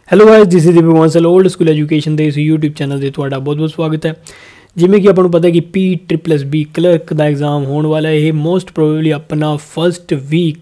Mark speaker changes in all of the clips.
Speaker 1: Hello guys this is Deepak Bansal old school education ਦੇ ਇਸ YouTube channel ਤੇ ਤੁਹਾਡਾ ਬਹੁਤ-ਬਹੁਤ ਸਵਾਗਤ ਹੈ। ਜਿਵੇਂ ਕਿ ਆਪਾਂ ਨੂੰ ਪਤਾ ਹੈ ਕਿ PBBB ਕਲਰਕ ਦਾ ਐਗਜ਼ਾਮ ਹੋਣ ਵਾਲਾ ਹੈ। ਇਹ ਮੋਸਟ ਪ੍ਰੋਬੇਬਲੀ ਆਪਣਾ ਫਸਟ ਵੀਕ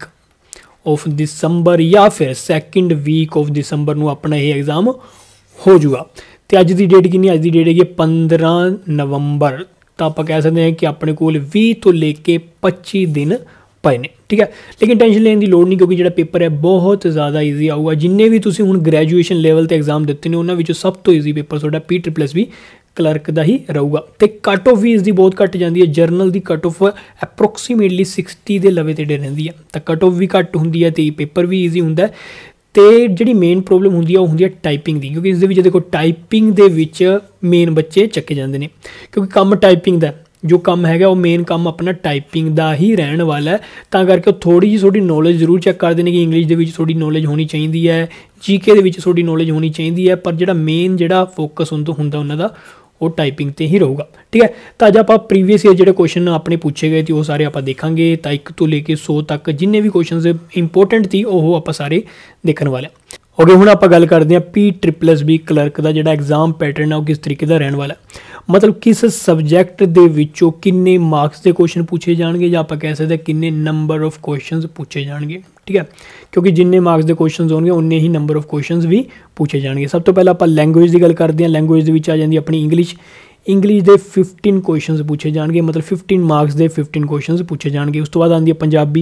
Speaker 1: ਆਫ ਦਸੰਬਰ ਜਾਂ ਫਿਰ ਸੈਕਿੰਡ ਵੀਕ ਆਫ ਦਸੰਬਰ ਨੂੰ ਆਪਣਾ ਇਹ ਐਗਜ਼ਾਮ ਹੋ ਜਾਊਗਾ। ਤੇ ਅੱਜ ਦੀ ਡੇਟ ਕਿੰਨੀ? ਅੱਜ ਦੀ ਡੇਟ ਹੈਗੀ 15 ਨਵੰਬਰ। ਤਾਂ ਆਪਾਂ ਕਹਿ ਸਕਦੇ ਹਾਂ ਕਿ ਆਪਣੇ ਕੋਲ 20 ਤੋਂ ਲੈ ਕੇ 25 ਦਿਨ ਪਏ ਨੇ, ठीक है। लेकिन टेंशन लेने की लोड़ नहीं क्योंकि जो पेपर है बहुत ज़्यादा ईजी आऊगा। जिन्ने भी तुम हूँ ग्रैजुएशन लैवल पर एग्जाम दिते हैं उन्होंने सब तो ईजी पेपर थोड़ा PBBB क्लर्क का ही रहूगा। तो कट ऑफ भी इसकी बहुत घट जाती है। जर्नल की कट ऑफ एप्रोक्सीमेटली 60 के लवे तेड़े रही है, तो कट ऑफ भी घट होंगी है, तो पेपर भी ईजी होंगे। तो जी मेन प्रॉब्लम होंगी है वो होंगी है टाइपिंग की, क्योंकि इस देखो टाइपिंग के मेन बच्चे चक्के जाते हैं क्योंकि काम टाइपिंग का जो काम है वो मेन काम अपना टाइपिंग का ही रहने वाला है। तो करके थोड़ी जी थोड़ी नॉलेज जरूर चैक करते हैं कि इंग्लिश के थोड़ी नॉलेज होनी चाहिए है, GK थोड़ी नॉलेज होनी चाहिए है, पर जो मेन जो फोकस होंगे उन्होंने वो टाइपिंग ते ही रहूगा, ठीक है। तो अज आप प्रीवियस ईयर जो क्वेश्चन अपने पूछे गए थे वो सारे आप देखेंगे। तो 1 तो लेके 100 तक जिन्ने भी क्वेश्चन इंपोर्टेंट थी वो आप सारे देखने वाले। ओके हुण आप गल करते हैं PBBB क्लर्क का जो एग्जाम पैटर्न है वो किस तरीके का रहने वाला है, मतलब किस सबजैक्ट के विचों किन्ने मार्क्स के क्वेश्चन पूछे जाएंगे, या आप कह सकते हैं किन्ने नंबर ऑफ क्वेश्चन पूछे जाएंगे, ठीक है। क्योंकि जिन्ने मार्क्स के क्वेश्चन होंगे उन्ने ही नंबर ऑफ क्वेश्चन भी पूछे जाएंगे। सब तो पहले आप लैंगुएज की गल करते हैं। लैंगुएज के आ जाती अपनी इंग्लिश के 15 क्वेश्चन पूछे जाएंगे, मतलब 15 मार्क्स के 15 क्वेश्चन पूछे जाएंगे। उस तो बाद आती है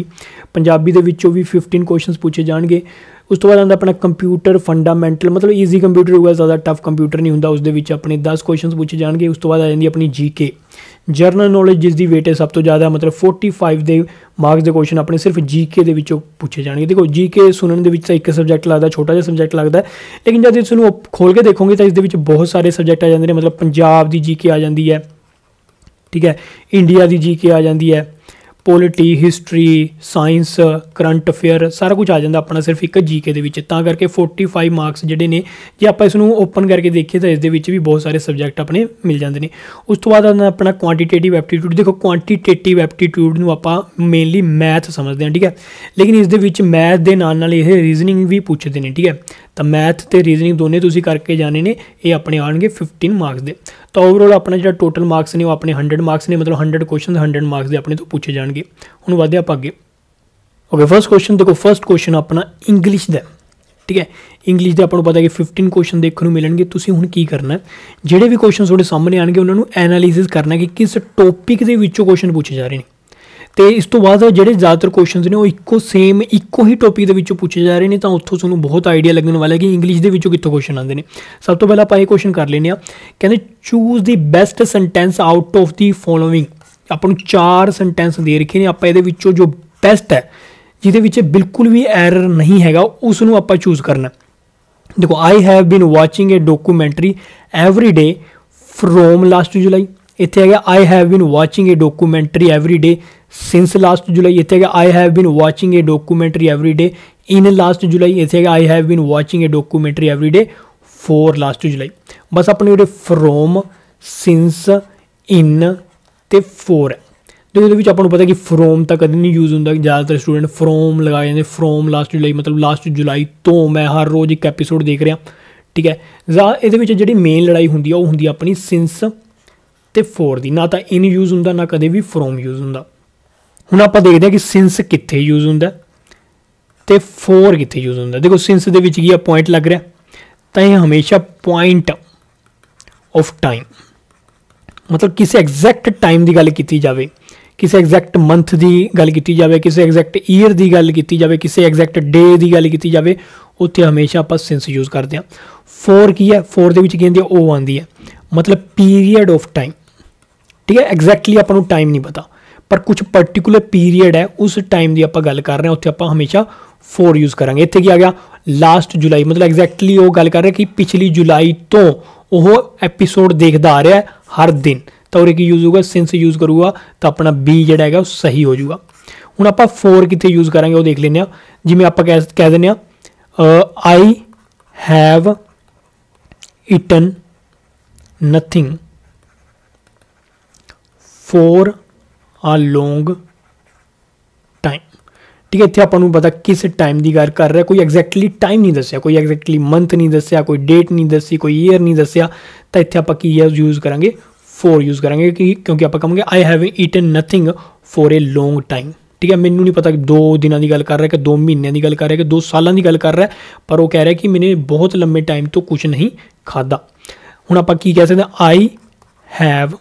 Speaker 1: पंजाबी के विचों भी 15 क्वेश्चन पूछे जाएंगे। उस तो बाद आता अपना कंप्यूटर फंडामेंटल, मतलब ईजी कंप्यूटर होगा, ज़्यादा टफ कंप्यूटर नहीं होंगे, उसके अपने 10 क्वेश्चन पूछे जाएंगे। उस तो बाद आ जाती अपनी GK जरनल नॉलेज जिसकी वेट है सब तो ज़्यादा, मतलब 45 के मार्क्स के क्वेश्चन अपने सिर्फ GK के विचों पूछे जाएंगे। देखो GK सुनने के एक सबजैक्ट लगता, छोटा जिहा सबजैक्ट लगता है, लेकिन जब इसको खोल के देखोगे तो इस बहुत सारे सबजैक्ट आ जाते हैं। मतलब पंजाब की GK आ जाती है, ठीक है, इंडिया की GK आ जाती है, polity history science current affair सारा कुछ आ जाता अपना सिर्फ एक GK के विच। तां करके 45 मार्क्स जोड़े ने जे आप इसनूं ओपन करके देखिए तो इस भी बहुत सारे सबजैक्ट अपने मिल जाते हैं। उस तो बाद अपना क्वांटिटेटिव एप्टीट्यूड। देखो क्वांटिटेटिव एप्टीट्यूड नूं आपां मेनली मैथ समझते हैं, ठीक है, लेकिन इस मैथ के नाल नाल ये रीजनिंग भी पूछते हैं, ठीक है। तो मैथ तो रीजनिंग दोनों तुसीं करके जाने ने, ये अपने आएंगे 15 मार्क्स के। तो ओवरऑल अपना जो टोटल मार्क्स ने वो अपने 100 मार्क्स ने, मतलब 100 क्वेश्चन 100 मार्क्स के अपने तो पूछे जाएंगे। हुण वधदे आपां अगे। ओके फर्स्ट क्वेश्चन देखो, फर्स्ट क्वेश्चन अपना इंग्लिश का, ठीक है। इंग्लिश के आपको पता है कि 15 क्वेश्चन देखने को मिलेंगे। तुसीं हुण की करना है, जोड़े भी क्वेश्चन थोड़े सामने आएंगे उन्होंने एनालिसिस करना है कि किस टॉपिक के विचों क्वेश्चन पूछे जा रहे हैं। तो इस तो बाद जो ज़्यादातर क्वेश्चन ने वो इको सेम इको ही टॉपिक के पूछे जा रहे हैं। तो उत्थों तुहानूं बहुत आइडिया लगने वाला है कि इंग्लिश के विचों कितों क्वेश्चन आते हैं। सब तो पहले आप ये क्वेश्चन कर लेने, कहते choose the best sentence out of the following. आपको 4 सेंटेंस दे रखे हैं, आप ये जो बेस्ट है जिहदे बिल्कुल भी एरर नहीं है उसनूं आपां चूज करना। देखो I have been watching a documentary every day from last July. इत्थे है I have been watching a documentary every day since last July. इत्थे है I have been watching a documentary every day in last July. इत्थे है I have been watching a documentary every day for last July. बस अपने उरे from since in ते for है। तो ये आपको पता है कि फ्रॉम तो कभी नहीं यूज होंगे, ज़्यादातर स्टूडेंट फ्रॉम लगाए जाते फ्रॉम लास्ट जुलाई, मतलब लास्ट जुलाई तो मैं हर रोज़ एक एपीसोड देख रहा, ठीक है। ये जी मेन लड़ाई होंगी वो होंगी अपनी सिंस ते फॉर दी, ना तो इन यूज होंगे ना कभी भी फ्रॉम यूज होंगे। हुण आपां देखते हैं कि सिंस कित्थे यूज होंदा ते फॉर कित्थे यूज होंदा। देखो सिंस दे विच की पॉइंट लग रहा, तो यह हमेशा पॉइंट ऑफ टाइम, मतलब किसी एग्जैक्ट टाइम की गल की जाए, किसी एग्जैक्ट मंथ की गल की जाए, किसी एग्जैक्ट ईयर की गल की जाए, किसी एग्जैक्ट डे की गल की जाए, उत्थे हमेशा आप सिंस यूज करते हैं। फॉर की है, फॉर दे विच की आती है ओ आती है, मतलब पीरीयड ऑफ टाइम, ठीक है। एग्जैक्टली आपको टाइम नहीं पता पर कुछ पर्टिकुलर पीरीयड है उस टाइम की आप गल कर रहे हैं, उत्थे आप हमेशा फॉर यूज करेंगे। इत्थे की आ गया लास्ट जुलाई, मतलब एग्जैक्टली वो गल कर रहे हैं कि पिछली जुलाई तो वह एपीसोड देखता आ रहा है हर दिन, तो और यूज होगा सिंस यूज करूँगा तो अपना बी जोड़ा है सही हो जाऊगा। हुण आप फॉर कितने यूज करेंगे वो देख लें। जिमें आप कह दें I have eaten nothing for a long time, ठीक है। इत्थे आपां नूं पता किस टाइम की गल कर रहा, कोई एग्जैक्टली टाइम नहीं दस्सिया, कोई एग्जैक्टली मंथ नहीं दस्सिया, कोई डेट नहीं दसी, कोई ईयर नहीं दस्सिया, तो इत्थे आपां की यूज़ करांगे फॉर यूज़ करांगे क्योंकि आपां कहांगे I have eaten nothing for a long time. ठीक है, मैनू नहीं पता कि 2 दिनों की गल कर रहा है कि 2 महीनों की गल कर रहा है कि 2 सालों की गल कर रहा है, पर वो कह रहा है कि मैंने बहुत लंबे टाइम तो कुछ नहीं खादा। हुण आपां की कह सकते हैं, I have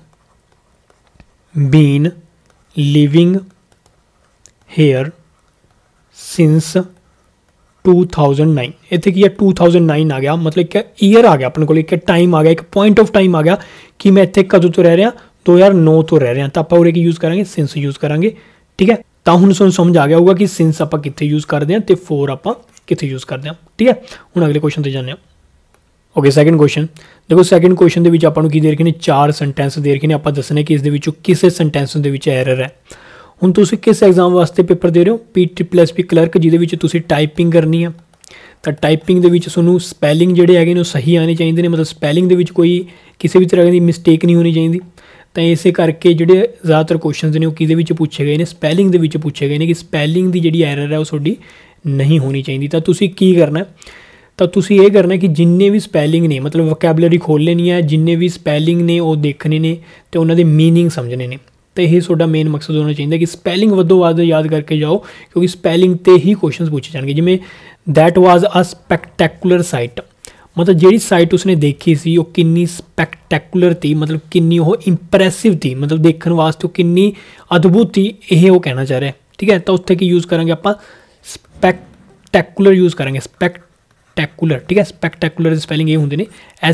Speaker 1: been living here since 2009। इत्थे की है 2009 आ गया, मतलब एक ईयर आ गया अपने को, एक टाइम आ गया, एक पॉइंट ऑफ टाइम आ गया कि मैं इत्थे कदों तो रह रहा, 2009 तो रह रहा। तो आप उरे की यूज़ करांगे, सिंस यूज़ करांगे। ठीक है, तो हुण समझ आ गया होगा कि सिंस आप कित्थे यूज़ करते हैं तो फोर आप कित्थे यूज़ करते हैं। ठीक है, हुण अगले क्वेश्चन ते जाने हैं। ओके, सैकेंड क्वेश्चन देखो, सैकेंड क्वेश्चन के आपां नूं की दे रखे ने, 4 सेंटेंस दे रखे ने, आपां दसने कि इस दे विचों किस सेंटेंस दे विच एरर है। हुण तुसीं किस एग्जाम वास्ते पेपर दे रहे हो, PSSB क्लर्क, जिहदे विच तुसीं टाइपिंग करनी है। तो टाइपिंग दे विच तुहानूं स्पैलिंग जिहड़े हैगे ने सही आने चाहिए ने, मतलब स्पैलिंग दे विच कोई किसी भी तरह की मिसटेक नहीं होनी चाहिए। तो इस करके जिहड़े ज़्यादातर क्वेश्चन ने किहदे विच पूछे गए ने, स्पैलिंग दे विच पूछे गए ने कि स्पैलिंग की जिहड़ी एरर है वो तुहाडी नहीं होनी चाहिए। तो तुसीं की करना है, तो तुसीं ये करना कि जिन्ने भी स्पैलिंग ने, मतलब वोकैबुलरी खोल लेनी है, जिन्ने भी स्पैलिंग ने वो देखने ने तो उन्होंने मीनिंग समझने ने। तो यही तुहाडा मेन मकसद होना चाहिए कि स्पैलिंग वधो वध याद करके जाओ, क्योंकि स्पैलिंग ते ही क्वेश्चन पूछे जाएंगे। जिमें that was a spectacular sight, मतलब जिहड़ी साइट उसने देखी सी वो किन्नी स्पैक्टैकुलर थी, मतलब किन्नी वो इंप्रैसिव थी, मतलब देखने वास्ते किन्नी अद्भुत थी, यह वो कहना चाह रहा है। ठीक है, तो उत्थे की यूज़ करांगे आपां, स्पैक्टैकुलर यूज़ करांगे, स्पैक्टैकुलर। ठीक है, स्पैक्टैकुलर स्पैलिंग ये होंगे ने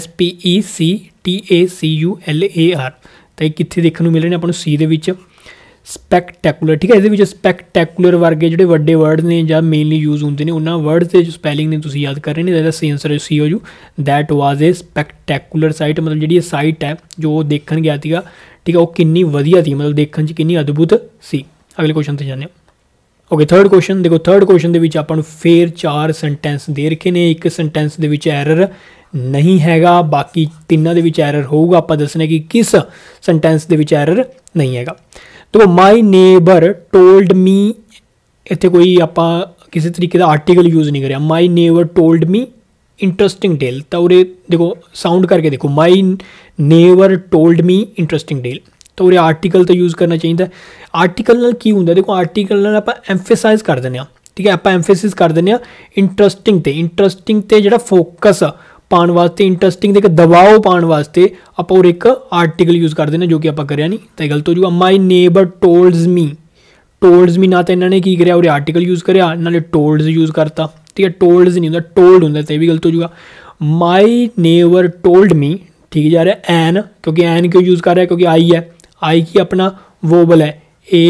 Speaker 1: SPECTACULAR। तो ये कित्थे देखने को मिल रहे हैं आपको, सी दे विच स्पैक्टैकुलर। ठीक है, ये स्पैक्टैकुलर वर्गे जो वड्डे वर्ड ने या मेनली यूज़ होंगे ने, उन्होंने वर्ड्स के जो स्पैलिंग ने तुसीं याद कर रहे हैं। इसका सही आंसर सी हो जू, that was a spectacular sight, मतलब जी साइट है जो देखने गया था। ठीक है, वो किन्नी वधिया थी, मतलब देखने च किन्नी अद्भुत सी। अगले क्वेश्चन से जाने। ओके, थर्ड क्वेश्चन देखो, थर्ड क्वेश्चन के आपको फिर 4 सेंटेंस दे रखे ने, एक सेंटेंस के एरर नहीं हैगा, बाकी तिनों के एरर होगा। आप दसना कि किस सेंटेंस के एरर नहीं हैगा। देखो, माई नेबर टोल्ड मी, इत्थे कोई आप किसी तरीके का आर्टिकल यूज़ नहीं कराया, my neighbour told me interesting tale. तो उरे देखो साउंड करके देखो, my neighbour told me interesting tale, तो उरे आर्टिकल तो यूज़ करना चाहिए। आर्टिकल नाल की हुंदा, देखो आर्टिकल नाल आप एम्फेसाइज कर दें। ठीक है, आप एम्फेसिस कर दें इंटरस्टिंग ते, इंटरस्टिंग ते जिहड़ा फोकस पाने वास्ते, इंटरस्टिंग के दबाव पाने वास्ते आप और एक आर्टिकल यूज़ कर देना, जो कि आप करिया नहीं, तो गलत हो जाऊगा। माई नेबर टोल्ड्स मी ना तो इन्होंने की करा, और आर्टिकल यूज़ करा, नाले टोल्ड्स यूज़ करता। ठीक है, टोल्ड्स नहीं होंगे, टोल्ड होंगे, तो यह भी गलत हो जाऊगा। माई नेबर टोल्ड मी, ठीक है जा रहा है एन, क्योंकि एन क्यों यूज़ कर रहा है, क्योंकि आई है, आई की अपना वोबल है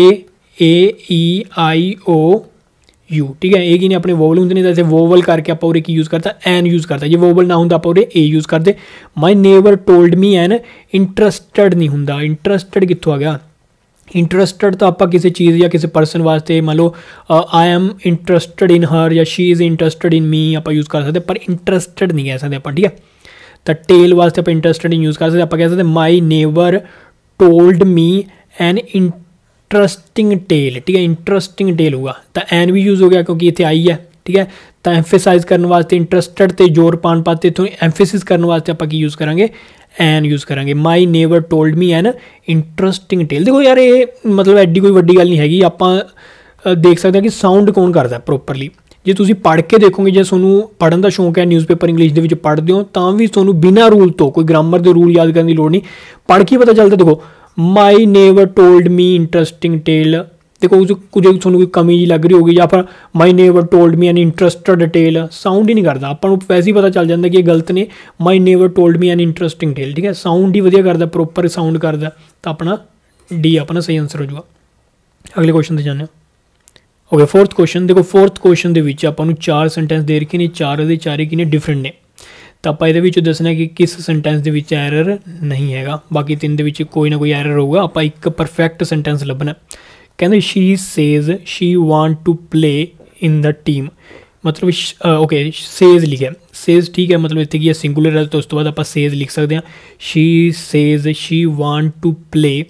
Speaker 1: AEIOU। ठीक है, एक ही ने अपने वोबल होंगे नहीं, जैसे वोबल करके आप की यूज़ करता, एन यूज़ करता। जे वोबल ना होंगे आप ए यूज़ करते। My neighbour told me an, interested नहीं होंगे, इंटरस्टड कितों आ गया, इंटरस्टड तो आप किसी चीज़ या किसी परसन वास्ते, मान लो आई एम इंटरस्टड इन हर या शी इज़ इंटरस्टड इन मी आप यूज़ कर सकते, पर इंटरस्टड नहीं कह सकते आप। ठीक है, तो टेल वास्ते आप इंटरस्टड यूज़ कर सकते, आप कह सकते my neighbour told me an interesting tale. ठीक है, इंटरस्टिंग टेल होगा, तो एन भी यूज़ हो गया क्योंकि इतने आई है। ठीक है, तो एम्फेसाइज करने वास्ते, इंटरस्टड ते जोर पाने पाते इतों एम्फेसिस करने वास्ते आप यूज़ करांगे, एन यूज़ करांगे। My neighbour told me an interesting tale. देखो यार, ये मतलब एड्डी कोई वड्डी गल नहीं हैगी, आप देख सकते हैं कि साउंड कौन करता है प्रॉपरली। जे तुसीं पढ़ के देखोगे, जे तुहानूं पढ़न का शौक है, न्यूज़पेपर इंग्लिश के पढ़ते हो, तो भी तुहानूं बिना रूल तो, कोई ग्रामर के रूल याद करने की लोड़ नहीं, पढ़ के पता चलता। देखो, my neighbour told me interesting tale, देखो कुछ तुहानूं कोई कमी जी लग रही होगी, या फिर my neighbour told me an interested tale, sound ही नहीं करता, आपां नूं वैसे ही पता चल जाता कि ये गलत ने। My neighbour told me an interesting tale, ठीक है, साउंड ही वधिया करता, प्रॉपर साउंड करता, तो अपना डी अपना सही आंसर हो जाएगा। अगले क्वेश्चन से जाने। ओके, फोर्थ क्वेश्चन देखो, फोर्थ क्वेश्चन के आपां नूं 4 सेंटेंस दे रखे ने, 4 के 4 की ने डिफरेंट ने, तो आप ये दसना कि किस सेंटेंस के एरर नहीं हैगा, बाकी 3 के कोई ना कोई एरर होगा। आप एक परफेक्ट सेंटेंस लभना। कहते she says she want to play in the team, मतलब ओके सेज लिखे, सेज ठीक है, मतलब इतने की सिंगुलर है, तो उस तो बाद आप सेज लिख सकते हैं। She says she want to play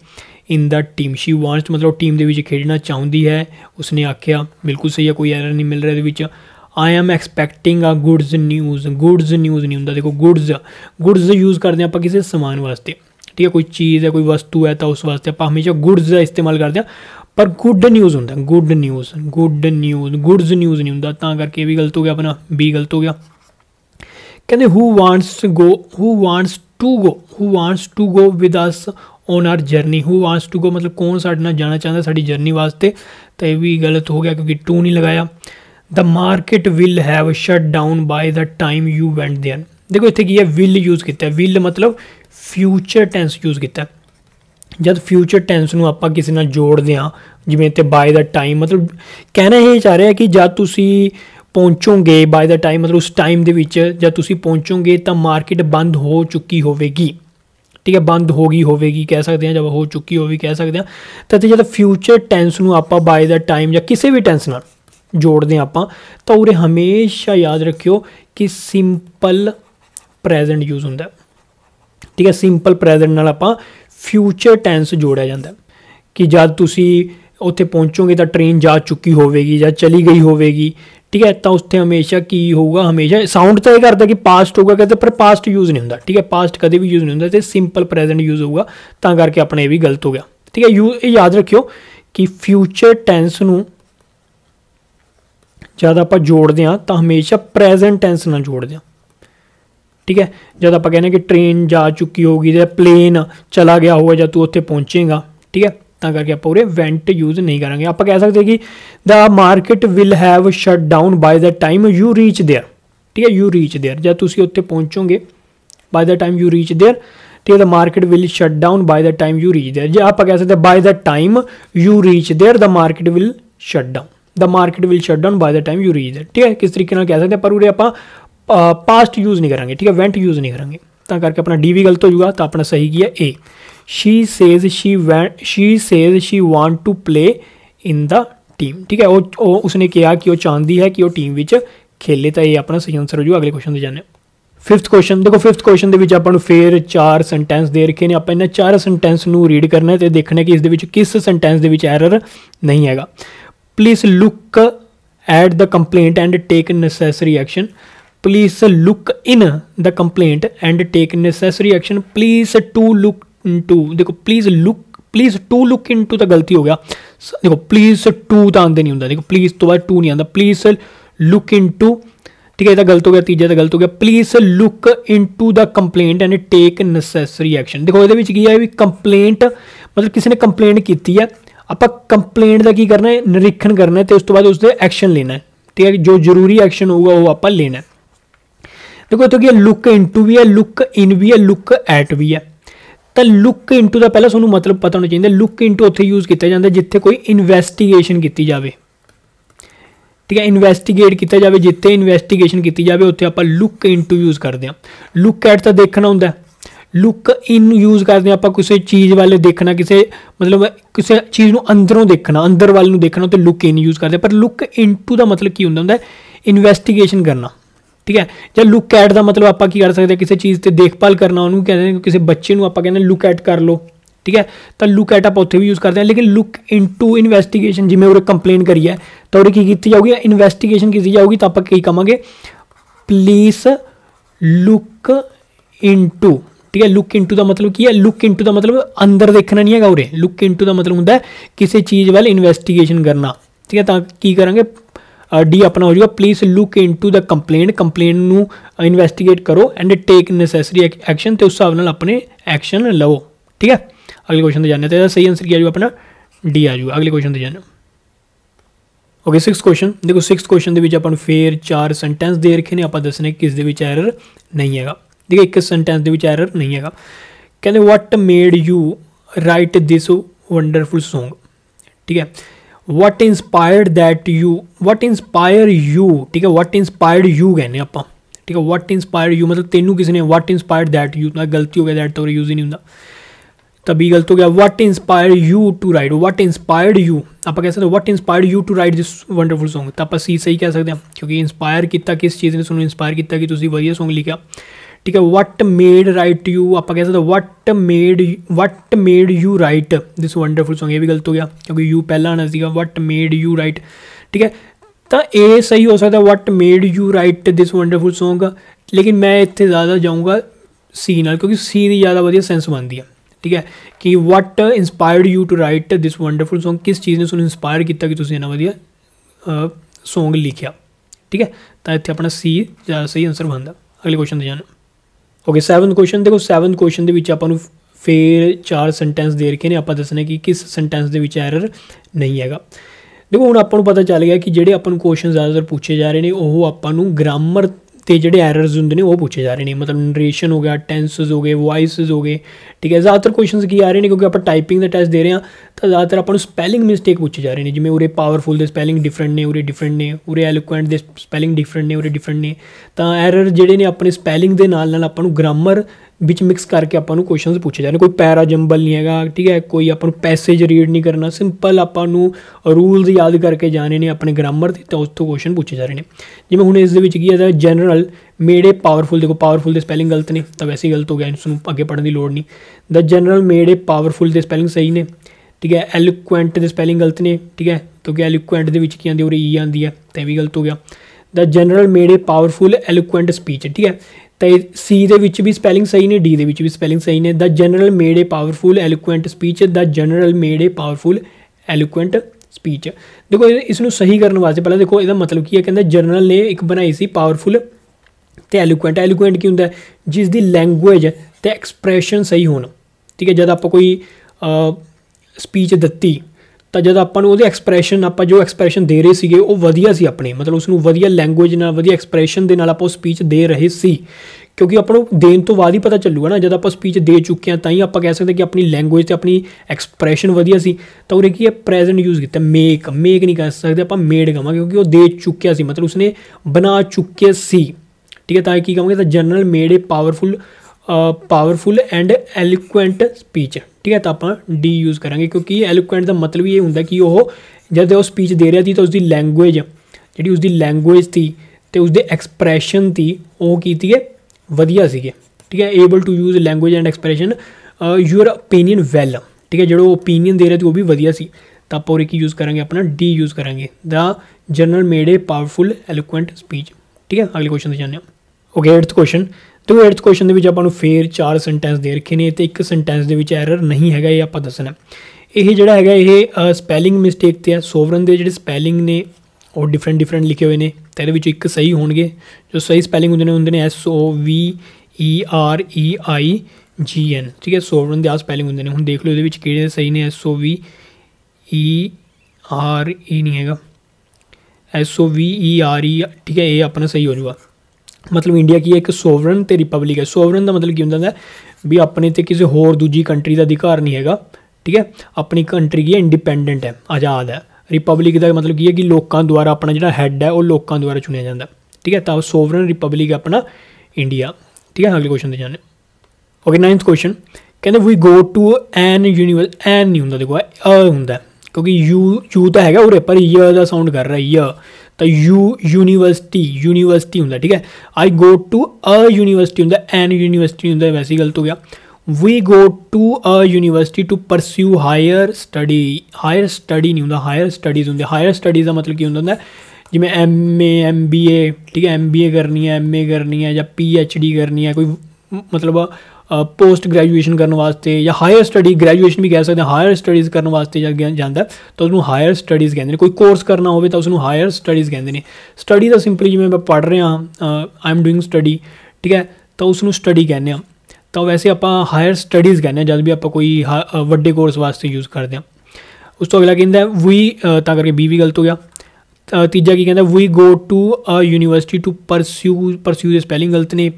Speaker 1: in the team. She wants मतलब टीम दे विच खेडना चाहुंदी है, उसने आख्या। बिल्कुल सही है, कोई एरर नहीं मिल रहा इहदे विच। I am expecting a goods news नहीं हुंदा, देखो गुड्स यूज़ करते हैं आपां किसी समान वास्ते, ठीक है, कोई चीज़ है कोई वस्तु है तो उस वास्ते आपां हमेशा गुड्स का इस्तेमाल करते हैं, पर गुड न्यूज़ होंदा, गुड्स न्यूज़ नहीं होंदा, तां करके भी गलत हो गया, अपना बी गलत हो गया। कहते who wants to go with us on our journey. Who wants to go मतलब कौन साडे नाल जाना चाहता साडी जर्नी वास्ते, तो यह भी गलत हो गया क्योंकि टू नहीं लगाया। The market will have shut down by the time you went there. देखो इत्थे की है विल यूज़ किया, विल मतलब फ्यूचर टेंस यूज़ किया। जब फ्यूचर टेंस नूं आपां किसी नाल जोड़दे हां, जिवें इत्थे बाय द टाइम मतलब कहना ये चाह रहा है कि जब तुसीं पहुँचोगे बाय द टाइम मतलब उस टाइम दे विच जब तुसीं पहुँचोगे तो मार्केट बंद हो चुकी होवेगी, ठीक है, बंद हो गई होवेगी कह सकते हैं, जब हो चुकी होगी कह सकते हैं। तो जब फ्यूचर टेंस नूं आपां बाय द टाइम या किसी भी टेंस नाल जोड़ते हैं आपां, तो उरे हमेशा याद रखियो कि सिंपल प्रेजेंट यूज़ होंदा, ठीक है। सिंपल प्रेजेंट नाल आपां फ्यूचर टेंस जोड़िया जाता है कि जब तुसीं उत्थे पहुँचोगे तो ट्रेन जा चुकी होवेगी या चली गई होवेगी, ठीक है, तो उत्थे हमेशा की होगा, हमेशा साउंड तो यह करता कि पास्ट होगा कहते, पर पास्ट यूज़ नहीं होंदा, ठीक है, पास्ट कभी भी यूज़ नहीं होंदा, तो सिंपल प्रेजेंट यूज़ होगा, तां करके अपना ये भी गलत हो गया, ठीक है। याद रखियो कि फ्यूचर टेंस नूं जब आप जोड़ते हैं तो हमेशा प्रेजेंट टेंस नाल जोड़ते हैं, ठीक है। जब आप कहने कि ट्रेन जा चुकी होगी या प्लेन चला गया होगा जब तू उत्थे पहुँचेगा, ठीक है, तां करके आप पूरे वेंट यूज़ नहीं करेंगे। आप कह सकते हैं कि the market will have shut down by the time you reach there, ठीक है, यू रीच देयर, जब तुसीं उत्थे पहुँचोगे by the time you reach there, ठीक है, the market will shut down by the time you reach there. जो आप कह सकते हैं by the time you reach there the market will shut down, the market will shut down by the time you reach there, ठीक है, किस तरीके कह सकते हैं, पर उरे आप पास्ट यूज़ नहीं करेंगे, ठीक है, वेंट यूज़ नहीं करेंगे, तां करके अपना डी भी गलत हो जाएगा। तो अपना सही किया ए। She says she want to play in the team, ठीक है, उसने कहा कि वह चाहती है कि वह टीम विच खेले, तो ये अपना सही आंसर हो जाएगा। अगले क्वेश्चन दे जाने। फिफ्थ क्वेश्चन देखो, फिफ्थ क्वेश्चन के अपन फिर 4 सेंटेंस दे रखे ने, आप इन्हें 4 सेंटेंस नूं रीड करना है तो देखना कि इस किस सेंटेंस के एरर नहीं है। Please look at the complaint and take necessary action. Please look in the complaint and take necessary action. Please to look into, देखो प्लीज़ टू लुक इनटू तो गलती हो गया, देखो प्लीज़ टू तो आंदे नहीं होंदा, देखो प्लीज़ तो बाद टू नहीं आता, प्लीज़ लुक इनटू, ठीक है, ये गलत हो गया, तीजा तो गलत हो गया। Please look into the complaint and take necessary action. देखो ये भी कंप्लेंट मतलब किसी ने कंप्लेंट की है, आप कंप्लेंट का की करना है, निरीक्षण करना है, तो उस तो बाद उससे एक्शन लेना है, ठीक है, जो जरूरी एक्शन होगा वो आप लेना है। देखो तो क्या लुक इनटू भी है, लुक इन भी है, लुक एट भी है। तो लुक इनटू का पहला सूँ मतलब पता होना चाहिए, लुक इनटू उत्थे यूज़ किया जाता है जिथे कोई इन्वेस्टिगेशन की जाए, ठीक है, इन्वेस्टिगेट किया जाए, जिथे इन्वेस्टिगेशन की जाए उत्थे आप लुक इनटू यूज़ करते हैं। लुक एट तो देखना होंगे, लुक इन यूज़ करते हैं आप किसी चीज़ वाले देखना, किसी मतलब किसी चीज़ को अंदरों देखना, अंदर वाले देखना, तो लुक इन यूज़ करते हैं। पर लुक इनटू का मतलब की होंदा है इन्वेस्टिगेशन करना, ठीक है। या लुक एट का मतलब आप कर सकते हैं किसी चीज़ की देखभाल करना, उन्होंने कहते हैं किसी बच्चे को आप कहते हैं लुक एट कर लो, ठीक है, तो लुक एट आप उत्थे भी यूज़ करते हैं। लेकिन लुक इनटू इन्वेस्टिगेशन जिमें उन्हें कंप्लेन करी है तो उन्हें की जाऊगी, इन्वेस्टिगेशन की जाऊगी, तो आप की कहेंगे प्लीज़ लुक इनटू, ठीक है। लुक इनटू का मतलब की है, लुक इनटू का मतलब अंदर देखना नहीं है उरे, लुक इनटू का मतलब होंगे किसी चीज़ वाल इन्वेस्टिगेशन करना, ठीक है। तो की करेंगे डी अपना हो जाएगा please look into the complaint, complaint नू इन्वेस्टिगेट करो एंड टेक नैसेसरी एक्शन, तो उस हिसाब नाल अपने एक्शन लो, ठीक है। अगले क्वेश्चन से जाने, तो सही आंसर क्या आ जाएगा अपना डी आ जाएगा। अगले क्वेश्चन से जाने। ओके, 6th क्वेश्चन देखो, 6th क्वेश्चन के अपन फिर 4 सेंटेंस दे रखे ने, आप दसने किस दे विच एरर नहीं है। देखिए एक सेंटेंस के एरर नहीं है, कहते what made you write this wonderful song, ठीक है। What inspired that you, what inspire you, ठीक है, व्हाट इंस्पायर्ड यू कहने आप, ठीक है। व्हाट इंस्पायर्ड यू मतलब तेनू किसी ने व्हाट इंस्पायर्ड दैट यू, गलती हो गया, दैट तो यूज़ ही नहीं होंगे, तभी गलत हो गया। What inspire you to write, what inspired you आप कह सकते हो what inspired you to write this wonderful song, तो आप सी सही कह सकते हैं, क्योंकि इंस्पायर किया किस चीज़ ने तुहानूं इंस्पायर किया कि तुसीं वधिया सॉन्ग लिखा, ठीक है। वट मेड राइट यू, आप कह सकते what made you write this wonderful song, ये भी गलत हो गया क्योंकि यू पहला आना सीगा, वट मेड यू राइट, ठीक है। तो ये सही हो सकता what made you write this wonderful song, लेकिन मैं इतने ज़्यादा जाऊँगा सी नाल, क्योंकि सी की ज़्यादा वधिया सेंस बनती है, ठीक है। कि what inspired you to write this wonderful song, किस चीज़ ने तुहानूं इंस्पायर किया कि तुसीं इन्ना वधिया सॉन्ग लिखिया, ठीक है। तो इत्थे अपना सी ज़्यादा सही आंसर बनता। अगले क्वेश्चन ते जाना। ओके 7th क्वेश्चन, देखो 7th क्वेश्चन ਦੇ ਵਿੱਚ ਆਪਾਂ ਨੂੰ ਫਿਰ 4 ਸੈਂਟੈਂਸ ਦੇ ਰੱਖੇ ਨੇ, ਆਪਾਂ ਦੱਸਣਾ ਕਿ ਕਿਸ ਸੈਂਟੈਂਸ ਦੇ ਵਿੱਚ ਐਰਰ ਨਹੀਂ ਹੈਗਾ। ਦੇਖੋ ਹੁਣ ਆਪਾਂ ਨੂੰ ਪਤਾ ਚੱਲ ਗਿਆ ਕਿ ਜਿਹੜੇ ਆਪਾਂ ਨੂੰ ਕੁਐਸਚਨ ਜ਼ਿਆਦਾਤਰ ਪੁੱਛੇ ਜਾ ਰਹੇ ਨੇ ਉਹ ਆਪਾਂ ਨੂੰ ਗ੍ਰਾਮਰ ਤੇ ਜਿਹੜੇ ਐਰਰਸ ਹੁੰਦੇ ਨੇ ਉਹ ਪੁੱਛੇ ਜਾ ਰਹੇ ਨੇ, ਮਤਲਬ ਨਰੇਸ਼ਨ ਹੋ ਗਿਆ, ਟੈਂਸਸ ਹੋ ਗਏ, ਵੌਇਸਿਸ ਹੋ ਗਏ, ਠੀਕ ਹੈ। ਜ਼ਿਆਦਾਤਰ ਕੁਐਸਚਨਸ ਕੀ ਆ ਰਹੇ ਨੇ ਕਿਉਂਕਿ ਆਪਾਂ ਟਾਈਪਿੰਗ ਦਾ ਟੈਸਟ ਦੇ ਰਹੇ ਹਾਂ ਤਾਂ ਜ਼ਿਆਦਾਤਰ ਆਪਾਂ ਨੂੰ ਸਪੈਲਿੰਗ ਮਿਸਟੇਕ ਪੁੱਛੇ ਜਾ ਰਹੇ ਨੇ, ਜਿਵੇਂ ਉਰੇ ਪਾਵਰਫੁਲ ਦੇ ਸਪੈਲਿੰਗ ਡਿਫਰੈਂਟ ਨੇ, ਉਰੇ ਡਿਫਰੈਂਟ ਨੇ, ਉਰੇ ਐਲੋਕੁਐਂਟ ਦੇ ਸਪੈਲਿੰਗ ਡਿਫਰੈਂਟ ਨੇ, ਉਰੇ ਡਿਫਰੈਂਟ ਨੇ। ਤਾਂ ਐਰਰ ਜਿਹੜੇ ਨੇ ਆਪਣੇ ਸਪੈਲਿੰਗ ਦੇ ਨਾਲ ਨਾਲ ਆਪਾਂ ਨੂੰ ਗ੍ਰਾਮਰ ਵਿੱਚ ਮਿਕਸ ਕਰਕੇ ਆਪਾਂ ਨੂੰ ਕੁਐਸਚਨਸ ਪੁੱਛੇ ਜਾ ਰਹੇ, ਕੋਈ ਪੈਰਾ ਜੰਬਲ ਨਹੀਂ ਹੈਗਾ, ਠੀਕ ਹੈ। ਕੋਈ ਆਪਾਂ ਨੂੰ ਪੈਸੇਜ ਰੀਡ ਨਹੀਂ ਕਰਨਾ, ਸਿੰਪਲ ਆਪਾਂ ਨੂੰ ਰੂਲਸ ਯਾਦ ਕਰਕੇ ਜਾਣੇ ਨੇ ਆਪਣੇ ਗ੍ਰਾਮਰ ਦੇ, ਤਾਂ ਉਸ ਤੋਂ ਕੁਐਸਚਨ ਪੁੱਛੇ ਜਾ ਰਹੇ ਨੇ। ਜਿਵੇਂ ਹੁਣ ਇਸ ਦੇ ਵਿੱਚ ਕੀ ਹੈ ਜਨਰਲ ਮੇਡ ਏ ਪਾਵਰਫੁਲ, ਦੇਖੋ ਪਾਵਰਫੁਲ ਦੇ ਸਪੈਲਿੰਗ ਗਲਤ ਨੇ ਤਾਂ ਵੈਸੇ ਹੀ ਗਲਤ ਹੋ ਗਿਆ, ਇਸ ਨੂੰ ਅੱਗੇ ਪੜ੍ਹਨ ਦੀ ਲੋੜ ਨਹੀਂ। The general made a powerful ਦੇ ਸਪੈਲਿੰਗ ਸਹੀ ਨੇ, ठीक है। एलोक्वेंट ਦੇ ਸਪੈਲਿੰਗ ਗਲਤ ਨੇ, ਠੀਕ ਹੈ, ਕਿਉਂਕਿ ਐਲੋਕੁਐਂਟ ਦੇ ਵਿੱਚ ਕੀ ਆਉਂਦੀ ਉਰੇ ਈ ਆਉਂਦੀ ਹੈ ਤਾਂ ਇਹ ਵੀ ਗਲਤ ਹੋ ਗਿਆ। The general made a powerful eloquent speech, ਠੀਕ ਹੈ। ਤਾਂ ਸੀ ਦੇ ਵਿੱਚ ਵੀ ਸਪੈਲਿੰਗ ਸਹੀ ਨੇ, ਡੀ ਦੇ ਵਿੱਚ ਵੀ ਸਪੈਲਿੰਗ ਸਹੀ ਨੇ। The general made a powerful eloquent speech, the general made a powerful eloquent speech. ਦੇਖੋ ਇਸ ਨੂੰ ਸਹੀ ਕਰਨ ਵਾਸਤੇ ਪਹਿਲਾਂ ਦੇਖੋ ਇਹਦਾ ਮਤਲਬ ਕੀ ਹੈ, ਕਹਿੰਦਾ ਜਨਰਲ ਨੇ ਇੱਕ ਬਣਾਈ ਸੀ ਪਾਵਰਫੁਲ ਅਤੇ ਐਲੋਕੁਐਂਟ। ਐਲੋਕੁਐਂਟ ਕੀ ਹੁੰਦਾ ਜਿਸ ਦੀ ਲੈਂਗੁਏਜ ਅਤੇ ਐਕਸਪ੍ਰੈਸ਼ਨ ਸਹੀ ਹੋਣ, ਠੀਕ ਹੈ। ਜਦ ਆਪਾਂ ਕੋਈ ਸਪੀਚ ਦਿੱਤੀ ਤਾਂ ਜਦ ਆਪਾਂ ਨੂੰ ਉਹਦੇ ਐਕਸਪ੍ਰੈਸ਼ਨ, ਆਪਾਂ ਜੋ ਐਕਸਪ੍ਰੈਸ਼ਨ ਦੇ ਰਹੇ ਸੀਗੇ ਉਹ ਵਧੀਆ ਸੀ ਆਪਣੇ, ਮਤਲਬ ਉਸਨੂੰ ਵਧੀਆ ਲੈਂਗੁਏਜ ਨਾਲ ਵਧੀਆ ਐਕਸਪ੍ਰੈਸ਼ਨ ਦੇ ਨਾਲ ਆਪਾਂ ਉਹ ਸਪੀਚ ਦੇ ਰਹੇ ਸੀ, ਕਿਉਂਕਿ ਆਪਾਂ ਨੂੰ ਦੇਣ ਤੋਂ ਬਾਅਦ ਹੀ ਪਤਾ ਚੱਲੂਗਾ ਨਾ, ਜਦ ਆਪਾਂ ਸਪੀਚ ਦੇ ਚੁੱਕੇ ਹਾਂ ਤਾਂ ਹੀ ਆਪਾਂ ਕਹਿ ਸਕਦੇ ਕਿ ਆਪਣੀ ਲੈਂਗੁਏਜ ਅਤੇ ਆਪਣੀ ਐਕਸਪ੍ਰੈਸ਼ਨ ਵਧੀਆ ਸੀ। ਤਾਂ ਉਰੇ ਕੀ ਹੈ ਪ੍ਰੈਜ਼ੈਂਟ ਯੂਜ਼ ਕੀਤਾ, ਮੇਕ ਨਹੀਂ ਕਹਿ ਸਕਦੇ ਆਪਾਂ, ਮੇਡ ਕਹਾਂਗੇ ਕਿਉਂਕਿ ਉਹ ਦੇ ਚੁੱਕਿਆ ਸੀ, ਮਤਲਬ ਉਸਨੇ ਬਣਾ ਚੁੱਕਿਆ ਸੀ, ਠੀਕ ਹੈ। ਤਾਂ ਕੀ ਕਹਾਂਗੇ ਤਾਂ general made a powerful and eloquent speech, ਠੀਕ ਹੈ। ਤਾਂ ਆਪਾਂ ਡੀ ਯੂਜ਼ ਕਰਾਂਗੇ ਕਿਉਂਕਿ ਐਲੋਕੁਐਂਟ ਦਾ ਮਤਲਬ ਇਹ ਹੁੰਦਾ ਕਿ ਉਹ ਜਦ ਉਹ ਸਪੀਚ ਦੇ ਰਿਹਾ ਸੀ ਤਾਂ ਉਸਦੀ ਲੈਂਗੁਏਜ ਜਿਹੜੀ ਉਸਦੀ ਲੈਂਗੁਏਜ ਸੀ ਅਤੇ ਉਸਦੇ ਐਕਸਪ੍ਰੈਸ਼ਨ ਸੀ ਉਹ ਕੀ ਸੀਗੇ ਵਧੀਆ ਸੀਗੇ, ਠੀਕ ਹੈ। Able to use language and expression your opinion well, ਠੀਕ ਹੈ। ਜਿਹੜਾ ਉਹ ਓਪੀਨੀਅਨ ਦੇ ਰਿਹਾ ਸੀ ਉਹ ਵੀ ਵਧੀਆ ਸੀ, ਤਾਂ ਆਪਾਂ ਉਰੇ ਕੀ ਯੂਜ਼ ਕਰਾਂਗੇ ਆਪਣਾ ਡੀ ਯੂਜ਼ ਕਰਾਂਗੇ, the general made a powerful eloquent speech, ਠੀਕ ਹੈ। ਅਗਲੇ ਕੁਐਸਚਨ 'ਤੇ ਜਾਂਦੇ ਹਾਂ। ਓਕੇ 8th ਕੁਐਸਚਨ, ਦੇਖੋ 8th ਕੁਐਸਚਨ ਦੇ ਵਿੱਚ ਆਪਾਂ ਨੂੰ ਫਿਰ 4 ਸੈਂਟੈਂਸ ਦੇ ਰੱਖੇ ਨੇ ਅਤੇ ਇੱਕ ਸੈਂਟੈਂਸ ਦੇ ਵਿੱਚ ਐਰਰ ਨਹੀਂ ਹੈਗਾ, ਇਹ ਆਪਾਂ ਦੱਸਣਾ। ਇਹ ਜਿਹੜਾ ਹੈਗਾ ਇਹ ਸਪੈਲਿੰਗ ਮਿਸਟੇਕ 'ਤੇ ਹੈ। ਸੋਵਰਨ ਦੇ ਜਿਹੜੇ ਸਪੈਲਿੰਗ ਨੇ ਉਹ ਡਿਫਰੈਂਟ ਲਿਖੇ ਹੋਏ ਨੇ ਤਾਂ ਇਹਦੇ ਵਿੱਚ ਇੱਕ ਸਹੀ ਹੋਣਗੇ, ਜੋ ਸਹੀ ਸਪੈਲਿੰਗ ਹੁੰਦੇ ਨੇ SOVEREIGN, ਠੀਕ ਹੈ। ਸੋਵਰਨ ਦੇ ਆਹ ਸਪੈਲਿੰਗ ਹੁੰਦੇ ਨੇ, ਹੁਣ ਦੇਖ ਲਓ ਇਹਦੇ ਵਿੱਚ ਕਿਹੜੇ ਸਹੀ ਨੇ, SOVERE ਨਹੀਂ ਹੈਗਾ, SOVERE, ਠੀਕ ਹੈ। ਇਹ ਆਪਣਾ ਸਹੀ ਹੋ ਜਾਊਗਾ। ਮਤਲਬ ਇੰਡੀਆ ਕੀ ਹੈ ਇੱਕ ਸੋਵਰਨ ਅਤੇ ਰਿਪਬਲਿਕ ਹੈ। ਸੋਵਰਨ ਦਾ ਮਤਲਬ ਕੀ ਹੁੰਦਾ ਵੀ ਆਪਣੇ 'ਤੇ ਕਿਸੇ ਹੋਰ ਦੂਜੀ ਕੰਟਰੀ ਦਾ ਅਧਿਕਾਰ ਨਹੀਂ ਹੈਗਾ, ਠੀਕ ਹੈ। ਆਪਣੀ ਕੰਟਰੀ ਕੀ ਹੈ ਇੰਡੀਪੈਂਡੈਂਟ ਹੈ, ਆਜ਼ਾਦ ਹੈ। ਰਿਪਬਲਿਕ ਦਾ ਮਤਲਬ ਕੀ ਹੈ ਕਿ ਲੋਕਾਂ ਦੁਆਰਾ ਆਪਣਾ ਜਿਹੜਾ ਹੈੱਡ ਹੈ ਉਹ ਲੋਕਾਂ ਦੁਆਰਾ ਚੁਣਿਆ ਜਾਂਦਾ, ਠੀਕ ਹੈ। ਤਾਂ ਸੋਵਰਨ ਰਿਪਬਲਿਕ ਆਪਣਾ ਇੰਡੀਆ, ਠੀਕ ਹੈ। ਅਗਲੇ ਕੁਐਸਚਨ 'ਤੇ ਜਾਂਦੇ। ਓਕੇ 9th ਕੁਐਸਚਨ, ਕਹਿੰਦੇ ਵੀ ਗੋ ਟੂ ਐਨ ਐਨ ਨਹੀਂ ਹੁੰਦਾ, ਦੇਖੋ ਹੁੰਦਾ ਕਿਉਂਕਿ ਯੂ ਤਾਂ ਹੈਗਾ ਉਰੇ ਪਰ ਦਾ ਸਾਊਂਡ ਕਰ ਰਿਹਾ ਤਾਂ ਯੂਨੀਵਰਸਿਟੀ ਹੁੰਦਾ, ਠੀਕ ਹੈ। ਆਈ ਗੋ ਟੂ ਅ ਯੂਨੀਵਰਸਿਟੀ ਹੁੰਦਾ, ਐਨ ਯੂਨੀਵਰਸਿਟੀ ਹੁੰਦਾ, ਵੈਸੇ ਹੀ ਗਲਤ ਹੋ ਗਿਆ। We go to a university to pursue higher study ਨਹੀਂ ਹੁੰਦਾ, ਹਾਇਰ ਸਟੱਡੀਜ਼ ਹੁੰਦੇ। ਹਾਇਰ ਸਟੱਡੀਜ਼ ਦਾ ਮਤਲਬ ਕੀ ਹੁੰਦਾ ਜਿਵੇਂ MA MBA, ਠੀਕ ਹੈ। MBA ਕਰਨੀ ਹੈ, MA ਕਰਨੀ ਹੈ ਜਾਂ PhD ਕਰਨੀ ਹੈ, ਕੋਈ ਮਤਲਬ ਪੋਸਟ ਗ੍ਰੈਜੂਏਸ਼ਨ ਕਰਨ ਵਾਸਤੇ ਜਾਂ ਹਾਇਰ ਸਟੱਡੀ, ਗ੍ਰੈਜੂਏਸ਼ਨ ਵੀ ਕਹਿ ਸਕਦੇ ਹਾਂ, ਹਾਇਰ ਸਟੱਡੀਜ਼ ਕਰਨ ਵਾਸਤੇ ਜਾਂਦਾ ਤਾਂ ਉਸਨੂੰ ਹਾਇਰ ਸਟੱਡੀਜ਼ ਕਹਿੰਦੇ ਨੇ। ਕੋਈ ਕੋਰਸ ਕਰਨਾ ਹੋਵੇ ਤਾਂ ਉਸਨੂੰ ਹਾਇਰ ਸਟੱਡੀਜ਼ ਕਹਿੰਦੇ ਨੇ। ਸਟੱਡੀ ਦਾ ਸਿੰਪਲੀ ਜਿਵੇਂ ਮੈਂ ਪੜ੍ਹ ਰਿਹਾ ਆਈ ਐਮ ਡੂਇੰਗ ਸਟੱਡੀ, ਠੀਕ ਹੈ, ਤਾਂ ਉਸਨੂੰ ਸਟੱਡੀ ਕਹਿੰਦੇ ਹਾਂ। ਤਾਂ ਵੈਸੇ ਆਪਾਂ ਹਾਇਰ ਸਟੱਡੀਜ਼ ਕਹਿੰਦੇ ਹਾਂ ਜਦ ਵੀ ਆਪਾਂ ਕੋਈ ਵੱਡੇ ਕੋਰਸ ਵਾਸਤੇ ਯੂਜ਼ ਕਰਦੇ ਹਾਂ। ਉਸ ਤੋਂ ਅਗਲਾ ਕਹਿੰਦਾ ਵੀ, ਤਾਂ ਕਰਕੇ ਬੀ ਵੀ ਗਲਤ ਹੋ ਗਿਆ। ਤੀਜਾ ਕੀ ਕਹਿੰਦਾ we go to a university to pursue ਦੇ ਸਪੈਲਿੰਗ ਗਲਤ ਨੇ,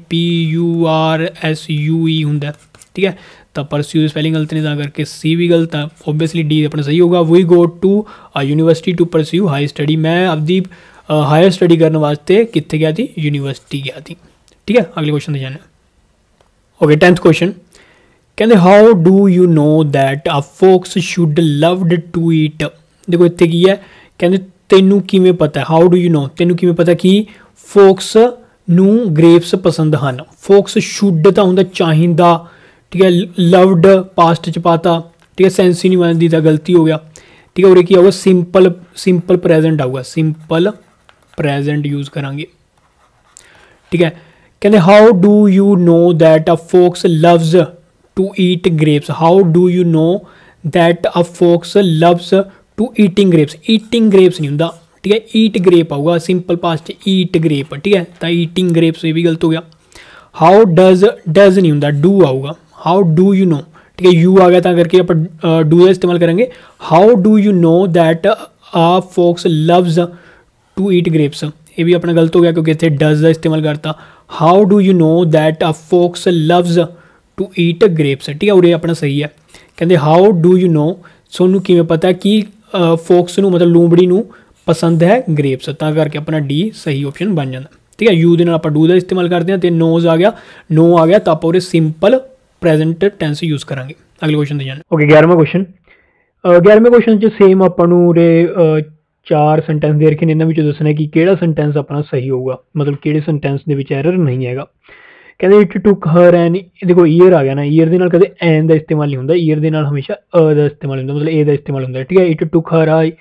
Speaker 1: PURSUE ਹੁੰਦਾ, ਠੀਕ ਹੈ। ਤਾਂ ਪਰਸਿਊ ਦੇ ਸਪੈਲਿੰਗ ਗਲਤ ਨੇ ਤਾਂ ਕਰਕੇ ਸੀ ਵੀ ਗਲਤ ਆ। ਓਬਵੀਅਸਲੀ ਡੀ ਆਪਣਾ ਸਹੀ ਹੋਊਗਾ। We go to a university to pursue high study, ਮੈਂ ਆਪਦੀ ਹਾਇਰ ਸਟੱਡੀ ਕਰਨ ਵਾਸਤੇ ਕਿੱਥੇ ਗਿਆ ਸੀ, ਯੂਨੀਵਰਸਿਟੀ ਗਿਆ ਸੀ, ਠੀਕ ਹੈ। ਅਗਲੇ ਕੁਐਸਚਨ 'ਤੇ ਜਾਣਾ। ਓਕੇ 10th ਕੁਐਸਚਨ, ਕਹਿੰਦੇ how do you know that a fox should loved to eat. ਦੇਖੋ ਇੱਥੇ ਕੀ ਹੈ, ਕਹਿੰਦੇ ਤੈਨੂੰ ਕਿਵੇਂ ਪਤਾ, ਹਾਊ ਡੂ ਯੂ ਨੋ, ਤੈਨੂੰ ਕਿਵੇਂ ਪਤਾ ਕਿ ਫੋਕਸ ਨੂੰ ਗ੍ਰੇਪਸ ਪਸੰਦ ਹਨ। ਫੋਕਸ ਸ਼ੁੱਡ ਤਾਂ ਹੁੰਦਾ ਚਾਹੀਦਾ, ਠੀਕ ਹੈ, ਲਵਡ ਪਾਸਟ ਚ ਪਾਤਾ, ठीक है, सेंस ही नहीं बनती था, गलती हो गया, ठीक है। और क्या होगा, सिंपल प्रेजेंट आऊगा, सिंपल प्रेजेंट यूज करांगे, ठीक है। कहते how do you know that a fox loves to eat grapes, how do you know that a fox loves to eating grapes, eating grapes नहीं होंगे, ठीक है, ईट ग्रेप आऊगा, सिंपल पास्ट ईट ग्रेप, ठीक है, तो ईटिंग ग्रेप्स ये भी गलत हो गया। हाउ डज नहीं होंगे, डू आऊगा, हाउ डू यू नो, ठीक है, यू आ गया था करके आप डू का इस्तेमाल करेंगे। How do you know that a fox loves to eat grapes, ये भी अपना गलत हो गया क्योंकि इतने डज का इस्तेमाल करता। How do you know that a fox loves to eat grapes, ठीक है, और ये अपना सही है। कहते हाउ डू यू नो, सोनू किमें पता है कि फोक्स नू मतलब लूंबड़ी नू पसंद है ग्रेप्स, तो करके अपना डी सही ऑप्शन बन जाता, ठीक है। यू के नाल आप डू का इस्तेमाल करते हैं, तो नोज आ गया, नो आ गया, तो आप सिंपल प्रेजेंट टेंस यूज करांगे। अगले क्वेश्चन ते जाने। ओके, 11वां क्वेश्चन। 11वें क्वेश्चन च सेम ਆਪਾਂ ਨੂੰ ਉਰੇ 4 ਸੈਂਟੈਂਸ ਦੇ ਰੱਖੇ ਨੇ, ਇਹਨਾਂ ਵਿੱਚੋਂ ਦੱਸਣਾ ਕਿ ਕਿਹੜਾ ਸੈਂਟੈਂਸ ਆਪਣਾ ਸਹੀ ਹੋਊਗਾ, ਮਤਲਬ ਕਿਹੜੇ ਸੈਂਟੈਂਸ ਦੇ ਵਿੱਚ ਐਰਰ ਨਹੀਂ ਹੈਗਾ। ਕਹਿੰਦੇ ਇਟ ਟੁਕ ਹਰ ਐਨ, ਦੇਖੋ ਈਅਰ ਆ ਗਿਆ ਨਾ, ਈਅਰ ਦੇ ਨਾਲ ਕਦੇ ਐਨ ਦਾ ਇਸਤੇਮਾਲ ਨਹੀਂ ਹੁੰਦਾ, ਈਅਰ ਦੇ ਨਾਲ ਹਮੇਸ਼ਾ ਅ ਦਾ ਇਸਤੇਮਾਲ ਹੁੰਦਾ, ਮਤਲਬ ਏ ਦਾ ਇਸਤੇਮਾਲ ਹੁੰਦਾ, ਠੀਕ ਹੈ। It took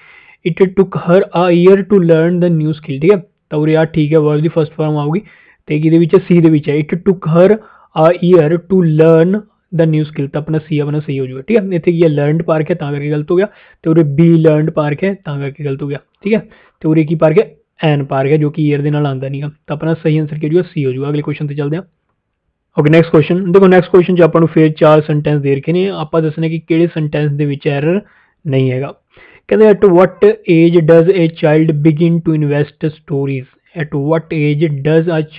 Speaker 1: her a year to learn the new skill, ਠੀਕ ਹੈ, ਤਾਂ ਉਰੇ ਆ ਠੀਕ ਹੈ, ਵਰਡ ਦੀ ਫਸਟ ਫਾਰਮ ਆਊਗੀ, ਤੇ ਕਿਹਦੇ ਵਿੱਚ ਸੀ ਦੇ ਵਿੱਚ ਹੈ, it took her a year to learn the new skill, तो अपना सी सही हो जाएगा, ठीक है। इतने की लर्नड पार्क है, करके गलत हो गया, तो उरे बी लर्नड पार्क है, करके गलत हो गया, ठीक है। तो उरे की पार्क है, एन पार्क है, जो कि ईयर के नाल आंदा नहीं, तो अपना सही आंसर क्या हो सी हो जाएगा। अगले क्वेश्चन से चलते हैं। ओके, नैक्सट क्वेश्चन देखो, नैक्सट क्वेश्चन च आपको फिर 4 सेंटेंस दे रखे ने, आप दसने कि किहड़े सेंटेंस दे विच एरर नहीं हैगा। कहते at what age does a child begin to invest stories, at what age does a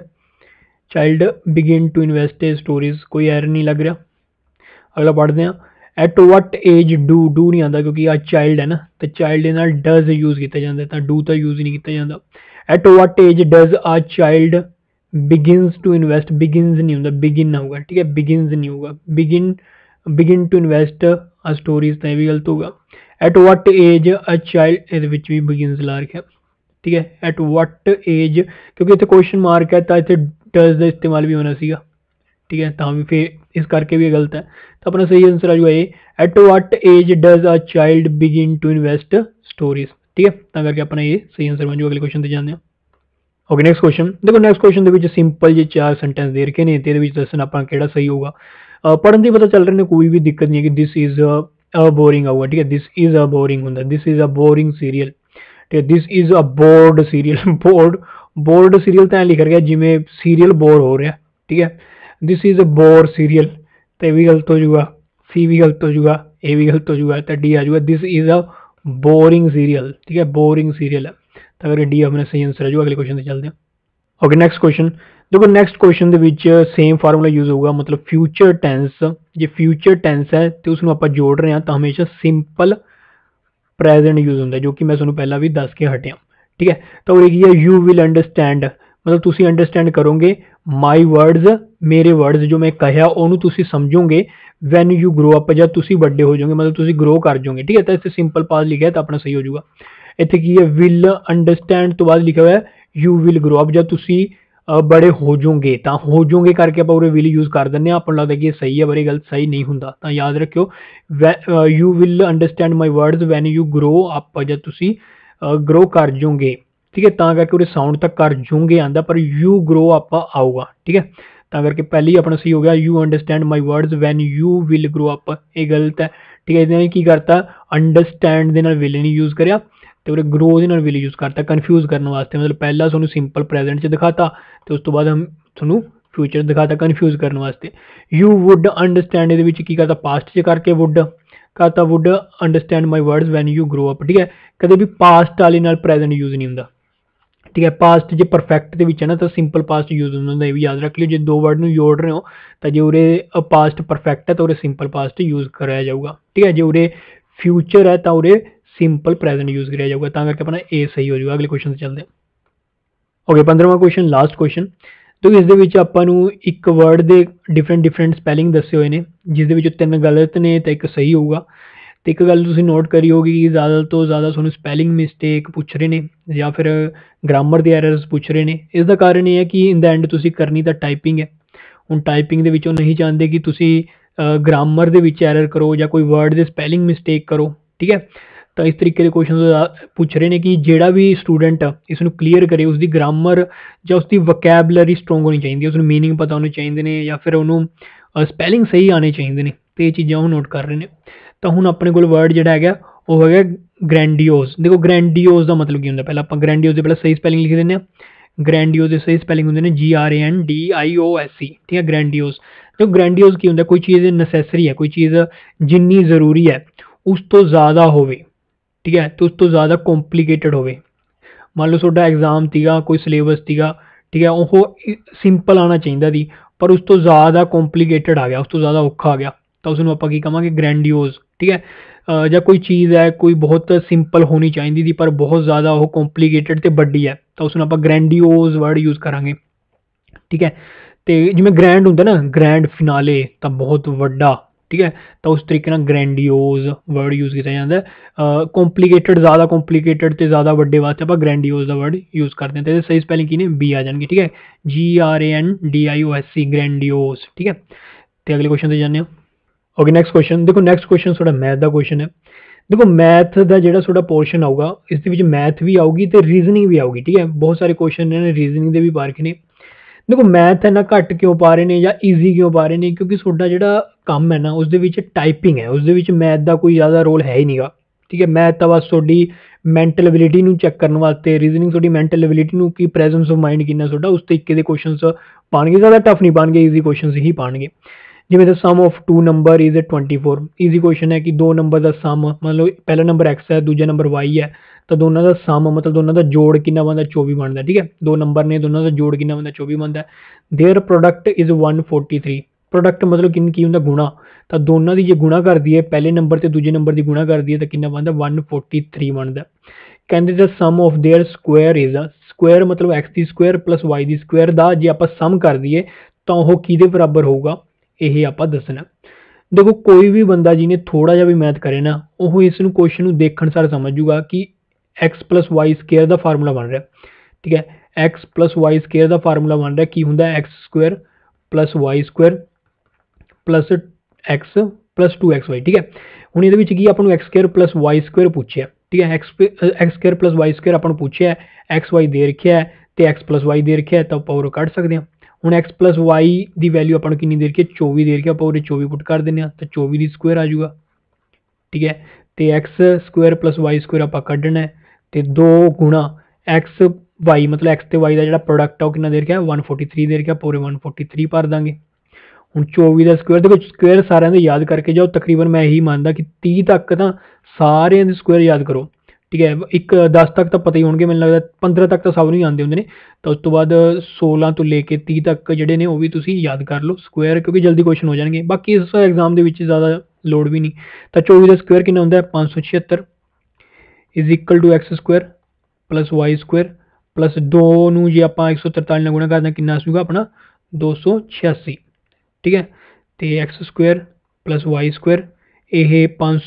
Speaker 1: child begin to invest stories, कोई एरर नहीं लग रहा। अगला पढ़ते हैं, एट वट एज डू नहीं आता क्योंकि आ चाइल्ड है ना, तो चाइल्ड के नाल डज यूज किया जाता है, तो डू तो यूज नहीं किया जाता। At what age does a child begins to invest, begins नहीं होता, बिगिन होगा, ठीक है, बिगिनस नहीं होगा, begin to invest a stories, तो यह भी गलत होगा। At what age a child, ये भी बिगिनस ला रखा, ठीक है। एट वट एज, क्योंकि इतने क्वेश्चन मार्क है, तो इतने डज का इस्तेमाल भी होना सीगा, ठीक है, तो भी फिर इस करके भी गलत है, तो अपना सही आंसर आ जाएगा A, at what age does a child begin to invest stories, ठीक है, तो करके अपना ये सही आंसर बन जाएगा। अगले क्वेश्चन से जाते हैं। ओके, नैक्सट क्वेश्चन देखो, नैक्सट क्वेश्चन के सिंपल जी 4 सेंटेंस दे रखे ने, तो दसना अपना किहड़ा सही होगा। पढ़न से पता चल रहा है, कोई भी दिक्कत नहीं है कि दिस इज अ बोरिंग आऊगा, ठीक है, दिस इज अ बोरिंग होंगे, this is a boring serial, ठीक है, this is a bored serial, bored serial तो लिखा गया जिमें सीरियल बोर हो रहा, ठीक है। This is a bore serial, तो ये भी गलत हो जाएगा, सी भी गलत हो जाएगा, ए भी गलत हो जाएगा, तो डी आ जाएगा, this is a boring serial, ठीक है, बोरिंग सीरियल है, तो अगर डी अपना सही आंसर आ जाएगा। अगले क्वेश्चन से चलते हैं। ओके, नैक्सट क्वेश्चन देखो, नैक्सट क्वेश्चन के सेम फार्मूला यूज होगा, मतलब फ्यूचर टेंस, जो फ्यूचर टेंस है तो उसमें आप जोड़ रहे हैं, तो हमेशा सिंपल प्रेजेंट यूज होता है, जो कि मैं तुहानूं पहला भी दस के हटिया, ठीक है। तो और एक यू विल अंडरस्टैंड, मतलब तुसी अंडरस्टैंड करोगे माई वर्ड्स, मेरे वर्ड्स जो मैं कहा उन्होंने तुसी समझोगे, वैन यू ग्रो अप, जब तुसी बड़े हो जाओगे, मतलब तुसी ग्रो कर जाओगे, ठीक है। तो इतने सिंपल पास लिखा है, तो अपना सही हो जाएगा। इतने की है विल अंडरस्टैंड तो बाद लिखा हुआ है यू विल ग्रो अप, जब तुसी बड़े हो जाओगे, तो हो जाओगे करके आप विल यूज कर दें, आपको लगता है कि सही है, बड़ी गलत सही नहीं होंगे, तो याद रखियो you will understand my words when you grow up, जब तुसी ग्रो कर जाओगे, ठीक है, तो करके उरे साउंड तक कर जाओगे आंदा, पर यू ग्रो अप आऊगा, ठीक है, तो करके पहले ही अपना सही हो गया, you understand my words when you will grow up, ये गलत है, ठीक है। इसने की करता अंडरस्टैंड के नाल विल नहीं यूज करया, तो उरे ग्रो के नाल विल यूज करता कन्फ्यूज करने वास्ते, मतलब पहला तुहानूं सिंपल प्रेजेंट च दिखाता, तो उस तो बाद हम तुहानूं फ्यूचर दिखाता कन्फ्यूज करने वास्ते। यू वुड अंडरस्टैंड ये की करता पास्ट च करके वुड करता, would understand my words when you grow up, ठीक है, कदे भी पास्ट वाले नाल प्रेजेंट यूज नहीं होंदा, ठीक है। पास्ट जो परफेक्ट के है ना, तो सिंपल पास्ट यूज होंगे, ये भी याद रख लियो, जो दो वर्ड में जोड़ रहे हो, तो जो उरे पास्ट परफेक्ट है तो उरे सिंपल पास्ट यूज कराया जाऊगा, ठीक है। जो उरे फ्यूचर है तो उरे सिंपल प्रेजेंट यूज कराया जाऊगा, तो करके अपना ए सही हो जाएगा। अगले क्वेश्चन से चलते हैं। ओके, 15वां क्वेश्चन लास्ट क्वेश्चन, तो इस आपको एक वर्ड के डिफरेंट स्पैलिंग दसे हुए हैं, जिस 3 गलत ने तो एक सही होगा, तो एक गल तुसीं नोट करी होगी कि ज़्यादा तो ज़्यादा तुहानूं स्पैलिंग मिसटेक पुछ रहे ने या फिर ग्रामर दे एरर्स पुछ रहे ने। इसका कारण ये है कि इन द एंड तुसीं करनी तां टाइपिंग है। हुण टाइपिंग दे विच ओह नहीं चाहते कि तुसीं ग्रामर दे विच एरर करो या कोई वर्ड दे स्पैलिंग मिसटेक करो, ठीक है। तो इस तरीके के क्वेश्चन पुछ रहे हैं कि जिहड़ा भी स्टूडेंट इसनूं क्लीयर करे उसकी ग्रामर ਜਾਂ ਉਸਦੀ ਵੋਕੈਬਲਰੀ ਸਟਰੋਂਗ ਹੋਣੀ ਚਾਹੀਦੀ ਹੈ, ਉਸਨੂੰ ਮੀਨਿੰਗ ਪਤਾ ਹੋਣੇ ਚਾਹੀਦੇ ਨੇ ਜਾਂ ਫਿਰ ਉਹਨੂੰ ਸਪੈਲਿੰਗ ਸਹੀ ਆਉਣੇ ਚਾਹੀਦੇ ਨੇ, ਅਤੇ ਇਹ ਚੀਜ਼ਾਂ ਉਹ ਨੋਟ ਕਰ ਰਹੇ ਨੇ। ਤਾਂ ਹੁਣ ਆਪਣੇ ਕੋਲ ਵਰਡ ਜਿਹੜਾ ਹੈਗਾ ਉਹ ਹੈਗਾ ਗ੍ਰੈਂਡੀਓਜ਼। ਦੇਖੋ ਗ੍ਰੈਂਡੀਓਜ਼ ਦਾ ਮਤਲਬ ਕੀ ਹੁੰਦਾ, ਪਹਿਲਾਂ ਆਪਾਂ ਗ੍ਰੈਂਡੀਓਜ਼ ਦੇ ਪਹਿਲਾਂ ਸਹੀ ਸਪੈਲਿੰਗ ਲਿਖ ਦਿੰਦੇ ਹਾਂ। ਗ੍ਰੈਂਡੀਓਜ਼ ਦੇ ਸਹੀ ਸਪੈਲਿੰਗ ਹੁੰਦੇ ਨੇ GRANDIOS, ਠੀਕ ਹੈ, ਗ੍ਰੈਂਡੀਓਜ਼। ਦੇਖੋ ਗ੍ਰੈਂਡੀਓਜ਼ ਕੀ ਹੁੰਦਾ, ਕੋਈ ਚੀਜ਼ ਨੈਸੈਸਰੀ ਹੈ, ਕੋਈ ਚੀਜ਼ ਜਿੰਨੀ ਜ਼ਰੂਰੀ ਹੈ ਉਸ ਤੋਂ ਜ਼ਿਆਦਾ ਹੋਵੇ, ठीक है, तो उस तो ज़्यादा कॉम्प्लीकेटेड होवे। मान लो ਤੁਹਾਡਾ एग्जाम ਸੀਗਾ, कोई सिलेबस ਸੀਗਾ, ठीक है, ਉਹ ਸਿੰਪਲ ਆਉਣਾ ਚਾਹੀਦਾ ਸੀ ਪਰ ਉਸ ਤੋਂ ਜ਼ਿਆਦਾ ਕੌਂਪਲੀਕੇਟਡ ਆ ਗਿਆ, ਉਸ ਤੋਂ ਜ਼ਿਆਦਾ ਔਖਾ ਆ ਗਿਆ, ਤਾਂ ਉਸ ਨੂੰ ਆਪਾਂ ਕੀ ਕਹਾਂਗੇ, ਗ੍ਰੈਂਡੀਓਜ਼, ਠੀਕ ਹੈ। ਜਾਂ ਕੋਈ ਚੀਜ਼ ਹੈ, ਕੋਈ ਬਹੁਤ ਸਿੰਪਲ ਹੋਣੀ ਚਾਹੀਦੀ ਸੀ ਪਰ ਬਹੁਤ ਜ਼ਿਆਦਾ ਉਹ ਕੌਂਪਲੀਕੇਟਡ ਤੇ ਵੱਡੀ ਹੈ, ਤਾਂ ਉਸ ਨੂੰ ਆਪਾਂ ਗ੍ਰੈਂਡੀਓਜ਼ ਵਰਡ ਯੂਜ਼ ਕਰਾਂਗੇ, ਠੀਕ ਹੈ। ਤੇ ਜਿਵੇਂ ਗ੍ਰੈਂਡ ਹੁੰਦਾ ਨਾ, ਗ੍ਰੈਂਡ ਫਿਨਾਲੇ ਤਾਂ ਬਹੁਤ ਵੱਡਾ, ठीक है, तो उस तरीके ਨਾਲ ਗ੍ਰੈਂਡੀਓਜ਼ ਵਰਡ ਯੂਜ਼ ਕੀਤਾ ਜਾਂਦਾ ਹੈ। ਕੌਂਪਲੀਕੇਟਡ, ਜ਼ਿਆਦਾ ਕੌਂਪਲੀਕੇਟਡ ਤੇ ਜ਼ਿਆਦਾ ਵੱਡੇ ਵਾਸਤੇ ਆਪਾਂ ਗ੍ਰੈਂਡੀਓਜ਼ ਦਾ ਵਰਡ ਯੂਜ਼ ਕਰਦੇ ਹਾਂ, ਤੇ ਇਹਦੇ ਸਹੀ ਸਪੈਲਿੰਗ ਕੀ ਨੇ, ਬੀ ਆ ਜਾਣਗੇ, ਠੀਕ ਹੈ, GRANDIOS, ਗ੍ਰੈਂਡੀਓਜ਼, ਠੀਕ ਹੈ। ਤੇ ਅਗਲੇ ਕੁਐਸਚਨ ਤੇ ਜਾਂਦੇ ਹਾਂ। ਓਕੇ, ਨੈਕਸਟ ਕੁਐਸਚਨ ਦੇਖੋ, ਨੈਕਸਟ ਕੁਐਸਚਨ ਤੁਹਾਡਾ ਮੈਥ ਦਾ ਕੁਐਸਚਨ ਹੈ। ਦੇਖੋ ਮੈਥ ਦਾ ਜਿਹੜਾ ਤੁਹਾਡਾ ਪੋਰਸ਼ਨ ਆਊਗਾ ਇਸ ਦੇ ਵਿੱਚ ਮੈਥ ਵੀ ਆਊਗੀ ਤੇ ਰੀਜ਼ਨਿੰਗ ਵੀ ਆਊਗੀ, ਠੀਕ ਹੈ। ਬਹੁਤ ਸਾਰੇ ਕੁਐਸਚਨ ਇਹਨਾਂ ਨੇ ਰੀਜ਼ਨਿੰਗ ਦੇ ਵੀ ਪਾ ਰੱਖੇ ਨੇ। देखो मैथ इन्ना घट क्यों पा रहे हैं या ईजी क्यों पा रहे हैं, क्योंकि ਤੁਹਾਡਾ ਜਿਹੜਾ ਕੰਮ है ना उस टाइपिंग है, उस मैथ का कोई ज़्यादा रोल है ही नहीं गा, ठीक है। मैथ तो बस थोड़ी मैंटल एबिलिटी चैक करने वास्ते, रीजनिंग थोड़ी मैंटल एबिलिटी की प्रेजेंस ऑफ माइंड कितना ਤੁਹਾਡਾ उस तरीके के क्वेश्चन पाएंगे, ज़्यादा टफ नहीं पाएंगे, ईजी क्वेश्चन ही पाएंगे। जिमें the sum of 2 number is 24, easy question है कि 2 नंबर का सम, मतलब पहला नंबर एक्स है, दूजा नंबर वाई है, तो दोनों का सम मतलब दोनों का जोड़ कितना बनता, 24 बनता, ठीक है। दो नंबर ने, दोनों का जोड़ कितना बनता, 24 बनता है। देयर प्रोडक्ट इज 143, प्रोडक्ट मतलब की होंगे गुणा, तो दोनों की जो गुणा कर दी है, पहले नंबर से दूजे नंबर की गुणा कर दी है तो कितना बनता, 143 बनता। कहते the sum of their square is, square मतलब एक्स की स्क्वायर प्लस वाई की स्क्वायर का जे आप सम कर दईए तो वह किहदे बराबर होगा, यह आप दसना। देखो कोई भी बंदा जिन्हें थोड़ा जा भी मैथ करे ना, वो इस क्वेश्चन को देखण सार समझ जूगा कि एक्स प्लस वाई स्केयर का फार्मूला बन रहा, ठीक है। एक्स प्लस वाई स्केयर का फार्मूला बन रहा की होंगे, x square plus y square plus x plus 2xy, ठीक है। हुण इहदे विच की आपां नूं x square plus y square पूछिया, ठीक है। X square plus y square आपां नूं पूछिया, एक्स वाई दे रखिया है तो एक्स प्लस वाई दे रखिया है, तो आपां कढ़ सकते हैं। ਹੁਣ एक्स प्लस वाई की वैल्यू अपन कितनी दे रखी है, 24 दे रखी है, आप 24 पुट कर दें तो 24 की स्क्वायर आ जाऊगा, ठीक है। तो x square plus y square आप कढ़ना है, तो 2 गुणा एक्स वाई मतलब एक्स तो वाई का जो प्रोडक्ट है वो कितना दे रखा है, 143 दे रखा, पूरे 143 भर देंगे। हूँ 24 का स्क्वायर देखो, स्क्वायर सारे याद करके जाओ, तकरीबन मैं यही मानता कि 30 तक तो सारे स्क्वायर याद करो, ठीक है। एक 10 तक तो पता ही होंगे, मैंने लगता 15 तक तो सब नहीं आते होंगे ने, तो उस तो बाद 16 तो लेके 30 तक जोड़े ने वो भी तुम याद कर लो स्क्वायर, क्योंकि जल्दी क्वेश्चन हो जाएंगे। बाकी इस एग्जाम के ज़्यादा लोड़ भी नहीं। तो 24 का स्क्वायर कितना होंगे, 576 is equal to x square plus y square plus 2 जो आप 143 गुणा करते हैं कितना आसूगा अपना 286, ठीक है। तो x square plus y square ये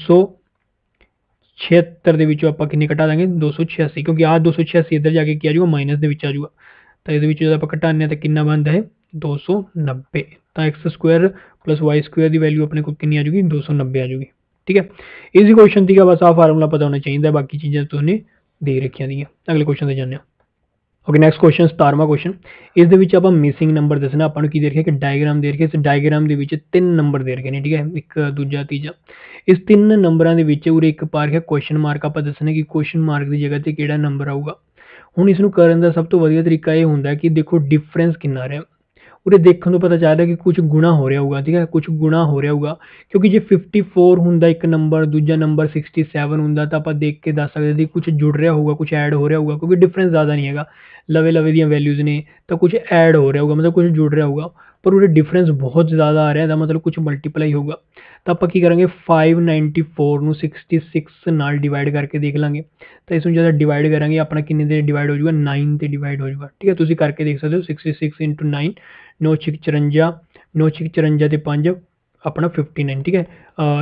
Speaker 1: 576 के आप किन्ने घटा देंगे, 286, क्योंकि आ 286 इधर जाके क्या आ जाऊगा, माइनस के आ जाऊगा। तो ये आप घटाने तो कितना बनता है, 290। तो x square plus y square की वैल्यू अपने को कितनी आ जाएगी, 290 आ जाएगी, ठीक है। इजी क्वेश्चन थी, बस आ फार्मूला पता होना चाहिए, बाकी चीज़ें तो उन्हें दे रखिया दी। अगले क्वेश्चन से जाने। ओके, नैक्सट क्वेश्चन 17वां क्वेश्चन, इस आप मिसिंग नंबर दसना, अपन की दे रखे, एक डायग्राम दे रखे, इस डायग्राम के 3 नंबर दे रखे हैं, ठीक है, एक दूजा तीजा। इस 3 नंबरों के उरे एक पा रखा क्वेश्चन मार्क, आप दसना कि क्वेश्चन मार्क की जगह पर किहड़ा नंबर आऊगा। हुण इसनूं करन दा सब तो वधिया तरीका ये हुंदा कि देखो डिफरेंस कितना रहा, उरे देखने तो पता चल रहा है कि कुछ गुणा हो रहा होगा, ठीक है, कुछ गुणा हो रहा होगा, क्योंकि जो 54 होंगे एक नंबर, दूजा नंबर 67 होंगे, तो आप देख के दस सकते थे कुछ जुड़ रहा होगा, कुछ ऐड हो रहा होगा, क्योंकि डिफरेंस ज़्यादा नहीं है, लवे लवे दी वैल्यूज़ ने, तो कुछ ऐड हो रहा होगा, मतलब कुछ जुड़ रहा होगा, पर उरे डिफरेंस बहुत ज़्यादा आ रहा है, मतलब कुछ मल्टीप्लाई होगा। तो आप की करेंगे 594 ਨੂੰ 66 नाल डिवाइड करके देख लेंगे, तो इसमें ज़्यादा डिवाइड करेंगे अपना किन्ने से डिवाइड हो जाएगा, 9 से डिवाइड हो जाएगा, ठीक है। तुम करके देख सकते हो, 66 × 9 9 54 9 54 ते 5 अपना 59, ठीक है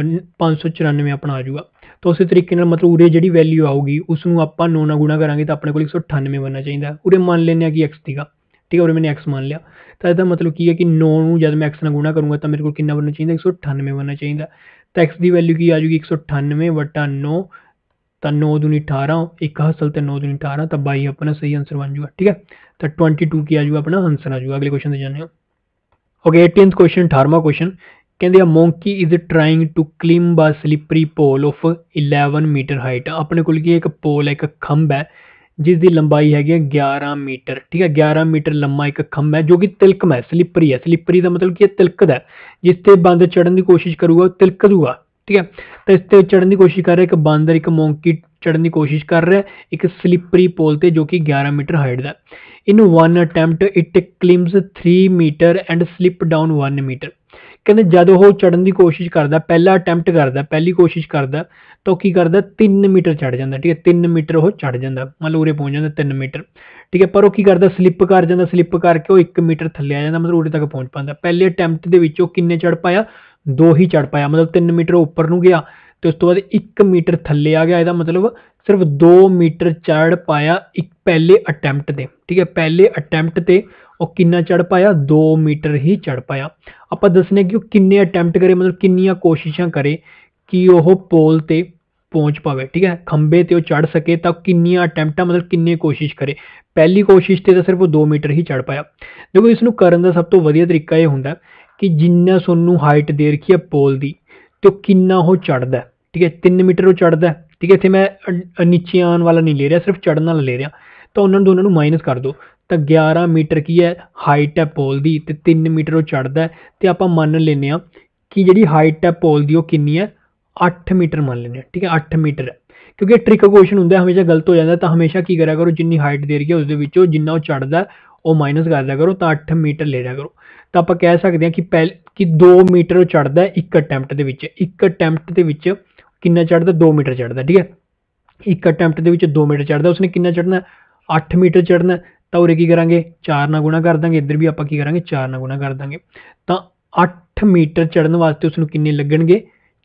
Speaker 1: 594 अपना आ जाऊगा। तो उस तरीके ਨਾਲ मतलब ਉਰੇ ਜਿਹੜੀ ਵੈਲਿਊ ਆਊਗੀ ਉਸ ਨੂੰ ਆਪਾਂ 9 ਨਾਲ ਗੁਣਾ ਕਰਾਂਗੇ ਤਾਂ ਆਪਣੇ ਕੋਲ 198 बनना चाहिए। ਉਰੇ ਮੰਨ ਲੈਂਦੇ ਆ ਕਿ x ਸੀਗਾ, ठीक है, उरे मैंने x मान लिया। तो इसका मतलब की है कि 9 ਨੂੰ जब मैं x ਨਾਲ गुणा करूँगा तो मेरे को कितना बनना चाहिए 198 बनना चाहिए। तो x की वैल्यू की आ जाएगी 198 बटा 9, तो 9 दूनी 18, एक हसल तो 9 दूनी 18, तो 22 अपना सही आंसर बन जाएगा, ठीक है। तो 22 की आ जाएगा अपना आंसर आ जाएगा। अगले क्वेश्चन से जाने ओके 18th क्वेश्चन 18वां क्वेश्चन कहते हैं monkey is trying to climb a slippery pole of 11 metre height. अपने को एक पोल है, एक खंभ है जिसकी लंबाई हैगी 11 मीटर, ठीक है 11 मीटर लंबा एक खंभ है जो कि तिलकम है, स्लिपरी है। स्लिपरी का मतलब कि तिलकदा है, जिससे बंदर चढ़ने की कोशिश करूगा तिलक दूगा, ठीक है। तो इस पर चढ़ने की कोशिश कर रहा है एक बंदर, एक मोंकी चढ़ने की कोशिश कर रहा है एक स्लिपरी पोल से जो कि 11 मीटर हाइट का। In one attempt it climbs 3 metre and slip down 1 metre. कहते जब वो चढ़ने की कोशिश करता, पहला अटैम्प्ट करता, पहली कोशिश करता तो की करता 3 मीटर चढ़ जाता, ठीक है 3 मीटर वो चढ़ जाता, मतलब उरे पहुंच जाता 3 मीटर, ठीक है। पर वो की करता स्लिप कर जाता, स्लिप करके वो 1 मीटर थले आ जाता, मतलब उरे तक पहुंच पाता। पहले अटैम्प्ट के विच किन्ने चढ़ पाया, 2 ही चढ़ पाया, मतलब 3 मीटर उपर नूं गया तो उस तो बाद 1 मीटर थले आ गया। इसका मतलब सिर्फ 2 मीटर चढ़ पाया एक पहले अटैम्प्ट से, ठीक है पहले अटैम्प्ट से और किन्ना चढ़ पाया 2 मीटर ही चढ़ पाया। आप दसने कि किन्ने अटैम्प्ट करे, मतलब किन्नियां कोशिशां करे कि वह पोल ते पहुंच पावे, ठीक है खंबे ते चढ़ सके। तो किन्नियां अटैम्प्टां मतलब किन्ने कोशिश करे, पहली कोशिश ते तो सिर्फ 2 मीटर ही चढ़ पाया। देखो इसनूं करन दा सब तो वधिया तरीका यह हुंदा कि जिन्ना सोनू हाइट दे रखी है पोल की तो किन्ना वो चढ़दा है, ठीक है 3 मीटर वो चढ़दा है, ठीक है। इत्थे मैं नीचे आने वाला नहीं ले रहा, सिर्फ चढ़ने वाला ले रहा। तो उन्होंने दोनों माइनस कर दो तो 11 मीटर की है हाइट है पोल की, तो 3 मीटर वो चढ़ता है। तो आप मान लें कि जी हाइट है पोल की कितनी है 8 मीटर मान लें, ठीक है 8 मीटर है। क्योंकि ट्रिक क्वेश्चन होंगे हमेशा गलत हो जाता है, तो हमेशा की करा करो जिन्नी हाइट दे रही है उसके जिन्ना वो चढ़ता है वो माइनस कर दिया करो, तो 8 मीटर ले लिया करो। तो आप कह सकते हैं कि पहले कि 2 मीटर वो चढ़ता है एक अटैम्प्ट के, एक अटैम्प्ट के कितना चढ़ता 2 मीटर चढ़ता, ठीक है एक अटैम्प्ट के 2 मीटर चढ़ता, उसने कितना चढ़ना 8 मीटर चढ़ना। तो उरे की करेंगे 4 ਨਾਲ गुणा कर देंगे, इधर भी आप की करेंगे 4 ਨਾਲ गुणा कर देंगे। तो 8 मीटर चढ़ने वास्ते उसको किन्ने लगणगे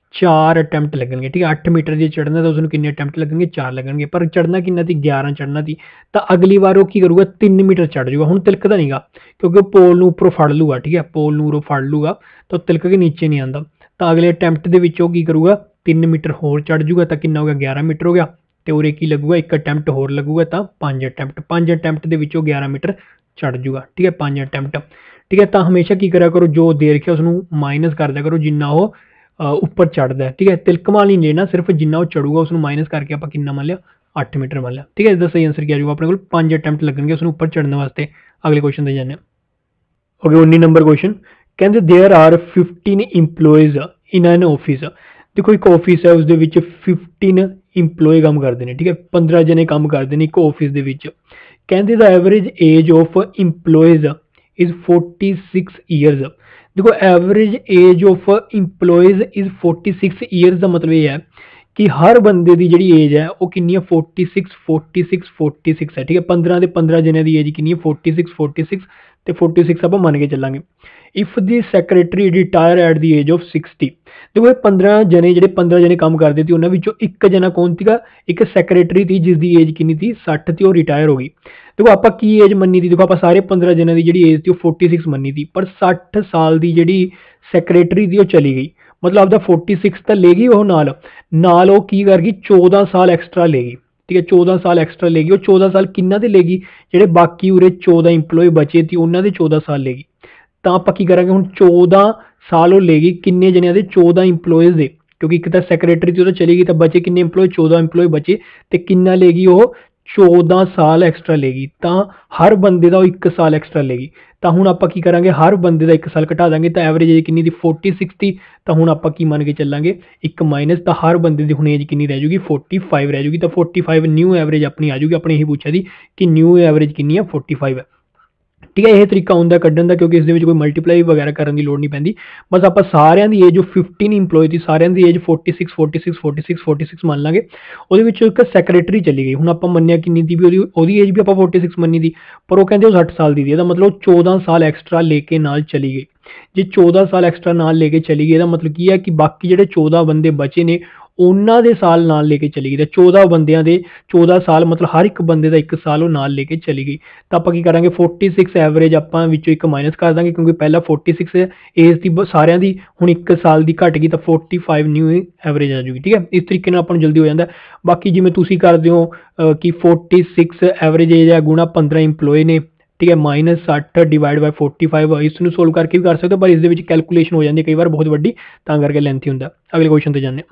Speaker 1: 4 अटैम्प्ट लगणगे, ठीक है 8 मीटर जो चढ़ना तो उसको किन्ने अटैम्प्ट लगणगे 4 लगणगे। पर चढ़ना कितना थी 11 चढ़ना थी। तो अगली बार वो की करूगा 3 मीटर चढ़ जाऊगा, हुण तिलकदा नहींगा क्योंकि पोल नूं उपरों फड़ लूगा, ठीक है पोल नूं उपरों फड़ लूगा तो तिलक के नीचे नहीं आता। तो अगले अटैम्प्ट के विच वो की करूगा 3 मीटर होर चढ़ जूगा, तो कितना हो गया 11 मीटर हो गया। तो उरे की लगूगा एक अटैम्प्ट होर लगूगा तो 5 अटैम्प्ट के 11 मीटर चढ़ जूगा, ठीक है 5 अटैम्प्ट, ठीक है। तो हमेशा की करा करो जो दे रखे उसनूं माइनस कर दिया करो जिन्ना वो उपर चढ़ता है, ठीक है तिलकमा नहीं लेना, सिर्फ जिन्ना वो चढ़ूगा उसनूं माइनस करके आप कितना मान लिया 8 मीटर मान लिया, ठीक है। इसका सही आंसर क्या आएगा अपने को 5 अटैम्प्ट लगेंगे उसनूं उपर चढ़ने वास्ते। अगले क्वेश्चन ते जाने ओके 19 नंबर क्वेश्चन कहते there are 15 employees in an office. देखो एक ऑफिस है उसके 15 इंप्लॉय काम करते हैं, ठीक है 15 जने काम करते हैं एक ऑफिस के। कहते the average age of employees is 46 years. देखो average age of employees is 46 years का मतलब ये है कि हर बंदे की जी एज है वो कितनी है 46 है, ठीक है 15 के 15 जने की एज कितनी है 46 तो 46 आप मान के चलांगे। If the secretary retire at the age of 60। देखो 15 जने जो 15 जने काम करते थे उन्होंने एक जना कौन थी, एक सैक्रटरी थी जिसकी एज कितनी थी 60 थी और रिटायर हो गई। देखो आप की एज मनी थी, देखो आप सारे 15 जने की जी एज थी 46 मनी थी, पर 60 साल की जी सैक्रटरी थी वो चली गई, मतलब आपका 46 तो लेगी वो नाल वो की करगी 14 साल एक्सट्रा लेगी, ठीक है 14 साल एक्सट्रा लेगी। वो 14 साल किन्ना दे लेगी जेडे बाकी उरे 14 इंप्लॉय बचे थे उन्होंने 14 साल लेगी। तो आप की करेंगे हूँ 14 साल वो लेगी किन्ने जने दे 14 इंप्लॉयज दे, क्योंकि एक तो सैक्रटरी थी चली गई तो बचे किन्ने इंप्लॉय 14 इंप्लॉय बचे, तो किन्ना लेगी वो 14 साल एक्सट्रा लेगी। तो हर बंदे का 1 साल एक्सट्रा लेगी। तो हूँ आप की करेंगे हर बंदे का 1 साल घटा देंगे, तो एवरेज एज कितनी थी 46 थी। तो हूँ आप की मान के चलेंगे एक माइनस, तो हर बंदे की हूँ एज कितनी रह जूगी 45 रह जूगी। तो 45 न्यू एवरेज अपनी आ जूगी। अपने ही पूछा थी कि न्यू एवरेज कितनी है 45 है, ठीक है। यह तरीका होंगे कढ़न का क्योंकि इस कोई मल्टीप्लाई वगैरह करने की लोड़ नहीं पैंती। बस आप सारे की एज जो 15 इंप्लॉय थी सारे की एज 46 मान लाँगे। वो एक सैक्रटरी चली गई, हूँ आप मनिया कितनी थी भी एज भी आप 46 मनी थी, पर वो कहते 60 साल की थी, मतलब 14 साल एक्सट्रा लेके नाल चली गई। ਜੇ 14 ਸਾਲ ਐਕਸਟਰਾ ਨਾਲ ਲੈ ਕੇ ਚਲੀ ਗਈ ਇਹਦਾ ਮਤਲਬ ਕੀ ਹੈ ਕਿ ਬਾਕੀ ਜਿਹੜੇ 14 ਬੰਦੇ ਬਚੇ ਨੇ ਉਹਨਾਂ ਦੇ ਸਾਲ ਨਾਲ ਲੈ ਕੇ ਚਲੀ ਗਈ। ਤਾਂ 14 ਬੰਦਿਆਂ ਦੇ 14 ਸਾਲ ਮਤਲਬ ਹਰ ਇੱਕ ਬੰਦੇ ਦਾ 1 ਸਾਲ ਉਹ ਨਾਲ ਲੈ ਕੇ ਚਲੀ ਗਈ। ਤਾਂ ਆਪਾਂ ਕੀ ਕਰਾਂਗੇ 46 ਐਵਰੇਜ ਆਪਾਂ ਵਿੱਚੋਂ ਇੱਕ ਮਾਈਨਸ ਕਰ ਦਾਂਗੇ ਕਿਉਂਕਿ ਪਹਿਲਾਂ 46 ਏਜ ਦੀ ਸਾਰਿਆਂ ਦੀ ਹੁਣ 1 ਸਾਲ ਦੀ ਘਟ ਗਈ ਤਾਂ 45 ਨਿਊ ਐਵਰੇਜ ਆ ਜੂਗੀ। ਠੀਕ ਹੈ, ਇਸ ਤਰੀਕੇ ਨਾਲ ਆਪਾਂ ਨੂੰ ਜਲਦੀ ਹੋ ਜਾਂਦਾ। ਬਾਕੀ ਜਿਵੇਂ ਤੁਸੀਂ ਕਰਦੇ ਹੋ ਕਿ 46 ਐਵਰੇਜ ਏਜ ਹੈ ਗੁਣਾ 15 ਇੰਪਲੋਏ ਨੇ, ਠੀਕ ਹੈ, -60 ਡਿਵਾਈਡ ਬਾਈ 45 ਇਸ ਨੂੰ ਸੋਲਵ ਕਰਕੇ ਵੀ ਕਰ ਸਕਦੇ ਹੋ, ਪਰ ਇਸ ਦੇ ਵਿੱਚ ਕੈਲਕੂਲੇਸ਼ਨ ਹੋ ਜਾਂਦੀ ਹੈ ਕਈ ਵਾਰ ਬਹੁਤ ਵੱਡੀ, ਤਾਂ ਕਰਕੇ ਲੈਂਥੀ ਹੁੰਦਾ। ਅਗਲੇ ਕੁਐਸਚਨ ਤੇ ਜਾਂਦੇ ਹਾਂ।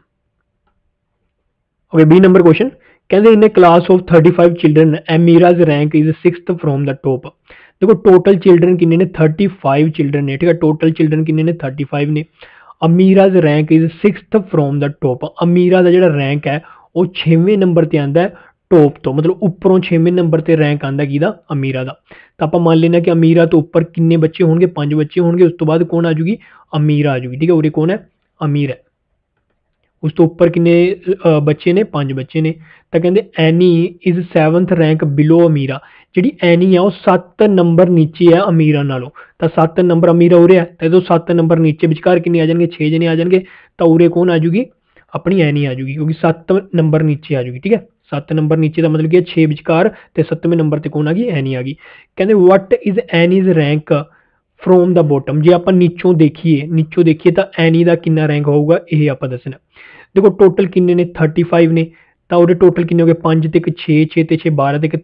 Speaker 1: ਓਕੇ, B ਨੰਬਰ ਕੁਐਸਚਨ ਕਹਿੰਦੇ in a class of 35 children Amira's rank is 6th from the top. ਦੇਖੋ ਟੋਟਲ ਚਿਲਡਰਨ ਕਿੰਨੇ ਨੇ 35 ਚਿਲਡਰਨ ਨੇ, ਠੀਕ ਹੈ, ਟੋਟਲ ਚਿਲਡਰਨ ਕਿੰਨੇ ਨੇ 35 ਨੇ। Amira's rank is 6th from the top. Amira ਦਾ ਜਿਹੜਾ ਰੈਂਕ ਹੈ ਉਹ 6ਵੇਂ ਨੰਬਰ ਤੇ ਆਂਦਾ ਹੈ ਟੋਪ ਤੋਂ, ਮਤਲਬ ਉੱਪਰੋਂ 6ਵੇਂ ਨੰਬਰ ਤੇ ਰੈਂਕ ਆਂਦਾ ਕਿਹਦਾ ਅਮੀਰਾ ਦਾ। ਤਾਂ ਆਪਾਂ ਮੰਨ ਲੈਂਦੇ ਹਾਂ ਕਿ ਅਮੀਰਾ ਤੋਂ ਉੱਪਰ ਕਿੰਨੇ ਬੱਚੇ ਹੋਣਗੇ 5 ਬੱਚੇ ਹੋਣਗੇ, ਉਸ ਤੋਂ ਬਾਅਦ ਕੌਣ ਆ ਜੂਗੀ ਅਮੀਰਾ ਆ ਜੂਗੀ। ਠੀਕ ਹੈ, ਉਰੇ ਕੌਣ ਹੈ ਅਮੀਰ ਹੈ। ਉਸ ਤੋਂ ਉੱਪਰ ਕਿੰਨੇ ਬੱਚੇ ਨੇ 5 ਬੱਚੇ ਨੇ। ਤਾਂ ਕਹਿੰਦੇ Annie is 7th rank below Amira. ਜਿਹੜੀ ਐਨੀ ਆ ਉਹ 7 ਨੰਬਰ ਨੀਚੇ ਆ ਅਮੀਰਾ ਨਾਲੋਂ। ਤਾਂ 7 ਨੰਬਰ ਅਮੀਰਾ ਉਰੇ ਹੈ ਤਾਂ ਇਹਦੋਂ 7 ਨੰਬਰ ਨੀਚੇ ਵਿਚਕਾਰ ਕਿੰਨੇ ਆ ਜਾਣਗੇ 6 ਜਣੇ ਆ ਜਾਣਗੇ। ਤਾਂ ਉਰੇ ਕੌਣ ਆ ਜੂਗੀ ਆਪਣੀ ਐਨੀ ਆ ਜੂਗੀ ਕਿਉਂਕਿ 7 ਨੰਬਰ ਨੀਚੇ ਆ ਜੂਗੀ। ਠੀਕ ਹੈ, 7 ਨੰਬਰ ਨੀਚੇ ਦਾ ਮਤਲਬ ਕੀ ਹੈ 6 ਵਿਚਕਾਰ ਤੇ 7ਵੇਂ ਨੰਬਰ ਤੇ ਕੌਣ ਆ ਗਈ ਐਨੀ ਆ ਗਈ। ਕਹਿੰਦੇ what is Annie's rank from the bottom. ਜੇ ਆਪਾਂ ਨੀਚੋਂ ਦੇਖੀਏ ਤਾਂ ਐਨੀ ਦਾ ਕਿੰਨਾ ਰੈਂਕ ਹੋਊਗਾ ਇਹ ਆਪਾਂ ਦੱਸਣਾ। ਦੇਖੋ ਟੋਟਲ ਕਿੰਨੇ ਨੇ 35 ਨੇ, ਤਾਂ ਉਹਦੇ ਟੋਟਲ ਕਿੰਨੇ ਹੋ ਗਏ 5 ਤੇ 1 6, 6 ਤੇ 6 12 ਤੇ 1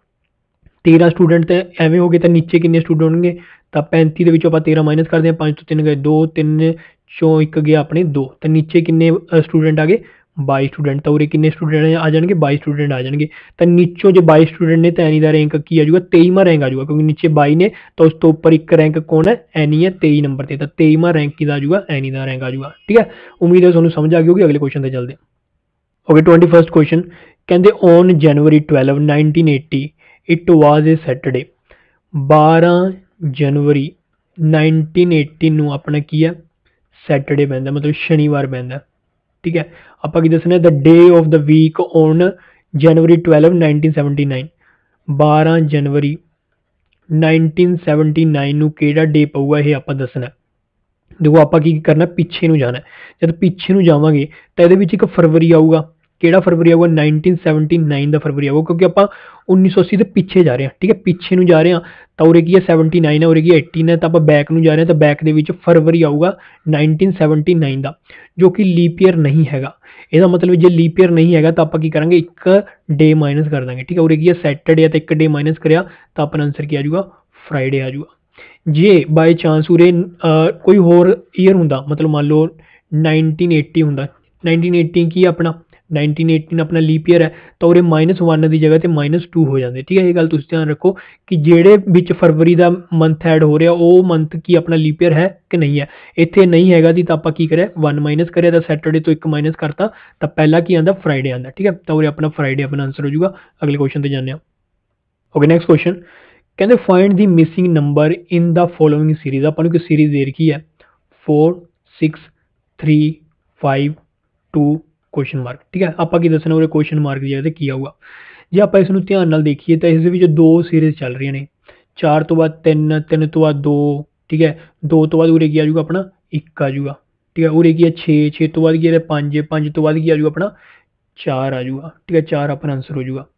Speaker 1: 13 ਸਟੂਡੈਂਟ ਤਾਂ ਐਵੇਂ ਹੋ ਗਏ। ਤਾਂ ਨੀਚੇ ਕਿੰਨੇ ਸਟੂਡੈਂਟ ਹੋਣਗੇ ਤਾਂ 35 ਦੇ ਵਿੱਚੋਂ ਆਪਾਂ 13 ਮਾਈਨਸ ਕਰਦੇ ਹਾਂ, 5 ਤੋਂ 3 ਗਏ 2, 3 ਚੋਂ 1 ਗਿਆ ਆਪਣੇ 2। ਤਾਂ ਨੀਚੇ ਕਿੰਨੇ ਸਟੂਡੈਂਟ ਆ ਗਏ 22 ਸਟੂਡੈਂਟ। ਤਾਂ ਉਰੇ ਕਿੰਨੇ ਸਟੂਡੈਂਟ ਆ ਜਾਣਗੇ 22 ਸਟੂਡੈਂਟ ਆ ਜਾਣਗੇ। ਤਾਂ ਨੀਚੋਂ ਜੇ 22 ਸਟੂਡੈਂਟ ਨੇ ਤਾਂ ਐਨੀ ਦਾ ਰੈਂਕ ਕੀ ਆ ਜਾਊਗਾ 23ਵਾਂ ਰੈਂਕ ਆ ਜਾਊਗਾ ਕਿਉਂਕਿ ਨੀਚੇ 22 ਨੇ ਤਾਂ ਉਸ ਤੋਂ ਉੱਪਰ ਇੱਕ ਰੈਂਕ ਕੌਣ ਹੈ ਐਨੀ ਹੈ 23 ਨੰਬਰ ਤੇ। ਤਾਂ 23ਵਾਂ ਰੈਂਕ ਕਿਹਦਾ ਆ ਜਾਊਗਾ ਐਨੀ ਦਾ ਰੈਂਕ ਆ ਜਾਊਗਾ। ਠੀਕ ਹੈ, ਉਮੀਦ ਹੈ ਤੁਹਾਨੂੰ ਸਮਝ ਆ ਗਈ ਹੋਗੀ। ਅਗਲੇ ਕੁਐਸਚਨ ਤੇ ਚੱਲਦੇ ਹਾਂ। ਓਕੇ, 21st ਕੁਐਸਚਨ ਕਹਿੰਦੇ on January 12 1980 it was a Saturday. 12 ਜਨਵਰੀ 1980 ਨੂੰ ਆਪਣਾ ਕੀ ਹੈ ਸੈਟਰਡੇ ਪੈਂਦਾ ਮਤਲਬ ਸ਼ਨੀਵਾਰ ਪੈਂਦਾ। ਠੀਕ ਹੈ, ਆਪਾਂ ਕੀ ਦੱਸਣਾ the day of the week on January 12 1979। 12 ਜਨਵਰੀ 1979 ਨੂੰ ਕਿਹੜਾ ਡੇ ਪਊਗਾ ਇਹ ਆਪਾਂ ਦੱਸਣਾ। ਦੇਖੋ ਆਪਾਂ ਕੀ ਕਰਨਾ ਪਿੱਛੇ ਨੂੰ ਜਾਣਾ। ਜਦ ਪਿੱਛੇ ਨੂੰ ਜਾਵਾਂਗੇ ਤਾਂ ਇਹਦੇ ਵਿੱਚ ਇੱਕ ਫਰਵਰੀ ਆਊਗਾ। ਕਿਹੜਾ ਫਰਵਰੀ ਆਊਗਾ 1979 ਦਾ ਫਰਵਰੀ ਆਊਗਾ ਕਿਉਂਕਿ ਆਪਾਂ 1980 ਦੇ ਪਿੱਛੇ ਜਾ ਰਹੇ ਹਾਂ। ਠੀਕ ਹੈ, ਪਿੱਛੇ ਨੂੰ ਜਾ ਰਹੇ ਹਾਂ ਤਾਂ ਉਰੇ ਕੀ ਹੈ 79 ਹੈ, ਉਰੇ ਕੀ 18 ਹੈ। ਤਾਂ ਆਪਾਂ ਬੈਕ ਨੂੰ ਜਾ ਰਹੇ ਹਾਂ ਤਾਂ ਬੈਕ ਦੇ ਵਿੱਚ ਫਰਵਰੀ ਆਊਗਾ 1979 ਦਾ ਜੋ ਕਿ ਲੀਪ ਈਅਰ ਨਹੀਂ ਹੈਗਾ। ਇਹਦਾ ਮਤਲਬ ਜੇ ਲੀਪ ਈਅਰ ਨਹੀਂ ਹੈਗਾ ਤਾਂ ਆਪਾਂ ਕੀ ਕਰਾਂਗੇ ਇੱਕ ਡੇ ਮਾਈਨਸ ਕਰ ਦਾਂਗੇ। ਠੀਕ ਹੈ, ਉਰੇ ਕੀ ਹੈ ਸੈਟਰਡੇ ਹੈ ਤਾਂ ਇੱਕ ਡੇ ਮਾਈਨਸ ਕਰਿਆ ਤਾਂ ਆਪਣਾ ਆਨਸਰ ਕੀ ਆ ਜਾਊਗਾ ਫਰਾਈਡੇ ਆ ਜਾਊਗਾ। ਜੇ ਬਾਈ ਚਾਂਸ ਉਰੇ ਕੋਈ ਹੋਰ ਈਅਰ ਹੁੰਦਾ ਮਤਲਬ ਮੰਨ ਲਓ 1980 ਹੁੰਦਾ, 1980 ਕੀ ਆਪਣਾ 1918 ਆਪਣਾ ਲੀਪ ਈਅਰ ਹੈ ਤਾਂ ਉਰੇ -1 ਦੀ ਜਗ੍ਹਾ ਤੇ -2 ਹੋ ਜਾਂਦੇ। ਠੀਕ ਹੈ, ਇਹ ਗੱਲ ਤੁਸੀਂ ਧਿਆਨ ਰੱਖੋ ਕਿ ਜਿਹੜੇ ਵਿੱਚ ਫਰਵਰੀ ਦਾ ਮੰਥ ਐਡ ਹੋ ਰਿਹਾ ਉਹ ਮੰਥ ਕੀ ਆਪਣਾ ਲੀਪ ਈਅਰ ਹੈ ਕਿ ਨਹੀਂ ਹੈ। ਇੱਥੇ ਨਹੀਂ ਹੈਗਾ ਦੀ ਤਾਂ ਆਪਾਂ ਕੀ ਕਰਿਆ 1 ਮਾਈਨਸ ਕਰਿਆ ਤਾਂ ਸੈਟਰਡੇ ਤੋਂ 1 ਮਾਈਨਸ ਕਰਤਾ ਤਾਂ ਪਹਿਲਾਂ ਕੀ ਆਉਂਦਾ ਫਰਾਈਡੇ ਆਉਂਦਾ। ਠੀਕ ਹੈ, ਤਾਂ ਉਰੇ ਆਪਣਾ ਫਰਾਈਡੇ ਆਪਣਾ ਆਨਸਰ ਹੋ ਜਾਊਗਾ। ਅਗਲੇ ਕੁਐਸਚਨ ਤੇ ਜਾਂਦੇ ਹਾਂ। ਓਕੇ, ਨੈਕਸਟ ਕੁਐਸਚਨ ਕਹਿੰਦੇ find the missing number in the following series. ਆਪਾਂ ਨੂੰ ਇੱਕ ਸੀਰੀਜ਼ ਦੇ ਰੱਖੀ ਹੈ 4 6 3 5 2 ਕੁਐਸਚਨ ਮਾਰਕ। ਠੀਕ ਹੈ, ਆਪਾਂ ਕੀ ਦੱਸਣਾ ਉਰੇ ਕੁਐਸਚਨ ਮਾਰਕ ਦੀ ਜਗ੍ਹਾ ਤੇ ਕੀ ਆਊਗਾ। ਜੇ ਆਪਾਂ ਇਸ ਨੂੰ ਧਿਆਨ ਨਾਲ ਦੇਖੀਏ ਤਾਂ ਇਸ ਦੇ ਵਿੱਚ 2 ਸੀਰੀਜ਼ ਚੱਲ ਰਹੀਆਂ ਨੇ 4 ਤੋਂ ਬਾਅਦ 3 3 ਤੋਂ ਬਾਅਦ 2। ਠੀਕ ਹੈ, 2 ਤੋਂ ਬਾਅਦ ਉਰੇ ਕੀ ਆ ਜਾਊਗਾ ਆਪਣਾ 1 ਆ ਜਾਊਗਾ। ਠੀਕ ਹੈ, ਉਰੇ ਕੀ ਹੈ 6 6 ਤੋਂ ਬਾਅਦ ਕੀ ਹੈ 5 5 ਤੋਂ ਬਾਅਦ ਕੀ ਆ ਜਾਊਗਾ ਆਪਣਾ 4 ਆ ਜਾਊਗਾ। ਠੀਕ ਹੈ, 4 ਆਪਣਾ ਆਨਸਰ ਹੋ ਜਾਊਗਾ।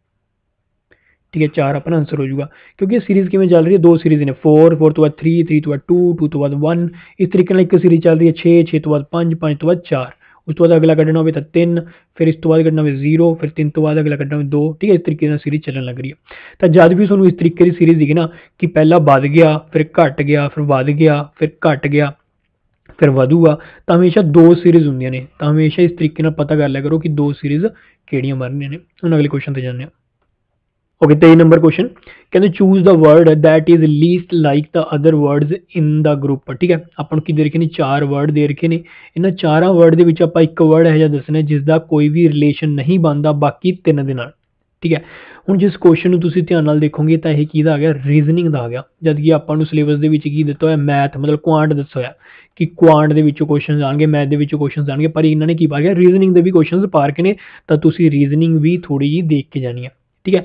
Speaker 1: ਠੀਕ ਹੈ, 4 ਆਪਣਾ ਆਨਸਰ ਹੋ ਜਾਊਗਾ ਕਿਉਂਕਿ ਇਹ ਸੀਰੀਜ਼ ਕਿਵੇਂ ਚੱਲ ਰਹੀ ਹੈ 2 ਸੀਰੀਜ਼ ਨੇ 4 4 ਤੋਂ ਬਾਅਦ 3 3 ਤੋਂ ਬਾਅਦ 2 2 ਤੋਂ ਬਾਅਦ 1। ਇਸ ਤਰੀਕੇ ਨਾਲ ਇੱਕ ਸੀਰੀਜ਼ ਚੱਲ ਰਹੀ ਹੈ 6 6 ਤੋਂ ਬਾਅਦ 5 5 ਤੋਂ ਬਾਅਦ 4। ਉਸ ਤੋਂ ਬਾਅਦ ਅਗਲਾ ਕੱਢਣਾ ਹੋਵੇ ਤਾਂ 3, ਫਿਰ ਇਸ ਤੋਂ ਬਾਅਦ ਕੱਢਣਾ ਹੋਵੇ 0, ਫਿਰ 3 ਤੋਂ ਬਾਅਦ ਅਗਲਾ ਕੱਢਣਾ ਹੋਵੇ 2। ਠੀਕ ਹੈ, ਇਸ ਤਰੀਕੇ ਨਾਲ ਸੀਰੀਜ਼ ਚੱਲਣ ਲੱਗ ਰਹੀ ਹੈ। ਤਾਂ ਜਦ ਵੀ ਤੁਹਾਨੂੰ ਇਸ ਤਰੀਕੇ ਦੀ ਸੀਰੀਜ਼ ਦਿਖੇ ਨਾ ਕਿ ਪਹਿਲਾਂ ਵੱਧ ਗਿਆ ਫਿਰ ਘਟ ਗਿਆ ਫਿਰ ਵੱਧ ਗਿਆ ਫਿਰ ਘਟ ਗਿਆ ਫਿਰ ਵਧੂਗਾ ਤਾਂ ਹਮੇਸ਼ਾ 2 ਸੀਰੀਜ਼ ਹੁੰਦੀਆਂ ਨੇ। ਤਾਂ ਹਮੇਸ਼ਾ ਇਸ ਤਰੀਕੇ ਨਾਲ ਪਤਾ ਕਰ ਲਿਆ ਕਰੋ ਕਿ 2 ਸੀਰੀਜ਼ ਕਿਹੜੀਆਂ ਬਣ ਰਹੀਆਂ ਨੇ। ਹੁਣ ਅਗਲੇ ਕੁਐਸਚਨ ਤੇ ਜਾਂਦੇ ਹਾਂ। ਓਕੇ, 23 ਨੰਬਰ ਕੁਐਸਚਨ ਕਹਿੰਦੇ choose the word that is least like the other words in the group. ਠੀਕ ਹੈ, ਆਪਾਂ ਨੂੰ ਕੀ ਦੇ ਰੱਖੇ ਨੇ 4 ਵਰਡ ਦੇ ਰੱਖੇ ਨੇ। ਇਹਨਾਂ 4 ਵਰਡ ਦੇ ਵਿੱਚ ਆਪਾਂ ਇੱਕ ਵਰਡ ਇਹੋ ਜਿਹਾ ਦੱਸਣਾ ਜਿਸ ਦਾ ਕੋਈ ਵੀ ਰਿਲੇਸ਼ਨ ਨਹੀਂ ਬਣਦਾ ਬਾਕੀ 3 ਦੇ ਨਾਲ। ਠੀਕ ਹੈ, ਹੁਣ ਜਿਸ ਕੁਐਸਚਨ ਨੂੰ ਤੁਸੀਂ ਧਿਆਨ ਨਾਲ ਦੇਖੋਗੇ ਤਾਂ ਇਹ ਕਿਹਦਾ ਆ ਗਿਆ ਰੀਜ਼ਨਿੰਗ ਦਾ ਆ ਗਿਆ। ਜਦ ਕਿ ਆਪਾਂ ਨੂੰ ਸਿਲੇਬਸ ਦੇ ਵਿੱਚ ਕੀ ਦਿੱਤਾ ਹੋਇਆ ਮੈਥ ਮਤਲਬ ਕੁਆਂਟ ਦੱਸਿਆ ਹੋਇਆ ਕਿ ਕੁਆਂਟ ਦੇ ਵਿੱਚੋਂ ਕੁਐਸਚਨਸ ਆਉਣਗੇ ਮੈਥ ਦੇ ਵਿੱਚੋਂ ਕੁਐਸਚਨਸ ਆਉਣਗੇ, ਪਰ ਇਹਨਾਂ ਨੇ ਕੀ ਪਾ ਗਿਆ ਰੀਜ਼ਨਿੰਗ ਦੇ ਵੀ ਕੁਐਸਚਨਸ ਪਾ ਕੇ ਨੇ। ਤਾਂ ਤੁਸੀਂ ਰੀਜ਼ਨਿੰਗ ਵੀ ਥੋੜੀ ਜਿਹੀ ਦੇਖ ਕੇ ਜਾਣੀ ਹੈ। ਠੀਕ ਹੈ,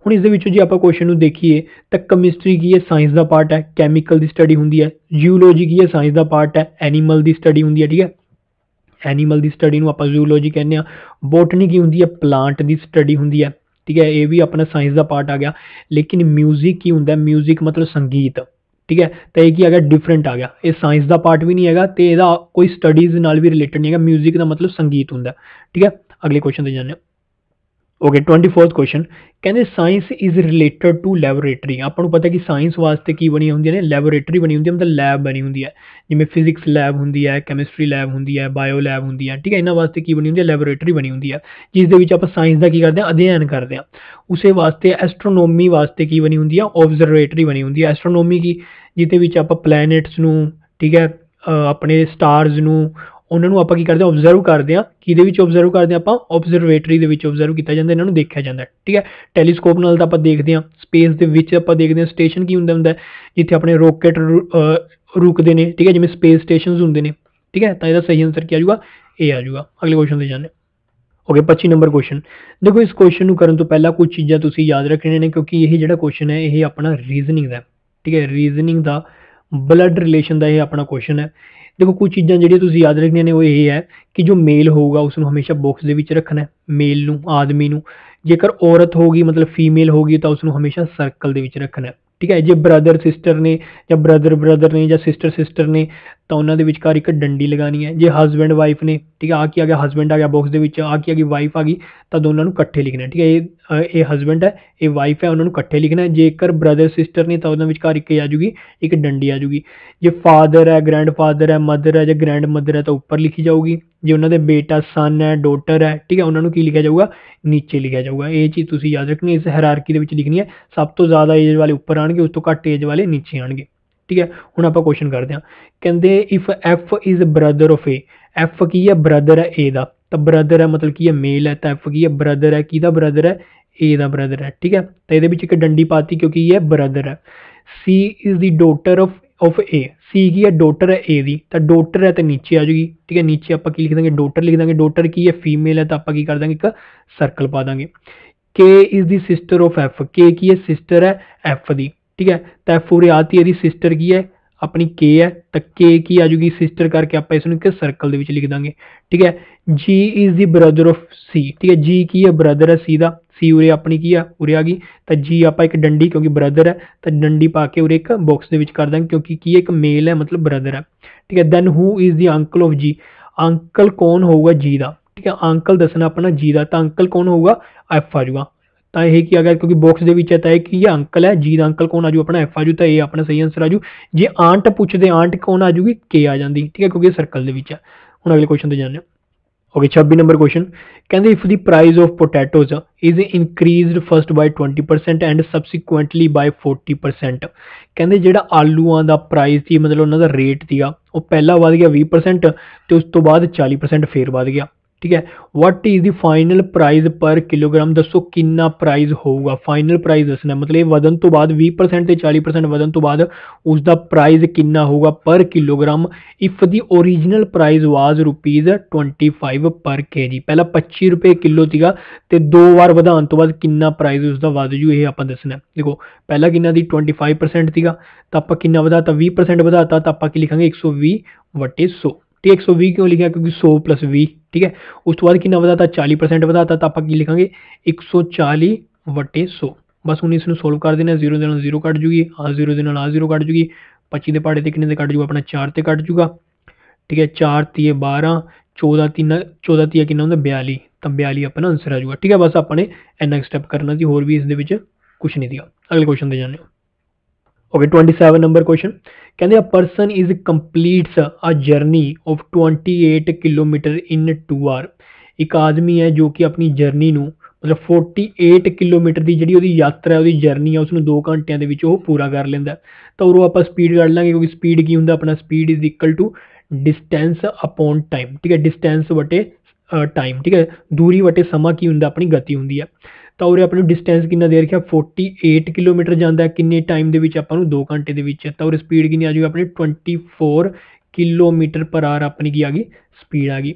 Speaker 1: ਹੁਣ ਇਸ ਦੇ ਵਿੱਚੋਂ ਜੇ ਆਪਾਂ ਕੁਐਸਚਨ ਨੂੰ ਦੇਖੀਏ ਤਾਂ ਕੈਮਿਸਟਰੀ ਕੀ ਹੈ, ਸਾਇੰਸ ਦਾ ਪਾਰਟ ਹੈ, ਕੈਮੀਕਲ ਦੀ ਸਟੱਡੀ ਹੁੰਦੀ ਹੈ, ਜੀਓਲੋਜੀ ਕੀ ਹੈ, ਸਾਇੰਸ ਦਾ ਪਾਰਟ ਹੈ, ਐਨੀਮਲ ਦੀ ਸਟੱਡੀ ਹੁੰਦੀ ਹੈ, ਠੀਕ ਹੈ, ਐਨੀਮਲ ਦੀ ਸਟੱਡੀ ਨੂੰ ਆਪਾਂ ਜ਼ੂਲੋਜੀ ਕਹਿੰਦੇ ਆ। ਬੋਟਨੀ ਕੀ ਹੁੰਦੀ ਹੈ, ਪਲਾਂਟ ਦੀ ਸਟੱਡੀ ਹੁੰਦੀ ਹੈ, ਠੀਕ ਹੈ, ਇਹ ਵੀ ਆਪਣਾ ਸਾਇੰਸ ਦਾ ਪਾਰਟ ਆ ਗਿਆ। ਲੇਕਿਨ ਮਿਊਜ਼ਿਕ ਕੀ ਹੁੰਦਾ, ਮਿਊਜ਼ਿਕ ਮਤਲਬ ਸੰਗੀਤ, ਠੀਕ ਹੈ, ਤਾਂ ਇਹ ਕੀ ਆ ਗਿਆ, ਡਿਫਰੈਂਟ ਆ ਗਿਆ, ਇਹ ਸਾਇੰਸ ਦਾ ਪਾਰਟ ਵੀ ਨਹੀਂ ਹੈਗਾ ਤੇ ਇਹਦਾ ਕੋਈ ਸਟੱਡੀਜ਼ ਨਾਲ ਵੀ ਰਿਲੇਟਡ ਨਹੀਂ ਹੈਗਾ। ਮਿਊਜ਼ਿਕ ਦਾ ਮਤਲਬ ਸੰਗੀਤ ਹੁੰਦਾ, ਠੀਕ ਹੈ। ਅਗਲੇ ਕੁਐਸਚਨ ਤੇ ਜਾਂਦੇ ਹਾਂ। ਓਕੇ 24th ਕੁਐਸਚਨ ਕਹਿੰਦੇ science is related to laboratory. ਆਪਾਂ ਨੂੰ ਪਤਾ ਕਿ ਸਾਇੰਸ ਵਾਸਤੇ ਕੀ ਬਣੀਆਂ ਹੁੰਦੀਆਂ ਨੇ, ਲੈਬੋਰੇਟਰੀ ਬਣੀ ਹੁੰਦੀ ਹੈ, ਮਤਲਬ ਲੈਬ ਬਣੀ ਹੁੰਦੀ ਹੈ, ਜਿਵੇਂ ਫਿਜ਼ਿਕਸ ਲੈਬ ਹੁੰਦੀ ਹੈ, ਕੈਮਿਸਟਰੀ ਲੈਬ ਹੁੰਦੀ ਹੈ, ਬਾਇਓ ਲੈਬ ਹੁੰਦੀ ਹੈ, ਠੀਕ ਹੈ, ਇਹਨਾਂ ਵਾਸਤੇ ਕੀ ਬਣੀ ਹੁੰਦੀ ਹੈ, ਲੈਬੋਰੇਟਰੀ ਬਣੀ ਹੁੰਦੀ ਹੈ, ਜਿਸ ਦੇ ਵਿੱਚ ਆਪਾਂ ਸਾਇੰਸ ਦਾ ਕੀ ਕਰਦੇ ਹਾਂ, ਅਧਿਐਨ ਕਰਦੇ ਹਾਂ। ਉਸੇ ਵਾਸਤੇ ਐਸਟਰੋਨੋਮੀ ਵਾਸਤੇ ਕੀ ਬਣੀ ਹੁੰਦੀ ਆ, ਓਬਜ਼ਰਵੇਟਰੀ ਬਣੀ ਹੁੰਦੀ ਹੈ। ਐਸਟਰੋਨੋਮੀ ਕੀ, ਜਿਹਦੇ ਵਿੱਚ ਆਪਾਂ ਪਲੈਨਟਸ ਨੂੰ, ਠੀਕ ਹੈ, ਆਪਣੇ ਸਟਾਰਸ ਨੂੰ, ਉਹਨਾਂ ਨੂੰ ਆਪਾਂ ਕੀ ਕਰਦੇ ਹਾਂ, ਓਬਜ਼ਰਵ ਕਰਦੇ ਹਾਂ। ਕਿਹਦੇ ਵਿੱਚ ਓਬਜ਼ਰਵ ਕਰਦੇ ਹਾਂ, ਆਪਾਂ ਓਬਜ਼ਰਵੇਟਰੀ ਦੇ ਵਿੱਚ ਓਬਜ਼ਰਵ ਕੀਤਾ ਜਾਂਦਾ, ਇਹਨਾਂ ਨੂੰ ਦੇਖਿਆ ਜਾਂਦਾ, ਠੀਕ ਹੈ। ਟੈਲੀਸਕੋਪ ਨਾਲ ਤਾਂ ਆਪਾਂ ਦੇਖਦੇ ਹਾਂ, ਸਪੇਸ ਦੇ ਵਿੱਚ ਆਪਾਂ ਦੇਖਦੇ ਹਾਂ। ਸਟੇਸ਼ਨ ਕੀ ਹੁੰਦਾ ਜਿੱਥੇ ਆਪਣੇ ਰੋਕੇਟ ਰੁਕਦੇ ਨੇ, ਠੀਕ ਹੈ, ਜਿਵੇਂ ਸਪੇਸ ਸਟੇਸ਼ਨਸ ਹੁੰਦੇ ਨੇ, ਠੀਕ ਹੈ। ਤਾਂ ਇਹਦਾ ਸਹੀ ਆਨਸਰ ਕੀ ਆ ਜਾਊਗਾ, ਇਹ ਆ ਜਾਊਗਾ। ਅਗਲੇ ਕੁਐਸਚਨ ਤੇ ਜਾਂਦੇ। ਓਕੇ 25 ਨੰਬਰ ਕੁਐਸਚਨ ਦੇਖੋ, ਇਸ ਕੁਐਸਚਨ ਨੂੰ ਕਰਨ ਤੋਂ ਪਹਿਲਾਂ ਕੁਝ ਚੀਜ਼ਾਂ ਤੁਸੀਂ ਯਾਦ ਰੱਖਣੀਆਂ ਨੇ, ਕਿਉਂਕਿ ਇਹ ਜਿਹੜਾ ਕੁਐਸਚਨ ਹੈ ਇਹ ਆਪਣਾ ਰੀਜ਼ਨਿੰਗ ਦਾ, ਠੀਕ ਹੈ, ਰੀਜ਼ਨਿੰਗ ਦਾ ਬਲੱਡ ਰਿਲੇਸ਼ਨ ਦਾ ਇਹ ਆਪਣਾ ਕੁਐਸਚਨ ਹੈ। ਦੇਖੋ ਕੁਝ ਚੀਜ਼ਾਂ ਜਿਹੜੀਆਂ ਤੁਸੀਂ ਯਾਦ ਰੱਖਣੀਆਂ ਨੇ ਉਹ ਇਹ ਹੈ ਕਿ ਜੋ ਮੇਲ ਹੋਊਗਾ ਉਸ ਨੂੰ ਹਮੇਸ਼ਾ ਬਾਕਸ ਦੇ ਵਿੱਚ ਰੱਖਣਾ ਹੈ, ਮੇਲ ਨੂੰ, ਆਦਮੀ ਨੂੰ। ਜੇਕਰ ਔਰਤ ਹੋਗੀ ਮਤਲਬ ਫੀਮੇਲ ਹੋਗੀ ਤਾਂ ਉਸ ਨੂੰ ਹਮੇਸ਼ਾ ਸਰਕਲ ਦੇ ਵਿੱਚ ਰੱਖਣਾ ਹੈ, ਠੀਕ ਹੈ। ਜੇ ਬ੍ਰਦਰ ਸਿਸਟਰ ਨੇ ਜਾਂ ਬ੍ਰਦਰ ਨੇ ਜਾਂ ਸਿਸਟਰ ਸਿਸਟਰ ਨੇ ਤਾਂ ਉਹਨਾਂ ਦੇ ਵਿਚਕਾਰ ਇੱਕ ਡੰਡੀ ਲਗਾਉਣੀ ਹੈ। ਜੇ ਹਸਬੈਂਡ ਵਾਈਫ ਨੇ, ਠੀਕ ਹੈ, ਆ ਕੀ ਆ ਗਿਆ, ਹਸਬੈਂਡ ਆ ਗਿਆ ਬਾਕਸ ਦੇ ਵਿੱਚ, ਆ ਕੀ ਆ ਗਈ, ਵਾਈਫ ਆ ਗਈ, ਤਾਂ ਦੋਨਾਂ ਨੂੰ ਇਕੱਠੇ ਲਿਖਣਾ, ਠੀਕ ਹੈ। ਇਹ ਹਸਬੈਂਡ ਹੈ, ਇਹ ਵਾਈਫ ਹੈ, ਉਹਨਾਂ ਨੂੰ ਇਕੱਠੇ ਲਿਖਣਾ। ਜੇਕਰ ਬ੍ਰਦਰ ਸਿਸਟਰ ਨੇ ਤਾਂ ਉਹਨਾਂ ਵਿਚਕਾਰ ਇੱਕ ਆ ਜੂਗੀ, ਇੱਕ ਡੰਡੀ ਆ ਜੂਗੀ। ਜੇ ਫਾਦਰ ਹੈ, ਗ੍ਰੈਂਡ ਫਾਦਰ ਹੈ, ਮਦਰ ਹੈ ਜਾਂ ਗ੍ਰੈਂਡ ਮਦਰ ਹੈ ਤਾਂ ਉੱਪਰ ਲਿਖੀ ਜਾਊਗੀ। ਜੇ ਉਹਨਾਂ ਦੇ ਬੇਟਾ ਸਨ ਹੈ, ਡੋਟਰ ਹੈ, ਠੀਕ ਹੈ, ਉਹਨਾਂ ਨੂੰ ਕੀ ਲਿਖਿਆ ਜਾਊਗਾ, ਨੀਚੇ ਲਿਖਿਆ ਜਾਊਗਾ। ਇਹ ਚੀਜ਼ ਤੁਸੀਂ ਯਾਦ ਰੱਖਣੀ, ਇਸ ਹਾਇਰਾਰਕੀ ਦੇ ਵਿੱਚ ਲਿਖਣੀ ਹੈ। ਸਭ ਤੋਂ ਜ਼ਿਆਦਾ ਏਜ ਵਾਲੇ ਉੱਪਰ ਆਣਗੇ, ਉਸ ਤੋਂ ਘੱਟ ਏਜ ਵਾਲੇ ਨੀਚੇ ਆਣਗੇ, ਠੀਕ ਹੈ। ਹੁਣ ਆਪਾਂ ਕੁਐਸਚਨ ਕਰਦੇ ਹਾਂ। ਕਹਿੰਦੇ if F is brother of A, F ਕੀ ਹੈ, ਬ੍ਰਦਰ ਹੈ ਏ ਦਾ, ਤਾਂ ਬ੍ਰਦਰ ਹੈ ਮਤਲਬ ਕੀ ਹੈ, ਮੇਲ ਹੈ, ਤਾਂ ਐਫ ਕੀ ਹੈ, ਬ੍ਰਦਰ ਹੈ, ਕਿਹਦਾ ਬ੍ਰਦਰ ਹੈ, ਏ ਦਾ ਬ੍ਰਦਰ ਹੈ, ਠੀਕ ਹੈ। ਤਾਂ ਇਹਦੇ ਵਿੱਚ ਇੱਕ ਡੰਡੀ ਪਾਤੀ ਕਿਉਂਕਿ ਇਹ ਬ੍ਰਦਰ ਹੈ। C is the daughter of A, C ਕੀ ਹੈ, ਡੋਟਰ ਹੈ ਏ ਦੀ, ਤਾਂ ਡੋਟਰ ਹੈ ਤਾਂ ਨੀਚੇ ਆ ਜੂਗੀ, ਠੀਕ ਹੈ। ਨੀਚੇ ਆਪਾਂ ਕੀ ਲਿਖ ਦਾਂਗੇ, ਡੋਟਰ ਲਿਖ ਦਾਂਗੇ। ਡੋਟਰ ਕੀ ਹੈ, ਫੀਮੇਲ ਹੈ, ਤਾਂ ਆਪਾਂ ਕੀ ਕਰ ਦਾਂਗੇ, ਇੱਕ ਸਰਕਲ ਪਾ ਦਾਂਗੇ। K is the sister of F, K ਕੀ ਹੈ, ਸਿਸਟਰ ਹੈ ਐਫ ਦੀ, ਠੀਕ ਹੈ। ਤਾਂ ਐਫ ਉਰੇ ਆਤੀ, ਇਹਦੀ ਸਿਸਟਰ ਕੀ ਹੈ, ਆਪਣੀ ਕੇ ਹੈ, ਤਾਂ ਕੇ ਕੀ ਆ ਜੂਗੀ, ਸਿਸਟਰ ਕਰਕੇ ਆਪਾਂ ਇਸ ਨੂੰ ਇੱਕ ਸਰਕਲ ਦੇ ਵਿੱਚ ਲਿਖ ਦਾਂਗੇ, ਠੀਕ ਹੈ। G is the brother of C, ਠੀਕ ਹੈ, ਜੀ ਕੀ ਹੈ, ਬ੍ਰਦਰ ਹੈ ਸੀ ਦਾ, ਸੀ ਉਰੇ ਆਪਣੀ ਕੀ ਆ, ਉਰੇ ਆ ਗਈ, ਤਾਂ ਜੀ ਆਪਾਂ ਇੱਕ ਡੰਡੀ ਕਿਉਂਕਿ ਬ੍ਰਦਰ ਹੈ ਤਾਂ ਡੰਡੀ ਪਾ ਕੇ ਉਰੇ ਇੱਕ ਬਾਕਸ ਦੇ ਵਿੱਚ ਕਰ ਦਾਂਗੇ ਕਿਉਂਕਿ ਕੀ ਇੱਕ ਮੇਲ ਹੈ ਮਤਲਬ ਬ੍ਰਦਰ ਹੈ, ਠੀਕ ਹੈ। Then who is the uncle of G, uncle ਕੌਣ ਹੋਊਗਾ ਜੀ ਦਾ, ਠੀਕ ਹੈ। ਅੰਕਲ ਦੱਸਣਾ ਆਪਣਾ ਜੀ ਦਾ, ਤਾਂ ਅੰਕਲ ਕੌਣ ਹੋਊਗਾ, ਐਫ ਆ ਜਾਊਗਾ। ਤਾਂ ਇਹ ਕੀ ਆ ਗਿਆ ਕਿਉਂਕਿ ਬਾਕਸ ਦੇ ਵਿੱਚ ਹੈ ਤਾਂ ਇਹ ਕੀ ਹੈ, ਅੰਕਲ ਹੈ, ਜੀ ਦਾ ਅੰਕਲ ਕੌਣ ਆ ਜੂ, ਆਪਣਾ ਐਫ ਆ ਜੂ, ਤਾਂ ਇਹ ਆਪਣਾ ਸਹੀ ਆਨਸਰ ਆ ਜੂ। ਜੇ ਆਂਟ ਪੁੱਛਦੇ ਆਂਟ ਕੌਣ ਆ ਜੂਗੀ, ਕੇ ਆ ਜਾਂਦੀ, ਠੀਕ ਹੈ, ਕਿਉਂਕਿ ਇਹ ਸਰਕਲ ਦੇ ਵਿੱਚ ਹੈ। ਹੁਣ ਅਗਲੇ ਕੁਐਸਚਨ ਤੇ ਜਾਂਦੇ ਹਾਂ। ਓਕੇ 26 ਨੰਬਰ ਕੁਐਸਚਨ ਕਹਿੰਦੇ if the price of potatoes is increased first by 20% and subsequently by 40%। ਕਹਿੰਦੇ ਜਿਹੜਾ ਆਲੂਆਂ ਦਾ ਪ੍ਰਾਈਸ ਸੀ ਮਤਲਬ ਉਹਨਾਂ ਦਾ ਰੇਟ ਸੀਗਾ ਉਹ ਪਹਿਲਾਂ ਵੱਧ ਗਿਆ 20% ਤੇ ਉਸ ਤੋਂ ਬਾਅਦ 40% ਫੇਰ ਵੱਧ ਗਿਆ, ਠੀਕ ਹੈ। What is the final price per kilogram, ਦੱਸੋ ਕਿੰਨਾ ਪ੍ਰਾਈਸ ਹੋਊਗਾ, ਫਾਈਨਲ ਪ੍ਰਾਈਸ ਦੱਸਣਾ ਮਤਲਬ ਇਹ ਵਧਣ ਤੋਂ ਬਾਅਦ 20% ਤੇ 40% ਵਧਣ ਤੋਂ ਬਾਅਦ ਉਸ ਦਾ ਪ੍ਰਾਈਸ ਕਿੰਨਾ ਹੋਊਗਾ per kilogram. If the original price was ₹25 per KG, ਪਹਿਲਾਂ 25 ਰੁਪਏ ਕਿਲੋ ਸੀਗਾ ਤੇ ਦੋ ਵਾਰ ਵਧਾਉਣ ਤੋਂ ਬਾਅਦ ਕਿੰਨਾ ਪ੍ਰਾਈਸ ਉਸਦਾ ਵੱਧ ਜੂ, ਇਹ ਆਪਾਂ ਦੱਸਣਾ। ਦੇਖੋ ਪਹਿਲਾਂ ਕਿੰਨਾ ਦੀ 25% ਸੀਗਾ ਤਾਂ ਆਪਾਂ ਕਿੰਨਾ ਵਧਾਤਾ, 20% ਵਧਾਤਾ, ਤਾਂ ਆਪਾਂ ਕੀ ਲਿਖਾਂਗੇ 120/100, ਤੇ 120 ਕਿਉਂ ਲਿਖਿਆ ਕਿਉਂਕਿ 100 + 20, ਠੀਕ ਹੈ। ਉਸ ਤੋਂ ਬਾਅਦ ਕਿੰਨਾ ਵਧਾਤਾ, 40% ਵਧਾਤਾ, ਤਾਂ ਆਪਾਂ ਕੀ ਲਿਖਾਂਗੇ 140/100। ਬਸ ਹੁਣ ਇਸ ਨੂੰ ਸੋਲਵ ਕਰ ਦੇਣਾ, 0 ਦੇ ਨਾਲ 0 ਕੱਟ ਜੂਗੀ, ਆ 0 ਦੇ ਨਾਲ ਆ 0 ਕੱਟ ਜੂਗੀ, 25 ਦੇ ਪਹਾੜੇ ਤੇ ਕਿੰਨੇ ਦੇ ਕੱਟ ਜੂਗਾ, ਆਪਣਾ 4 ਤੇ ਕੱਟ ਜੂਗਾ, ਠੀਕ ਹੈ। 4 ਤੀਏ 12, 14 ਤੀਆ ਕਿੰਨਾ ਹੁੰਦਾ 42, ਤਾਂ 42 ਆਪਣਾ ਆਨਸਰ ਆ ਜੂਗਾ, ਠੀਕ ਹੈ। ਬਸ ਆਪਾਂ ਨੇ ਇੰਨਾ ਸਟੈਪ ਕਰਨਾ ਸੀ, ਹੋਰ ਵੀ ਇਸ ਦੇ ਵਿੱਚ ਕੁਛ ਨਹੀਂ ਸੀਗਾ। ਅਗਲੇ ਕੁਐਸਚਨ ਤੇ ਜਾਂਦੇ ਹਾਂ। ਓਕੇ 27 ਨੰਬਰ ਕੁਐਸਚਨ ਕਹਿੰਦੇ a person is completes a journey of 28 kilometre in 2 hour. ਇੱਕ ਆਦਮੀ ਹੈ ਜੋ ਕਿ ਆਪਣੀ ਜਰਨੀ ਨੂੰ ਮਤਲਬ 48 ਕਿਲੋਮੀਟਰ ਦੀ ਜਿਹੜੀ ਉਹਦੀ ਯਾਤਰਾ ਉਹਦੀ ਜਰਨੀ ਹੈ ਉਸਨੂੰ 2 ਘੰਟਿਆਂ ਦੇ ਵਿੱਚ ਉਹ ਪੂਰਾ ਕਰ ਲੈਂਦਾ। ਤਾਂ ਉਰੋਂ ਆਪਾਂ ਸਪੀਡ ਕੱਢ ਲਾਂਗੇ ਕਿਉਂਕਿ ਸਪੀਡ ਕੀ ਹੁੰਦਾ ਆਪਣਾ, speed is equal to distance upon time, ਠੀਕ ਹੈ। ਡਿਸਟੈਂਸ ਵਟੇ ਟਾਈਮ, ਠੀਕ ਹੈ, ਦੂਰੀ ਵਟੇ ਸਮਾਂ ਕੀ ਹੁੰਦਾ, ਆਪਣੀ ਗਤੀ ਹੁੰਦੀ ਹੈ। ਤਾਂ ਉਰੇ ਆਪਾਂ ਨੂੰ ਡਿਸਟੈਂਸ ਕਿੰਨਾ ਦੇ ਰੱਖਿਆ 48 ਕਿਲੋਮੀਟਰ ਜਾਂਦਾ ਕਿੰਨੇ ਟਾਈਮ ਦੇ ਵਿੱਚ, ਆਪਾਂ ਨੂੰ 2 ਘੰਟੇ ਦੇ ਵਿੱਚ। ਤਾਂ ਉਰੇ ਸਪੀਡ ਕਿੰਨੀ ਆ ਜਾਊਗੀ ਆਪਣੀ 24 ਕਿਲੋਮੀਟਰ ਪਰ ਆਰ, ਆਪਣੀ ਕੀ ਆ ਗਈ ਸਪੀਡ ਆ ਗਈ।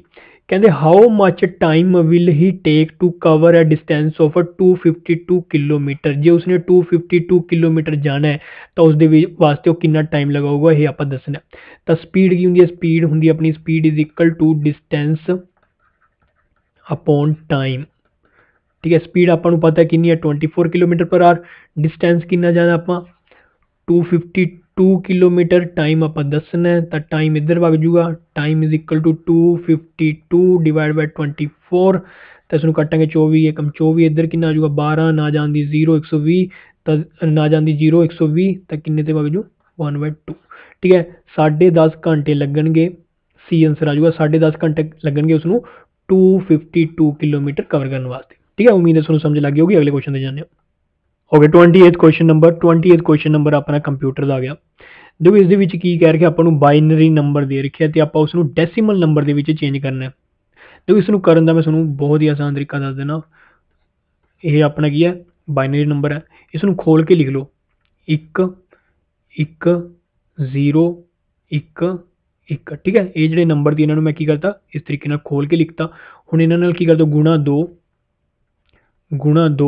Speaker 1: ਕਹਿੰਦੇ how much time will he take to cover a distance of 252 kilometre. ਜੇ ਉਸਨੇ 252 ਕਿਲੋਮੀਟਰ ਜਾਣਾ ਹੈ ਤਾਂ ਉਸ ਦੇ ਵਾਸਤੇ ਉਹ ਕਿੰਨਾ ਟਾਈਮ ਲਗਾਊਗਾ, ਇਹ ਆਪਾਂ ਦੱਸਣਾ। ਤਾਂ ਸਪੀਡ ਕੀ ਹੁੰਦੀ ਹੈ? ਸਪੀਡ ਹੁੰਦੀ ਹੈ ਆਪਣੀ, speed is equal to distance upon time. ਠੀਕ ਹੈ, ਸਪੀਡ ਆਪਾਂ ਨੂੰ ਪਤਾ ਕਿੰਨੀ ਹੈ 24 ਕਿਲੋਮੀਟਰ ਪਰ ਆਰ। ਡਿਸਟੈਂਸ ਕਿੰਨਾ ਜਾਣਾ ਆਪਾਂ 252 ਕਿਲੋਮੀਟਰ। ਟਾਈਮ ਆਪਾਂ ਦੱਸਣਾ ਹੈ ਤਾਂ ਟਾਈਮ ਇੱਧਰ ਵਗ ਜੂਗਾ। Time is equal to 252 divide by 24। ਤਾਂ ਇਸਨੂੰ ਕੱਟਾਂਗੇ 24 ਏਕਮ 24, ਇੱਧਰ ਕਿੰਨਾ ਆ ਜੂਗਾ 12, ਨਾ ਜਾਂਦੀ 0 120, ਤਾਂ ਨਾ ਜਾਂਦੀ 0 120 ਤਾਂ ਕਿੰਨੇ ਤੇ ਵਗ ਜੂ 1/2। ਠੀਕ ਹੈ, 10.5 ਘੰਟੇ ਲੱਗਣਗੇ। ਸੀ ਆਂਸਰ ਆ ਜੂਗਾ 10.5 ਘੰਟੇ ਲੱਗਣਗੇ ਉਸਨੂੰ 252 ਕਿਲੋਮੀਟਰ ਕਵਰ ਕਰਨ ਵਾਸਤੇ। ठीक है, उम्मीद है ਤੁਹਾਨੂੰ ਸਮਝ ਲੱਗ ਗਈ ਹੋਗੀ। ਅਗਲੇ ਕੁਐਸਚਨ ਤੇ ਜਾਂਦੇ ਹਾਂ। ਓਕੇ 28th ਕੁਐਸਚਨ ਨੰਬਰ ਆਪਣਾ ਕੰਪਿਊਟਰ ਦਾ ਆ ਗਿਆ। ਦੇਖੋ ਇਸ ਦੇ ਵਿੱਚ ਕੀ ਕਹਿ ਰਿਹਾ, ਆਪਾਂ ਨੂੰ ਬਾਈਨਰੀ ਨੰਬਰ ਦੇ ਰੱਖਿਆ ਤੇ ਆਪਾਂ ਉਸ ਨੂੰ ਡੈਸੀਮਲ ਨੰਬਰ ਦੇ ਵਿੱਚ ਚੇਂਜ ਕਰਨਾ ਹੈ। ਦੇਖੋ ਇਸ ਨੂੰ ਕਰਨ ਦਾ ਮੈਂ ਤੁਹਾਨੂੰ ਬਹੁਤ ਹੀ ਆਸਾਨ ਤਰੀਕਾ ਦੱਸ ਦੇਣਾ। ਇਹ ਆਪਣਾ ਕੀ ਹੈ ਬਾਈਨਰੀ ਨੰਬਰ ਹੈ, ਇਸ ਨੂੰ ਖੋਲ ਕੇ ਲਿਖ ਲਓ 1 1 0 1 1। ਠੀਕ ਹੈ, ਇਹ ਜਿਹੜੇ ਨੰਬਰ ਦੀ ਇਹਨਾਂ ਨੂੰ ਮੈਂ ਕੀ ਕਰਤਾ ਇਸ ਤਰੀਕੇ ਨਾਲ ਖੋਲ ਕੇ ਲਿਖਤਾ। ਹੁਣ ਇਹਨਾਂ ਨਾਲ ਕੀ ਕਰ ਦੋ ਗੁਣਾ 2 गुणा 2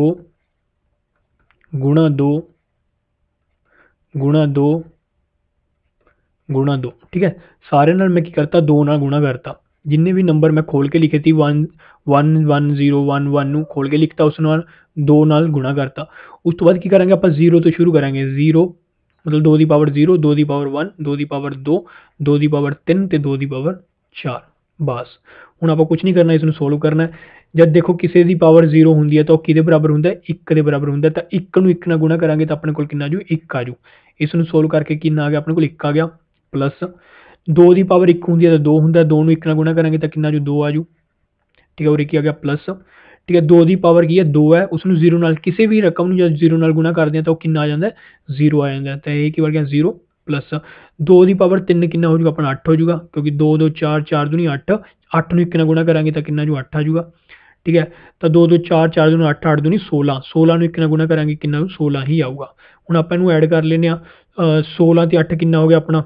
Speaker 1: गुणा 2 गुणा 2 गुणा 2। ठीक है, सारे नाल मैं की करता 2 नाल गुणा करता। जिन्ने भी नंबर मैं खोल के लिखे थी 1 1 1 0 1 1 नू खोल के लिखता, उस नाल 2 नाल गुणा करता। उस तो बाद की करांगे आप 0 तो शुरू करांगे। 0 मतलब 2 की पावर 0, 2 की पावर 1, 2 की पावर 2, 2 की पावर 3 ਤੇ 2 की पावर 4। बस ਹੁਣ ਆਪਾਂ ਕੁਝ ਨਹੀਂ ਕਰਨਾ, ਇਸ ਨੂੰ ਸੋਲਵ ਕਰਨਾ ਹੈ। जब देखो किसी की पावर 0 होंगी है तो कि बराबर होंगे 1 के बराबर होंगे, तो 1 नू 1 नाल गुणा करांगे तो अपने को कितना आजू 1 आजू। इसनू सोल्व करके कितना आ गया अपने को 1 आ गया। प्लस 2 की पावर 1 होंगी है तो 2 होंगे, 2 नू 1 नाल गुणा करांगे तो कितना आजू 2 आजू। ठीक है, और 1 आ गया प्लस। ठीक है, 2 की पावर की है 2 है, उसनू 0 नाल किसी भी रकम जब 0 नाल गुणा करते हैं तो कितना आ जाता है 0 आ जाता है। तो यह की बन गया 0 प्लस 2 की पावर 3 कितना हो जाएगा अपना 8 हो जाएगा, क्योंकि 2 2 4 4 दूनी 8, 8 नू 1 नाल गुणा करांगे तो कितना जो 8 आ जाएगा। ठीक है, तो 2 2 4 4 दूनी 8 8 दूनी 16, 16 नू 1 नाल गुणा करांगे कितना 16 ही आऊगा। हुण आपां इहनूं ऐड कर लेने 16 ते 8 कितना हो गया अपना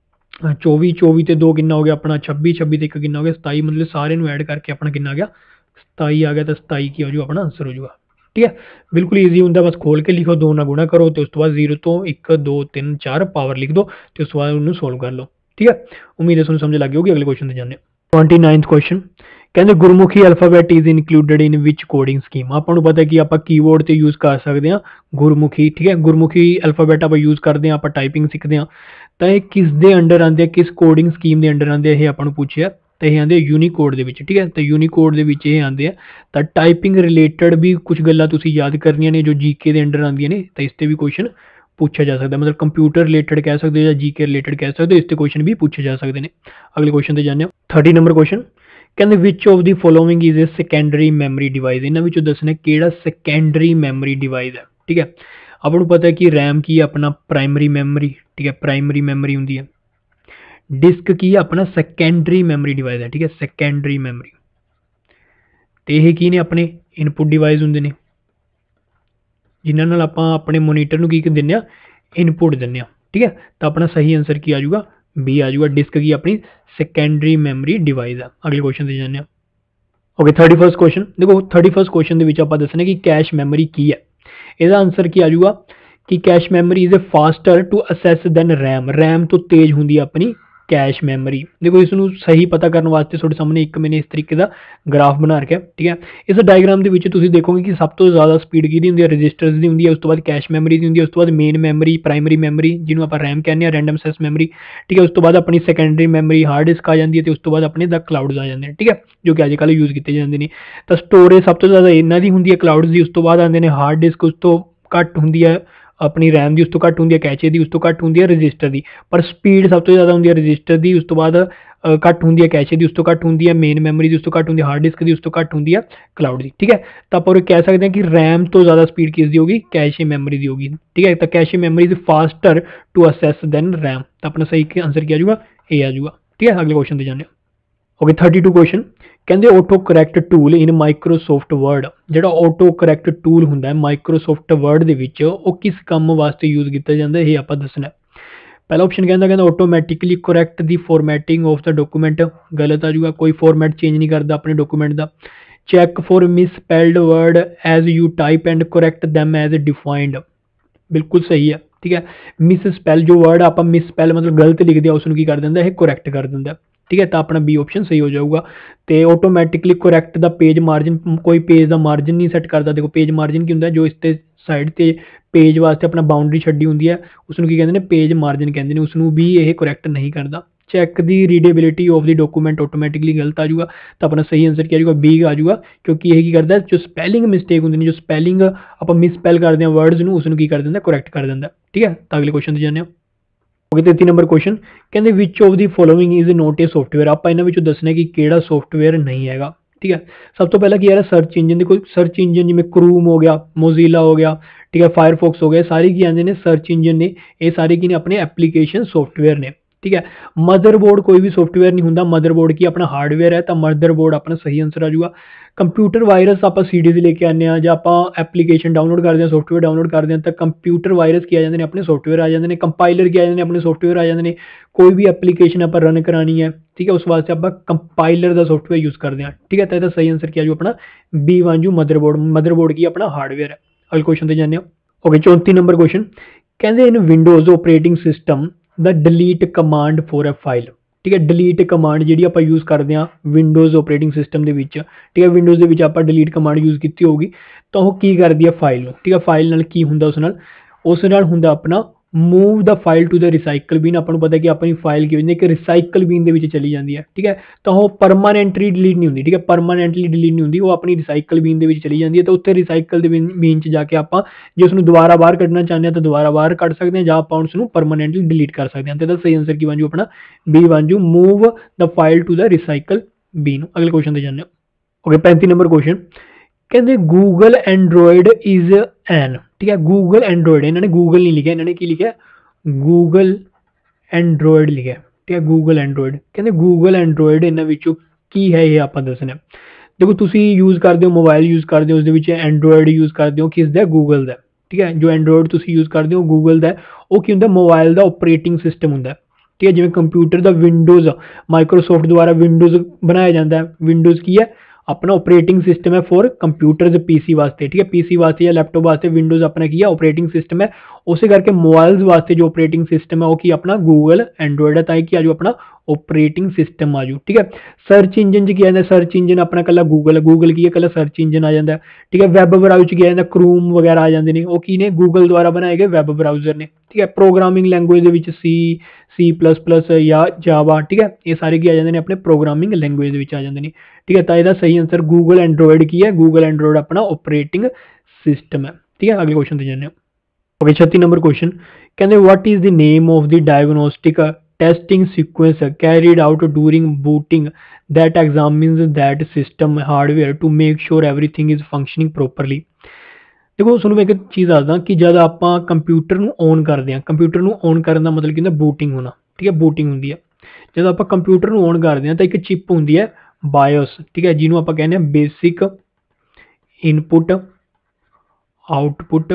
Speaker 1: 24, 24 ते 2 कितना हो गया अपना 26, 26 ते 1 कितना हो गया 27। मतलब सारे नूं ऐड करके अपना कितना आ गया 27 आ गया। तो 27 की हो जाऊगा अपना आंसर हो जाऊगा। ठीक है, बिल्कुल ईजी होंगे, बस खोल के लिखो 2 नाल गुणा करो तो उस तो बाद 0 तो 1 2 3 4 पावर लिख दो तो उस बाद उन्होंने सोल्व कर लो। ठीक है, उम्मीद है तुहानूं समझ लग गई होगी। अगले क्वेश्चन ते जाने 29th क्वेश्चन कहते Gurmukhi alphabet is included in which coding scheme. आपको पता है कि आप कीबोर्ड से यूज़ कर सकते हैं गुरमुखी। ठीक है, गुरमुखी अल्फाबैट आप यूज़ करते हैं, आप टाइपिंग सीखते हैं, तो ये किस दे अंडर आते हैं, किस कोडिंग स्कीम के अंडर आते हैं, ये आपको पूछा तो ये आते यूनीकोड के। ठीक है, तो यूनीकोड के आते हैं। तो टाइपिंग रिलेटेड भी कुछ गल्लां तुसीं याद करनियां ने जो जीके के अंडर आंदियां ने, तो इसते भी क्वेश्चन पूछा जा सकता है। मतलब कंप्यूटर रिलेटेड कह सकते हो या जीके रिलेटेड कह सकते हो, इससे क्वेश्चन भी पूछे जा सकते हैं। अगले क्वेश्चन ते जाने 30 नंबर क्वेश्चन कहते which of the following is a secondary memory device. इन्हां विचों दसना किहड़ा सेकेंडरी मैमरी डिवाइस है। ठीक है, आपको पता है कि रैम की अपना प्राइमरी मैमरी। ठीक है, प्राइमरी मैमरी होंदी है। डिस्क की अपना सेकेंडरी मैमरी डिवाइस है। ठीक है, सेकेंडरी मैमरी तो यह की ने अपने इनपुट डिवाइस होंगे ने जिन्हां नाल आपां अपने मोनीटर नूं की दिंदे आ इनपुट दिंदे आ। ठीक है, तो अपना सही आंसर की आ जाऊगा बी आ जाऊगा। डिस्क की अपनी सेकेंडरी मैमरी डिवाइस है। अगले क्वेश्चन से जाने ओके 31st क्वेश्चन। देखो 31st क्वेश्चन के आप दसना कि कैश मैमरी की है। इसका आंसर की आ जाऊगा कि cache memory is a faster to access than RAM. RAM तो तेज होंगी अपनी कैश मैमरी। देखो इसनूं सही पता करने वास्ते थोड़े सामने एक मैंने इस तरीके का ग्राफ बना रखा। ठीक है, इस डायग्राम के विच तुसीं देखोगे कि सब तो ज़्यादा स्पीड की होंगी रजिस्टर्स की होंगी है, उस तो बाद कैश मैमरी की होंगी है, उस तो बाद मेन मैमरी प्राइमरी मैमरी जिन्होंने आप रैम कहने रैंडम एक्सेस मैमरी। ठीक है, उस तो बाद अपनी सेकेंडरी मैमरी हार्ड डिस्क आ जाती है, तो उस तो बाद अपने द क्लाउड्स आ जाते हैं। ठीक है, जो कि अजकल यूज़ किए जाते हैं। तो स्टोरेज सब तो ज़्यादा इन्हों की होंगी है क्लाउड्स की, उस तो बाद आते हैं हार्ड डिस्क, उस तो घट होंगी है अपनी रैम की, उस तो घट होंगी है कैचे की, उस तो घट होंगी है रजिस्टर की। पर स्पीड सब तो ज़्यादा होंगी है रजिस्टर की, उस तो बाद घट होंगी है कैचे की, उस तो घट होंगी है मेन मैमरी की, उस तो घट होंगी है हार्ड डिस्क की, उस तो घट होंगी है क्लाउड की। ठीक है, तो आप कह सकते हैं कि रैम तो ज़्यादा स्पीड किसकी होगी कैशे मैमरी की होगी। ठीक है, तो cache memory is faster to access than RAM. तो अपना सही आंसर क्या आ जाऊगा ए आ जाऊगा। ठीक है, अगले क्वेश्चन से जाने ओके 32 क्वेश्चन कहते auto correct tool in Microsoft Word. जो ऑटो करैक्ट टूल होंगे माइक्रोसॉफ्ट वर्ड के किस काम वास्ते यूज़ किया जाता है, ये आप दसना। पहला ऑप्शन कहता automatically correct the formatting of the document, गलत आ जाऊगा, कोई फॉर्मैट चेंज नहीं करता अपने डॉक्यूमेंट का। Check for misspelled word as you type and correct them as defined, बिल्कुल सही है, ठीक है। मिस स्पैल जो वर्ड आप मिस स्पैल मतलब गलत लिख दिया उसको की कर देंगे, ये करैक्ट कर देंगे, ठीक है। तो अपना बी ऑप्शन सही हो जाऊगा। तो automatically correct the page margin, कोई पेज का मार्जिन नहीं सैट करता। देखो पेज मार्जिन की होंगे जो इसते साइड से पेज वास्ते अपना बाउंड्री छड्डी होंगी है उसको की कहते हैं पेज मार्जिन कहते हैं, उसको भी ये करैक्ट नहीं करता। Check the readability of the document automatically गलत आ जाऊगा। तो अपना सही आंसर क्या आ जाऊगा, बी आ जाऊगा, क्योंकि यही करता है जो स्पैलिंग मिसटेक होंगी, जो स्पैलिंग आप मिसस्पैल करते हैं वर्ड्स में उसको की कर देंगे करैक्ट कर देंगे, ठीक है। तो अगले क्वेश्चन जाने ओके 33 नंबर क्वेश्चन कहते which of the following is not a software, आप इन्होंने दसना कि केड़ा सॉफ्टवेयर नहीं है, ठीक है। सब तो पहला की यार सर्च इंजन, देखो सर्च इंजन जिमें क्रूम हो गया, मोजिला हो गया, ठीक है, फायरफॉक्स हो गया, सारी की आते हैं सर्च इंजन ने, ये सारे की ने अपने एप्लीकेशन सॉफ्टवेयर ने, ठीक है। मदरबोर्ड कोई भी सॉफ्टवेयर नहीं होंगे, मदरबोर्ड की अपना हार्डवेयर है, तो मदरबोर्ड अपना सही आंसर आ जाऊगा। कंप्यूटर वायरस आप सीडीज लेके आने जो आप एप्लीकेशन डाउनलोड करते हैं, सॉफ्टवेयर डाउनलोड करते हैं, तो कंप्यूटर वायरस किया जाते हैं अपने सॉफ्टवेयर आ जाते हैं, कंपाइलर किया जाते हैं अपने सॉफ्टवेयर आ जाते हैं। कोई भी एप्लीकेशन आप रन करानी है, ठीक है, उस वास्ते आप कंपाइलर का सॉफ्टवेयर यूज करते हैं, ठीक है। तो सही आंसर क्या जो अपना बी वन जो मदरबोर्ड, मदरबोर्ड की अपना हार्डवेयर है। अगले क्वेश्चन से जाने ओके 34 नंबर क्वेश्चन कहते in Windows operating system the delete command for a file, ठीक है। डिलीट कमांड जी आप यूज करते हैं विंडोज ऑपरेटिंग सिस्टम के, ठीक है, विंडोज के आप डिलीट कमांड यूज की होगी तो वह की करती है फाइल, ठीक है। फाइल नाल की हुंदा उस नाल हुंदा अपना move the file to the recycle bin, आपको पता है कि अपनी फाइल की एक रिसाइकल बीन के चली जाती है, ठीक है। तो वह परमानेंटली डिलीट नहीं होती, ठीक है, परमानेंटली डिलीट नहीं होती, वो अपनी रिसाइकल बीन के चली जाती है। तो उत्थे रिसाइकल बीन च जाके आप जो उसको दोबारा बाहर कढ़ना चाहते हैं तो दोबारा बाहर कढ़ सकते हैं, आप उसको परमानेंटली डिलीट कर सकते हैं। तो सही आंसर की बन जू अपना बी बन जू move the file to the recycle bin. अगले क्वेश्चन से जाने ओके 35 नंबर क्वेश्चन कहते गूगल एंड्रॉयड इज एन, ठीक है। गूगल एंड्रॉयड इन्होंने गूगल नहीं लिखा, इन्होंने की लिखा गूगल एंड्रॉयड लिखा, ठीक है, गूगल एंड्रॉयड कहते गूगल एंड्रॉयड इन्होंने की है ये आप दसना। देखो तुम यूज करते हो मोबाइल यूज करते हो उस एंड्रॉयड यूज करते हो किसका गूगल का, ठीक है। जो एंड्रॉयड तुम यूज करते हो गूगल का वो की होंगे मोबाइल का ऑपरेटिंग सिस्टम होंगे, ठीक है। जिवें कंप्यूटर का विंडोज माइक्रोसॉफ्ट द्वारा विंडोज बनाया जाता है, विंडोज की है अपना ऑपरेटिंग सिस्टम है फॉर कंप्यूटर पीसी वास्ते, ठीक है, पीसी वास्ते या लैपटॉप वास्ते विंडोज अपना किया ऑपरेटिंग सिस्टम है। उसे करके मोबाइल्स वास्ते जो ऑपरेटिंग सिस्टम है वो की अपना गूगल एंड्रॉयड है, ताकि कि जो अपना ऑपरेटिंग सिस्टम आ जाऊ, ठीक है। सर्च इंजन किया जाता है, सर्च इंजन अपना कला गूगल, गूगल की कला सर्च इंजन आ जाता है, ठीक है। वैब ब्राउज किया जाता है, क्रूम वगैरह आ जाते हैं, वो की ने गूगल द्वारा बनाए गए वैब ब्राउजर ने, ठीक है। प्रोग्रामिंग लैंग्वेज C++ या जावा, ठीक है, ये सारे की आ जाते हैं अपने प्रोग्रामिंग लैंग्वेज आ जाते हैं, ठीक है। तो यह सही आंसर गूगल एंड्रॉयड की है, गूगल एंड्रॉयड अपना ऑपरेटिंग सिस्टम है, ठीक है। अगले क्वेश्चन से जाने ओके 36 नंबर क्वेश्चन कहते what is the name of the diagnostic testing sequence carried out during booting that examines that system hardware to make sure everything is functioning properly. देखो सुनो मैं एक चीज़ दसदा कि जब आप कंप्यूटर ऑन करते हैं, कंप्यूटर ऑन करने का मतलब कि बूटिंग होना, ठीक है, बूटिंग होंगी है। जब आप कंप्यूटर ऑन करते हैं तो एक चिप होंगी है बायोस, ठीक है, जिन्होंने आप कहने बेसिक इनपुट आउटपुट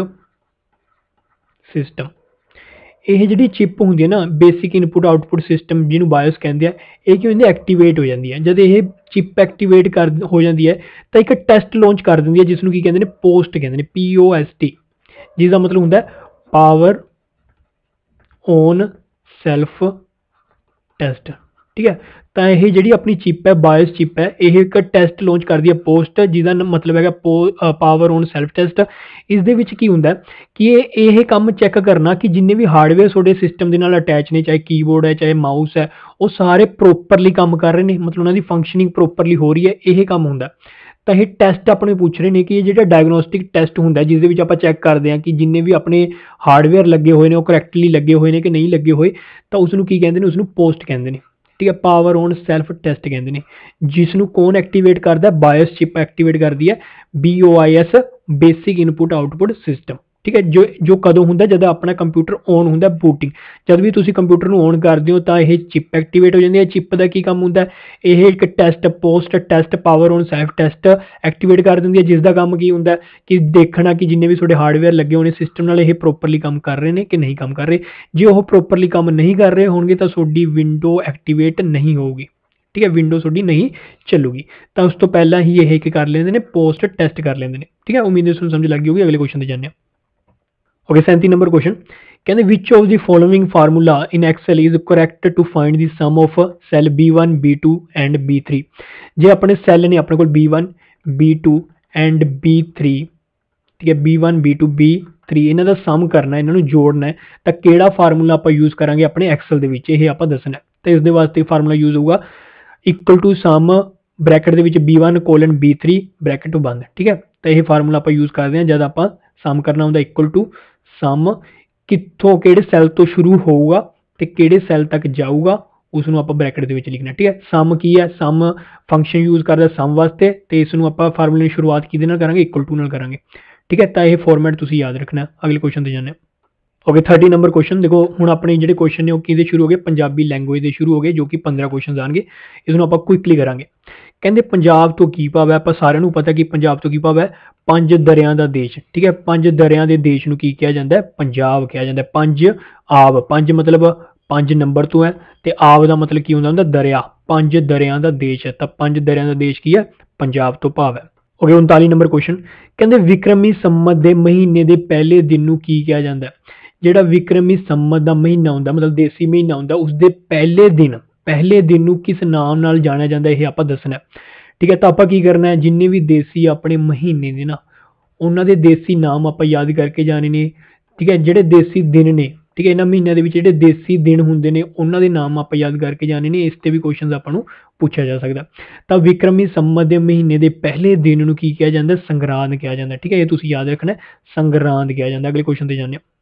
Speaker 1: सिस्टम। यह जी चिप होंगी है ना बेसिक इनपुट आउटपुट सिस्टम जिन्होंने बायोस कहते हैं, ये की होंगी एक्टिवेट हो जाती है। जब यह चिप एक्टिवेट कर हो जाती है तो एक टेस्ट लॉन्च कर देंगी है जिसनों की कहते हैं पोस्ट कहते हैं POST, जिसका मतलब होंगे पावर ऑन सैल्फ टेस्ट, ठीक है। तो यह जी अपनी चिप है बायोस चिप है, यह एक टेस्ट लॉन्च कर दी है पोस्ट, जिसका मतलब है पावर ऑन सैल्फ टेस्ट। इस दे विच की होंगे कि यह काम चैक करना कि जिन्ने भी हार्डवेयर थोड़े सिस्टम के नाल अटैच ने, चाहे कीबोर्ड है चाहे माउस है, वो सारे प्रोपरली काम कर रहे हैं, मतलब उन्होंने फंक्शनिंग प्रोपरली हो रही है, यह काम होंगे। तो ये टेस्ट अपने पूछ रहे हैं कि जो डायग्नोस्टिक टेस्ट होंगे जिस आप चैक करते हैं कि जिन्ने भी अपने हार्डवेयर लगे हुए हैं वो करैक्टली लगे हुए हैं कि नहीं लगे हुए, तो उसनों की कहते हैं उसनों पोस्ट कहते हैं, ठीक है, पावर ऑन सैल्फ टेस्ट कहते हैं। जिसनों कौन एक्टिवेट करता है बायोस चिप एक्टिवेट कर दी है BOIS basic input output system, ठीक है, जो कदों ਹੁੰਦਾ जब अपना कंप्यूटर ऑन ਹੁੰਦਾ बूटिंग, जब भी ਤੁਸੀਂ कंप्यूटर ਨੂੰ ऑन ਕਰਦੇ ਹੋ ਤਾਂ ਇਹ ਚਿਪ ਐਕਟੀਵੇਟ ਹੋ ਜਾਂਦੀ ਹੈ। ਚਿਪ ਦਾ ਕੀ ਕੰਮ ਹੁੰਦਾ, ਇਹ ਇੱਕ test POST test power on self test activate ਕਰ ਦਿੰਦੀ ਹੈ, ਜਿਸ ਦਾ ਕੰਮ ਕੀ ਹੁੰਦਾ ਕਿ ਦੇਖਣਾ ਕਿ ਜਿੰਨੇ ਵੀ ਤੁਹਾਡੇ ਹਾਰਡਵੇਅਰ ਲੱਗੇ ਹੋਣੇ ਸਿਸਟਮ ਨਾਲ ਇਹ ਪ੍ਰੋਪਰਲੀ ਕੰਮ ਕਰ ਰਹੇ ਨੇ ਕਿ ਨਹੀਂ ਕੰਮ ਕਰ ਰਹੇ। ਜੇ ਉਹ ਪ੍ਰੋਪਰਲੀ ਕੰਮ ਨਹੀਂ ਕਰ ਰਹੇ ਹੋਣਗੇ ਤਾਂ ਤੁਹਾਡੀ ਵਿੰਡੋ ਐਕਟੀਵੇਟ ਨਹੀਂ ਹੋਊਗੀ। ठीक है, विंडो थोड़ी नहीं चलूगी, तो उस तो पहला ही ये एक कर लेंगे ने पोस्ट टेस्ट कर लेंगे ने। ठीक है, उम्मीद है समझ लग गई होगी। अगले क्वेश्चन ते जाने। ओके, 37 नंबर क्वेश्चन कहते which of the following formula in Excel is correct to find the sum of cell B1 B2 and B3। जे अपने सैल ने अपने को B1 B2 एंड B3, ठीक है, B1 B2 B3 इन्हां दा सम करना, इन्हां नूं जोड़ना है, तो किहड़ा फार्मूला आपां यूज करांगे अपने एक्सेल दे विच, इह आपां दसना है। तो इस दे वास्ते फार्मूला यूज होगा इक्वल टू सम ब्रैकेट ਦੇ ਵਿੱਚ B1 ਕੋਲਨ B3 ब्रैकेट बंद। ठीक है, तो यह फार्मूला आप यूज करते हैं जब आप सम करना होंगे इक्वल टू सम कितों किहड़े सैल तो शुरू होगा तो किहड़े सैल तक जाऊगा उसनों आप ब्रैकेट ਦੇ ਵਿੱਚ लिखना। ठीक है, सम की है, सम फंक्शन यूज करता सम वास्ते, तो इसनों आप फार्मूले की शुरुआत किहदे नाल करांगे, इक्वल टू नाल करांगे। ठीक है, तो यह फॉर्मेट तुसीं याद रखना। अगले क्वेश्चन ते जाने। ओके, 30 नंबर क्वेश्चन देखो हुण अपने जिहड़े क्वेश्चन ने किहदे शुरू हो गए, पंजाबी लैंगुएज दे शुरू हो गए, जो कि 15 क्वेश्चन आएंगे। इसनों आपां क्विकली करांगे। कहंदे पंजाब तो की भाव है, आपां सारिआं नूं पता कि पंजाब तो की भाव है, 5 दरियां दा देश। ठीक है, 5 दरियां दे देश नूं की कहा जांदा है, पंजाब कहा जांदा है। 5 आब, 5 मतलब 5 नंबर तो है, ते आब दा मतलब की हुंदा दरिया, 5 दरियां दा देश है, तो 5 दरियां दा देश की है, पंजाब तो भाव है। ओके, 39 नंबर क्वेश्चन कहंदे विक्रमी संमत दे महीने दे पहले दिन नूं की कहा जांदा है। ਜਿਹੜਾ विक्रमी संमत ਦਾ ਮਹੀਨਾ ਹੁੰਦਾ, मतलब देसी महीना ਹੁੰਦਾ, उसके पहले दिन ਨੂੰ किस नाम ਨਾਲ ਜਾਣਿਆ ਜਾਂਦਾ, ਇਹ ਆਪਾਂ ਦੱਸਣਾ। ठीक है, तो ਆਪਾਂ ਕੀ ਕਰਨਾ ਹੈ, ਜਿੰਨੇ ਵੀ ਦੇਸੀ ਆਪਣੇ ਮਹੀਨੇ ਦੇ ਨਾ ਉਹਨਾਂ ਦੇ ਦੇਸੀ ਨਾਮ ਆਪਾਂ ਯਾਦ ਕਰਕੇ ਜਾਣੇ ਨੇ। ठीक है, ਜਿਹੜੇ ਦੇਸੀ ਦਿਨ ਨੇ, ठीक है, ਇਹਨਾਂ ਮਹੀਨਿਆਂ ਦੇ ਵਿੱਚ ਜਿਹੜੇ ਦੇਸੀ ਦਿਨ ਹੁੰਦੇ ਨੇ ਉਹਨਾਂ ਦੇ ਨਾਮ ਆਪਾਂ ਯਾਦ ਕਰਕੇ ਜਾਣੇ ਨੇ। ਇਸ ਤੇ ਵੀ ਕੁਐਸਚਨਸ ਆਪਾਂ ਨੂੰ ਪੁੱਛਿਆ ਜਾ ਸਕਦਾ। ਤਾਂ ਵਿਕਰਮੀ ਸੰਮਤ ਦੇ ਮਹੀਨੇ ਦੇ ਪਹਿਲੇ ਦਿਨ ਨੂੰ ਕੀ ਕਿਹਾ ਜਾਂਦਾ, ਸੰਗਰਾਂਦ ਕਿਹਾ ਜਾਂਦਾ। ਠੀਕ ਹੈ, ਇਹ ਤੁਸੀਂ ਯਾਦ ਰੱਖਣਾ, ਸੰਗਰਾਂਦ ਕਿਹਾ ਜਾਂਦਾ। ਅਗਲੇ ਕੁਐਸਚਨ ਤੇ ਜਾਂਦੇ ਹਾਂ।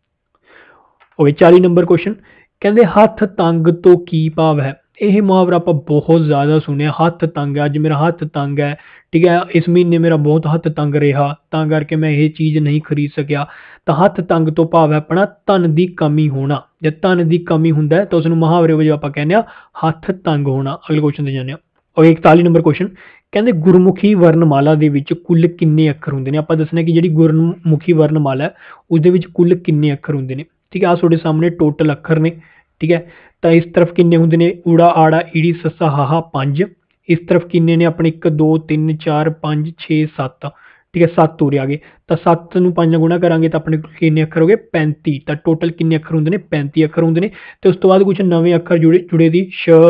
Speaker 1: ओके, 40 नंबर क्वेश्चन कहते हथ तंग तो की भाव है। यह मुहावरा आप बहुत ज़्यादा सुने, हथ तंग है, अज मेरा हथ तंग है। ठीक है, इस महीने मेरा बहुत हथ तंग रहा, तां करके मैं ये चीज़ नहीं खरीद सकिया। तो हथ तंग तो भाव है अपना धन की कमी होना। जब धन की कमी होंदा है तो उसनूं मुहावरे वजों आप कहने हथ तंग होना। अगले क्वेश्चन ते जाने। और 41 नंबर क्वेश्चन कहते गुरमुखी वर्णमाला दे विच कुल किन्ने अखर हुंदे ने। आपां दसना कि जिहड़ी गुरमुखी वर्णमाला है उस दे विच कुल किन्ने अखर हुंदे ने। ठीक है, आ तुहाडे सामने टोटल अखर ने। ठीक है, तो इस तरफ किन्ने हुंदे ने, ऊड़ा आड़ा ईड़ी सस्सा हाहा 5। इस तरफ किन्ने ने अपने 1 2 3 4 5 6 7। ठीक है, 7 उरे आ गए, तो 7 नूं 5 गुणा करांगे तो अपने किन्ने अखर हो गए 35। तो टोटल किन्ने अखर हुंदे ने, 35 अखर हुंदे ने। तो उस तो बाद कुछ नवे अखर जुड़े दी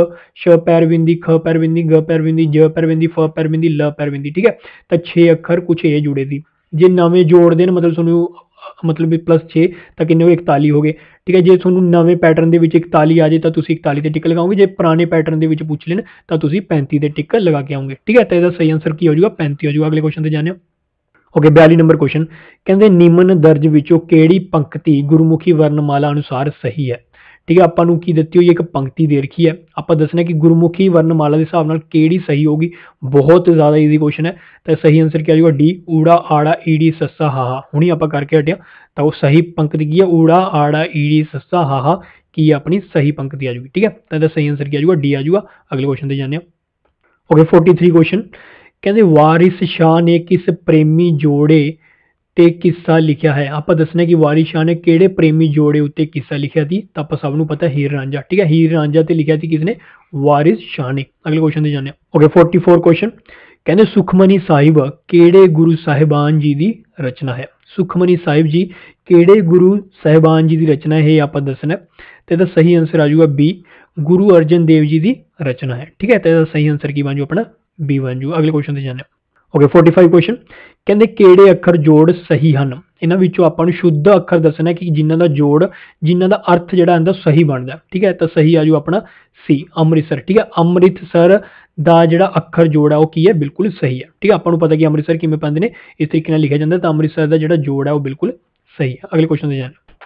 Speaker 1: श पैरविंदी, ख पैरविंदी, ग पैरविंदी, ज पैरविंदी, फ पैरविंदी, ल पैरविंदी। ठीक है, तो 6 अखर कुछ ये जुड़े दी। जे नवे जोड़ते हैं मतलब तुहानूं मतलब भी +6 तो किन्ने 41 हो गए। ठीक है, जे तुहानूं नवे पैटर्न दे विच 41 आ जाए तो तुसीं 41 ते टिक लगाओगे, जे पुराने पैटर्न दे विच पूछ लेन तो तुसीं 35 ते टिक लगा के आओगे। ठीक है, तो इसदा सही आंसर की हो जाएगा 35 हो जाएगा। अगले क्वेश्चन ते जाने। ओके, 42 नंबर क्वेश्चन कहते निम्न दर्ज विचों किहड़ी पंक्ति गुरमुखी वर्णमाला अनुसार सही है। ठीक है, आपां नूं की दित्ती हुई एक पंक्ति दे रखी है, आपां दसना कि गुरमुखी वर्णमाला के हिसाब नाल किहड़ी सही होगी। बहुत ज़्यादा ईजी क्वेश्चन है, तो सही आंसर क्या आ जाएगा डी, ऊड़ा आड़ा ईड़ी सस्सा हाहा। हुणी आपां करके हटिया, तो सही पंक्ति की है ऊड़ा आड़ा ईड़ी सस्सा हाहा की अपनी सही पंक्ति आ जाएगी। ठीक है, तो सही आंसर क्या आ जाएगा डी आ जाएगा। अगले क्वेश्चन ते जाने। ओके, 43 क्वेश्चन कहते वारिस शाह ने किस प्रेमी जोड़े ते किस्सा लिखिया है। आप दसना कि वारिस शाह ने किहड़े प्रेमी जोड़े उत्ते किस्सा लिखिया थी। तो आप सबनूं पता हीर रांझा। ठीक है, हीर रांझा ते लिखिया थी किसने, वारिस शाह ने। अगले क्वेश्चन ते जाने। ओके, 44 क्वेश्चन कहते सुखमनी साहिब किहड़े गुरु साहिबान जी की रचना है। सुखमनी साहिब जी किहड़े गुरु साहिबान जी की रचना है, आप दसना। तो इसदा सही आंसर आ जाऊगा बी, गुरु अर्जन देव जी की रचना है। ठीक है, तो इसदा सही आंसर की बन जाऊ अपना बी बन जाऊ। अगले क्वेश्चन ते जाने। ओके, 45 क्वेश्चन कहते किहड़े अखर जोड़ सही हैं। इन्हां विचों आपां नूं शुद्ध अखर दसना कि जिन्हां दा जोड़, जिन्हां दा अर्थ जिहड़ा आंदा सही बनदा। ठीक है, तो सही आ जाऊ अपना सी, अमृतसर। ठीक है, अमृतसर दा जिहड़ा अखर जोड़ है वो की है, बिल्कुल सही है। ठीक है, आपां नूं पता कि अमृतसर किवें पैंदे ने, इस तरीके नाल लिखिया जांदा, तो अमृतसर दा जिहड़ा जोड़ है वो बिल्कुल सही है। अगले क्वेश्चन ते जाने।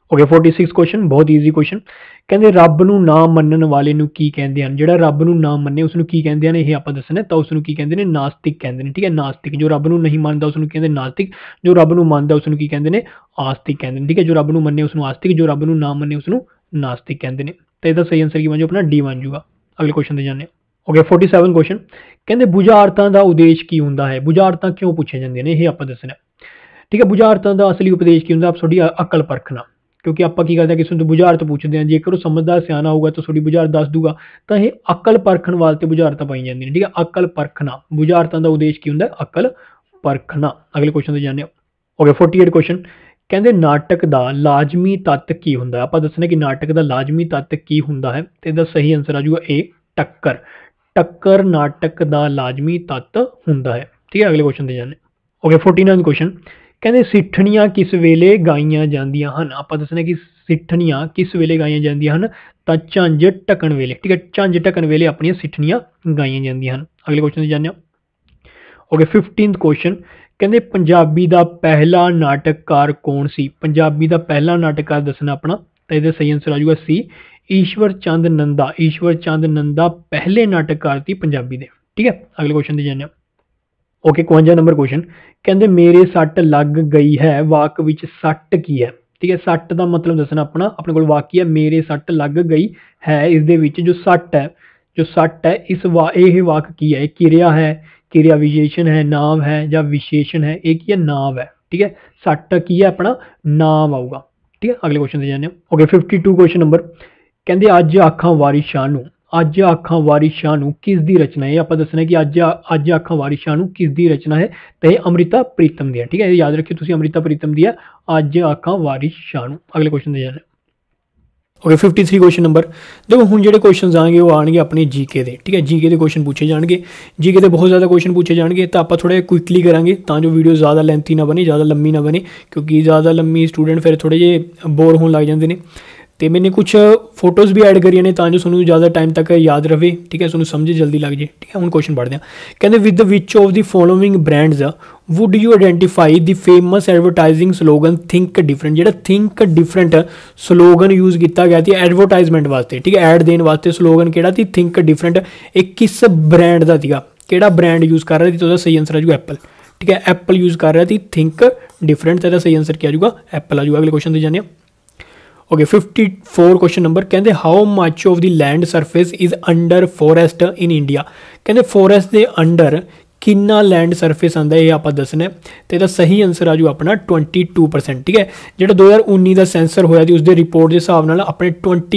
Speaker 1: ओके 46 क्वेश्चन बहुत ईजी क्वेश्चन ਕਹਿੰਦੇ ਰੱਬ ਨੂੰ ਨਾ ਮੰਨਣ ਵਾਲੇ ਨੂੰ ਕੀ ਕਹਿੰਦੇ ਹਨ ਜਿਹੜਾ ਰੱਬ ਨੂੰ ਨਾ ਮੰਨੇ ਉਸ ਨੂੰ ਕੀ ਕਹਿੰਦੇ ਹਨ ਇਹ ਆਪਾਂ ਦੱਸਣਾ ਤਾਂ ਉਸ ਨੂੰ ਕੀ ਕਹਿੰਦੇ ਨੇ ਨਾਸਤਿਕ ਕਹਿੰਦੇ ਨੇ ਠੀਕ ਹੈ ਨਾਸਤਿਕ ਜੋ ਰੱਬ ਨੂੰ ਨਹੀਂ ਮੰਨਦਾ ਉਸ ਨੂੰ ਕਹਿੰਦੇ ਨਾਸਤਿਕ ਜੋ ਰੱਬ ਨੂੰ ਮੰਨਦਾ ਉਸ ਨੂੰ ਕੀ ਕਹਿੰਦੇ ਨੇ ਆਸਤਿਕ ਕਹਿੰਦੇ ਨੇ ਠੀਕ ਹੈ ਜੋ ਰੱਬ ਨੂੰ ਮੰਨੇ ਉਸ ਨੂੰ ਆਸਤਿਕ ਜੋ ਰੱਬ ਨੂੰ ਨਾ ਮੰਨੇ ਉਸ ਨੂੰ ਨਾਸਤਿਕ ਕਹਿੰਦੇ ਨੇ ਤਾਂ ਇਹਦਾ ਸਹੀ ਆਨਸਰ ਕੀ ਬਣ ਜਾਊ ਆਪਣਾ ਡੀ ਬਣ ਜਾਊਗਾ ਅਗਲੇ ਕੁਐਸਚਨ ਤੇ ਜਾਂਦੇ ਹਾਂ ਓਕੇ 47 ਕੁਐਸਚਨ ਕਹਿੰਦੇ ਬੁਝਾਰਤਾਂ ਦਾ ਉਦੇਸ਼ ਕੀ ਹੁੰਦਾ ਹੈ ਬੁਝਾਰਤਾਂ ਕਿਉਂ ਪੁੱਛੀਆਂ ਜਾਂਦੀਆਂ ਨੇ ਇਹ ਆਪਾਂ ਦੱਸਣਾ ਠੀਕ ਹੈ ਬੁਝਾਰਤਾਂ ਦਾ ਅਸਲੀ ਉਪਦੇਸ਼ ਕੀ ਹੁੰਦਾ ਆਪ ਤੁਹਾਡੀ ਅਕਲ ਪਰਖਣਾ ਕਿਉਂਕਿ ਆਪਾਂ ਕੀ ਕਰਦੇ ਹਾਂ ਕਿਸੇ ਨੂੰ ਬੁਝਾਰਤ ਪੁੱਛਦੇ ਹਾਂ ਜੇਕਰ ਉਹ ਸਮਝਦਾਰ ਸਿਆਣਾ ਹੋਊਗਾ ਤਾਂ ਤੁਹਾਡੀ ਬੁਝਾਰਤ ਦੱਸ ਦੂਗਾ ਤਾਂ ਇਹ ਅਕਲ ਪਰਖਣ ਵਾਸਤੇ ਬੁਝਾਰਤਾਂ ਪਾਈ ਜਾਂਦੀਆਂ ਨੇ ਠੀਕ ਹੈ ਅਕਲ ਪਰਖਣਾ ਬੁਝਾਰਤਾਂ ਦਾ ਉਦੇਸ਼ ਕੀ ਹੁੰਦਾ ਅਕਲ ਪਰਖਣਾ ਅਗਲੇ ਕੁਐਸਚਨ ਤੇ ਜਾਂਦੇ ਹਾਂ ਓਕੇ 48 ਕੁਐਸਚਨ ਕਹਿੰਦੇ ਨਾਟਕ ਦਾ ਲਾਜ਼ਮੀ ਤੱਤ ਕੀ ਹੁੰਦਾ ਆਪਾਂ ਦੱਸਣਾ ਕਿ ਨਾਟਕ ਦਾ ਲਾਜ਼ਮੀ ਤੱਤ ਕੀ ਹੁੰਦਾ ਹੈ ਤੇ ਇਹਦਾ ਸਹੀ ਆਨਸਰ ਆ ਜਾਊਗਾ ਏ ਟੱਕਰ ਟੱਕਰ ਨਾਟਕ ਦਾ ਲਾਜ਼ਮੀ ਤੱਤ ਹੁੰਦਾ ਹੈ ਠੀਕ ਹੈ ਅਗਲੇ ਕੁਐਸਚਨ ਤੇ ਜਾਂਦੇ ਓਕੇ 49 ਕੁਐਸਚਨ ਕਹਿੰਦੇ ਸਿੱਠਣੀਆਂ ਕਿਸ ਵੇਲੇ ਗਾਈਆਂ ਜਾਂਦੀਆਂ ਹਨ ਆਪਾਂ ਦੱਸਣਾ ਕਿ ਸਿੱਠਣੀਆਂ ਕਿਸ ਵੇਲੇ ਗਾਈਆਂ ਜਾਂਦੀਆਂ ਹਨ ਤਾਂ ਝੰਜ ਢਕਣ ਵੇਲੇ ਠੀਕ ਹੈ ਝੰਜ ਢਕਣ ਵੇਲੇ ਆਪਣੀਆਂ ਸਿੱਠਣੀਆਂ ਗਾਈਆਂ ਜਾਂਦੀਆਂ ਹਨ ਅਗਲੇ ਕੁਐਸਚਨ ਤੇ ਜਾਂਦੇ ਹਾਂ ਓਕੇ 15th ਕੁਐਸਚਨ ਕਹਿੰਦੇ ਪੰਜਾਬੀ ਦਾ ਪਹਿਲਾ ਨਾਟਕਕਾਰ ਕੌਣ ਸੀ ਪੰਜਾਬੀ ਦਾ ਪਹਿਲਾ ਨਾਟਕਕਾਰ ਦੱਸਣਾ ਆਪਣਾ ਤਾਂ ਇਹਦਾ ਸਹੀ ਆਨਸਰ ਆ ਜਾਊਗਾ ਸੀ ਈਸ਼ਵਰ ਚੰਦ ਨੰਦਾ ਪਹਿਲੇ ਨਾਟਕਕਾਰ ਸੀ ਪੰਜਾਬੀ ਦੇ ਠੀਕ ਹੈ ਅਗਲੇ ਕੁਐਸਚਨ ਤੇ ਜਾਂਦੇ ਹਾਂ ਓਕੇ 51 ਨੰਬਰ ਕੁਐਸਚਨ ਕਹਿੰਦੇ ਮੇਰੇ ਸੱਟ ਲੱਗ ਗਈ ਹੈ ਵਾਕ ਵਿੱਚ ਸੱਟ ਕੀ ਹੈ ਠੀਕ ਹੈ ਸੱਟ ਦਾ ਮਤਲਬ ਦੱਸਣਾ ਆਪਣਾ ਆਪਣੇ ਕੋਲ ਵਾਕ ਕੀ ਹੈ ਮੇਰੇ ਸੱਟ ਲੱਗ ਗਈ ਹੈ ਇਸ ਦੇ ਵਿੱਚ ਜੋ ਸੱਟ ਹੈ ਇਹ ਵਾਕ ਕੀ ਹੈ ਕਿਰਿਆ ਹੈ ਕਿਰਿਆ ਵਿਸ਼ੇਸ਼ਣ ਹੈ ਨਾਮ ਹੈ ਜਾਂ ਵਿਸ਼ੇਸ਼ਣ ਹੈ ਇਹ ਕੀ ਹੈ ਨਾਮ ਹੈ ਠੀਕ ਹੈ ਸੱਟ ਕੀ ਹੈ ਆਪਣਾ ਨਾਮ ਆਊਗਾ ਠੀਕ ਹੈ ਅਗਲੇ ਕੁਐਸਚਨ ਤੇ ਜਾਂਦੇ ਹਾਂ ਓਕੇ 52 ਕੁਐਸਚਨ ਨੰਬਰ ਕਹਿੰਦੇ ਅੱਜ ਆਖਾਂ ਵਾਰਿਸ ਸ਼ਾਹ ਨੂੰ ਕਿਸ ਦੀ ਰਚਨਾ ਹੈ ਆਪਾਂ ਦੱਸਣਾ ਕਿ ਅੱਜ ਆਖਾਂ ਵਾਰਿਸ ਸ਼ਾਹ ਨੂੰ ਕਿਸ ਦੀ ਰਚਨਾ ਹੈ ਤੇ ਇਹ ਅੰਮ੍ਰਿਤਾ ਪ੍ਰੀਤਮ ਦੀ ਹੈ ਠੀਕ ਹੈ ਇਹ ਯਾਦ ਰੱਖਿਓ ਤੁਸੀਂ ਅੰਮ੍ਰਿਤਾ ਪ੍ਰੀਤਮ ਦੀ ਹੈ ਅੱਜ ਆਖਾਂ ਵਾਰਿਸ ਸ਼ਾਹ ਨੂੰ ਅਗਲੇ ਕੁਐਸਚਨ ਤੇ ਜਾਂਦੇ ਓਕੇ 53 ਕੁਐਸਚਨ ਨੰਬਰ ਦੇਖੋ ਹੁਣ ਜਿਹੜੇ ਕੁਐਸਚਨਸ ਆਣਗੇ ਉਹ ਆਣਗੇ ਆਪਣੇ ਜੀਕੇ ਦੇ ਠੀਕ ਹੈ ਜੀਕੇ ਦੇ ਕੁਐਸਚਨ ਪੁੱਛੇ ਜਾਣਗੇ ਜੀਕੇ ਦੇ ਬਹੁਤ ਜ਼ਿਆਦਾ ਕੁਐਸਚਨ ਪੁੱਛੇ ਜਾਣਗੇ ਤਾਂ ਆਪਾਂ ਥੋੜਾ ਕੁਇਕਲੀ ਕਰਾਂਗੇ ਤਾਂ ਜੋ ਵੀਡੀਓ ਜ਼ਿਆਦਾ ਲੈਂਥੀ ਨਾ ਬਣੇ ਜ਼ਿਆਦਾ ਲੰਮੀ ਨਾ ਬਣੇ ਕਿਉਂਕਿ ਜ਼ਿਆਦਾ ਲੰਮੀ ਸਟੂਡੈਂਟ ਫਿਰ ਥੋੜੇ ਜਿਹੇ ਬੋਰ ਹੋਣ ਲੱਗ ਜਾਂਦੇ ਨੇ ਤੇ ਮੈंने कुछ फोटोज़ भी ऐड करिए ने ਤਾਂ ਜੋ ਤੁਹਾਨੂੰ ਜ਼ਿਆਦਾ ਟਾਈਮ ਤੱਕ ਯਾਦ ਰਵੇ ਠੀਕ ਹੈ ਤੁਹਾਨੂੰ ਸਮਝ ਜਲਦੀ ਲੱਗ ਜੇ ਠੀਕ ਹੈ ਹੁਣ ਕੁਐਸਚਨ ਪੜ੍ਹਦੇ ਹਾਂ ਕਹਿੰਦੇ with which of the following brands would you identify the famous advertising slogan think different ਜਿਹੜਾ ਥਿੰਕ ਡਿਫਰੈਂਟ ਸਲੋਗਨ ਯੂਜ਼ ਕੀਤਾ ਗਿਆ ਸੀ ਐਡਵਰਟਾਈਜ਼ਮੈਂਟ ਵਾਸਤੇ ਠੀਕ ਹੈ ਐਡ ਦੇਣ ਵਾਸਤੇ ਸਲੋਗਨ ਕਿਹੜਾ ਸੀ ਥਿੰਕ ਡਿਫਰੈਂਟ ਇਹ ਕਿਸ ਬ੍ਰਾਂਡ ਦਾ ਸੀਗਾ ਕਿਹੜਾ ਬ੍ਰਾਂਡ ਯੂਜ਼ ਕਰ ਰਿਹਾ ਸੀ ਤਾਂ ਉਹਦਾ ਸਹੀ ਆਨਸਰ ਆ ਜਾਊਗਾ ਐਪਲ ਠੀਕ ਹੈ ਐਪਲ ਯੂਜ਼ ਕਰ ਰਿਹਾ ਸੀ ਥਿੰਕ ਡਿਫਰੈਂਟ ਤਾਂ ਇਹਦਾ ਸਹੀ ਆਨਸਰ ਕੀ ਆ ਜਾਊਗਾ ਐਪਲ ਆ ਜਾਊਗਾ ਅਗਲੇ ਕੁਐਸਚਨ ਤੇ ਜਾਂਦੇ ਹਾਂ ਓਕੇ 54 ਕੁਐਸਚਨ ਨੰਬਰ ਕਹਿੰਦੇ how much of the land surface is under forest in India ਕਹਿੰਦੇ ਫੋਰੈਸਟ ਦੇ ਅੰਡਰ ਕਿੰਨਾ ਲੈਂਡ ਸਰਫੇਸ ਆਉਂਦਾ ਇਹ ਆਪਾਂ ਦੱਸਣਾ ਤੇ ਇਹਦਾ ਸਹੀ ਆਨਸਰ ਆ ਜੂ ਆਪਣਾ 22% ਠੀਕ ਹੈ ਜਿਹੜਾ 2019 ਦਾ ਸੈਂਸਰ ਹੋਇਆ ਸੀ ਉਸ ਦੇ ਰਿਪੋਰਟ ਦੇ ਹਿਸਾਬ ਨਾਲ ਆਪਣੇ